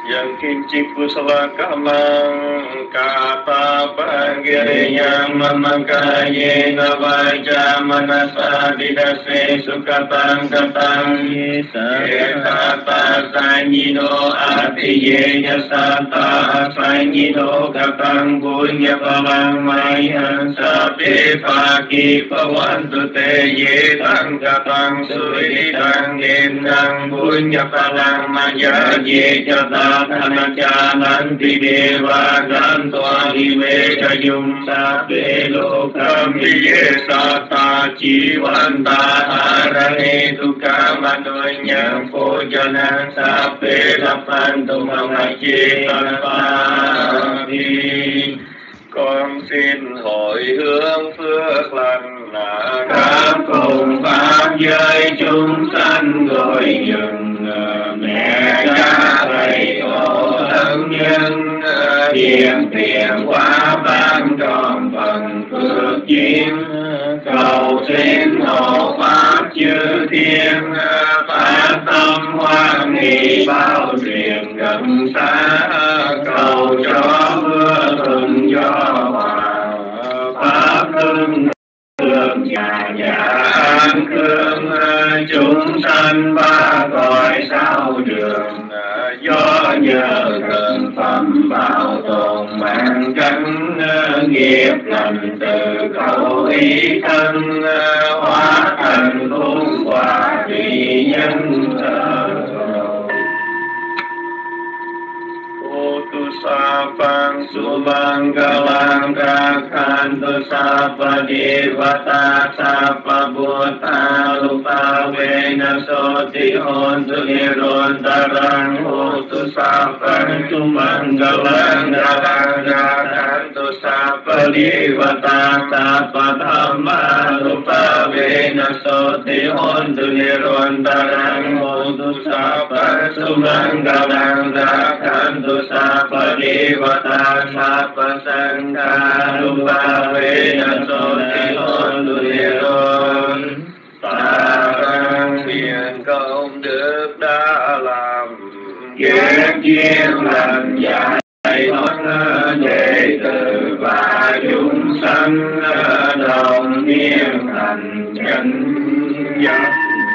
[SPEAKER 8] yang kinci kusala kamang kata pagiriyang mamakaye navaja manasa didase sukatang katang yesata sanyino atiye yasata sanyino katang punya palang mayan sabi pagi pawantu te ye tang katang suri tang gendang punya palang maya ye jata Tanajananti deva gantoa hiveka yumsa pelokam yesata jivanta harane dukam adonya pojana sape lapantu mamaye tanpati. Con xin hồi hướng phước lành là khắp cùng pháp giới chúng sanh gọi dừng mẹ cha thầy tổ thân nhân tiền tiền quá ban tròn phần phước duyên cầu xin hộ pháp chư thiên phát tâm hoan hỷ bao truyền gần xa cầu cho mưa thuận gió hòa pháp hưng hương nhà nhà an cương chúng sanh ba cõi sao đường do nhờ thần phẩm bảo tồn mạng cánh nghiệp lành từ khẩu ý thân hóa thành phúc quả vì nhân Sapang subanggalang kakhantu sapa devata sapa buta lupa vena soti hontu nirontarang hotu sapang subanggalang kakhantu sapa devata sapa dhamma lupa vena soti hontu nirontarang hotu sapa subanggalang kakhantu sapa Devata Sapa Sangha Lupa Vena Soti Hontu Niron ta nguyện công đức đã làm ghét duyên lành dạy thoát đệ tử và chúng sanh đồng niên thành chân giác.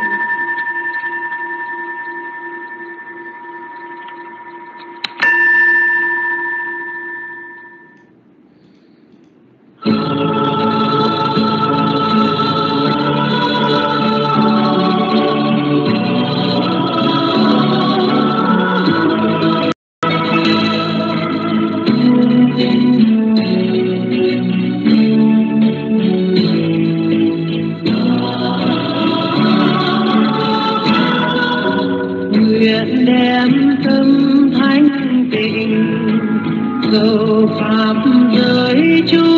[SPEAKER 9] Nguyện đem tâm thanh tịnh cầu pháp giới chúng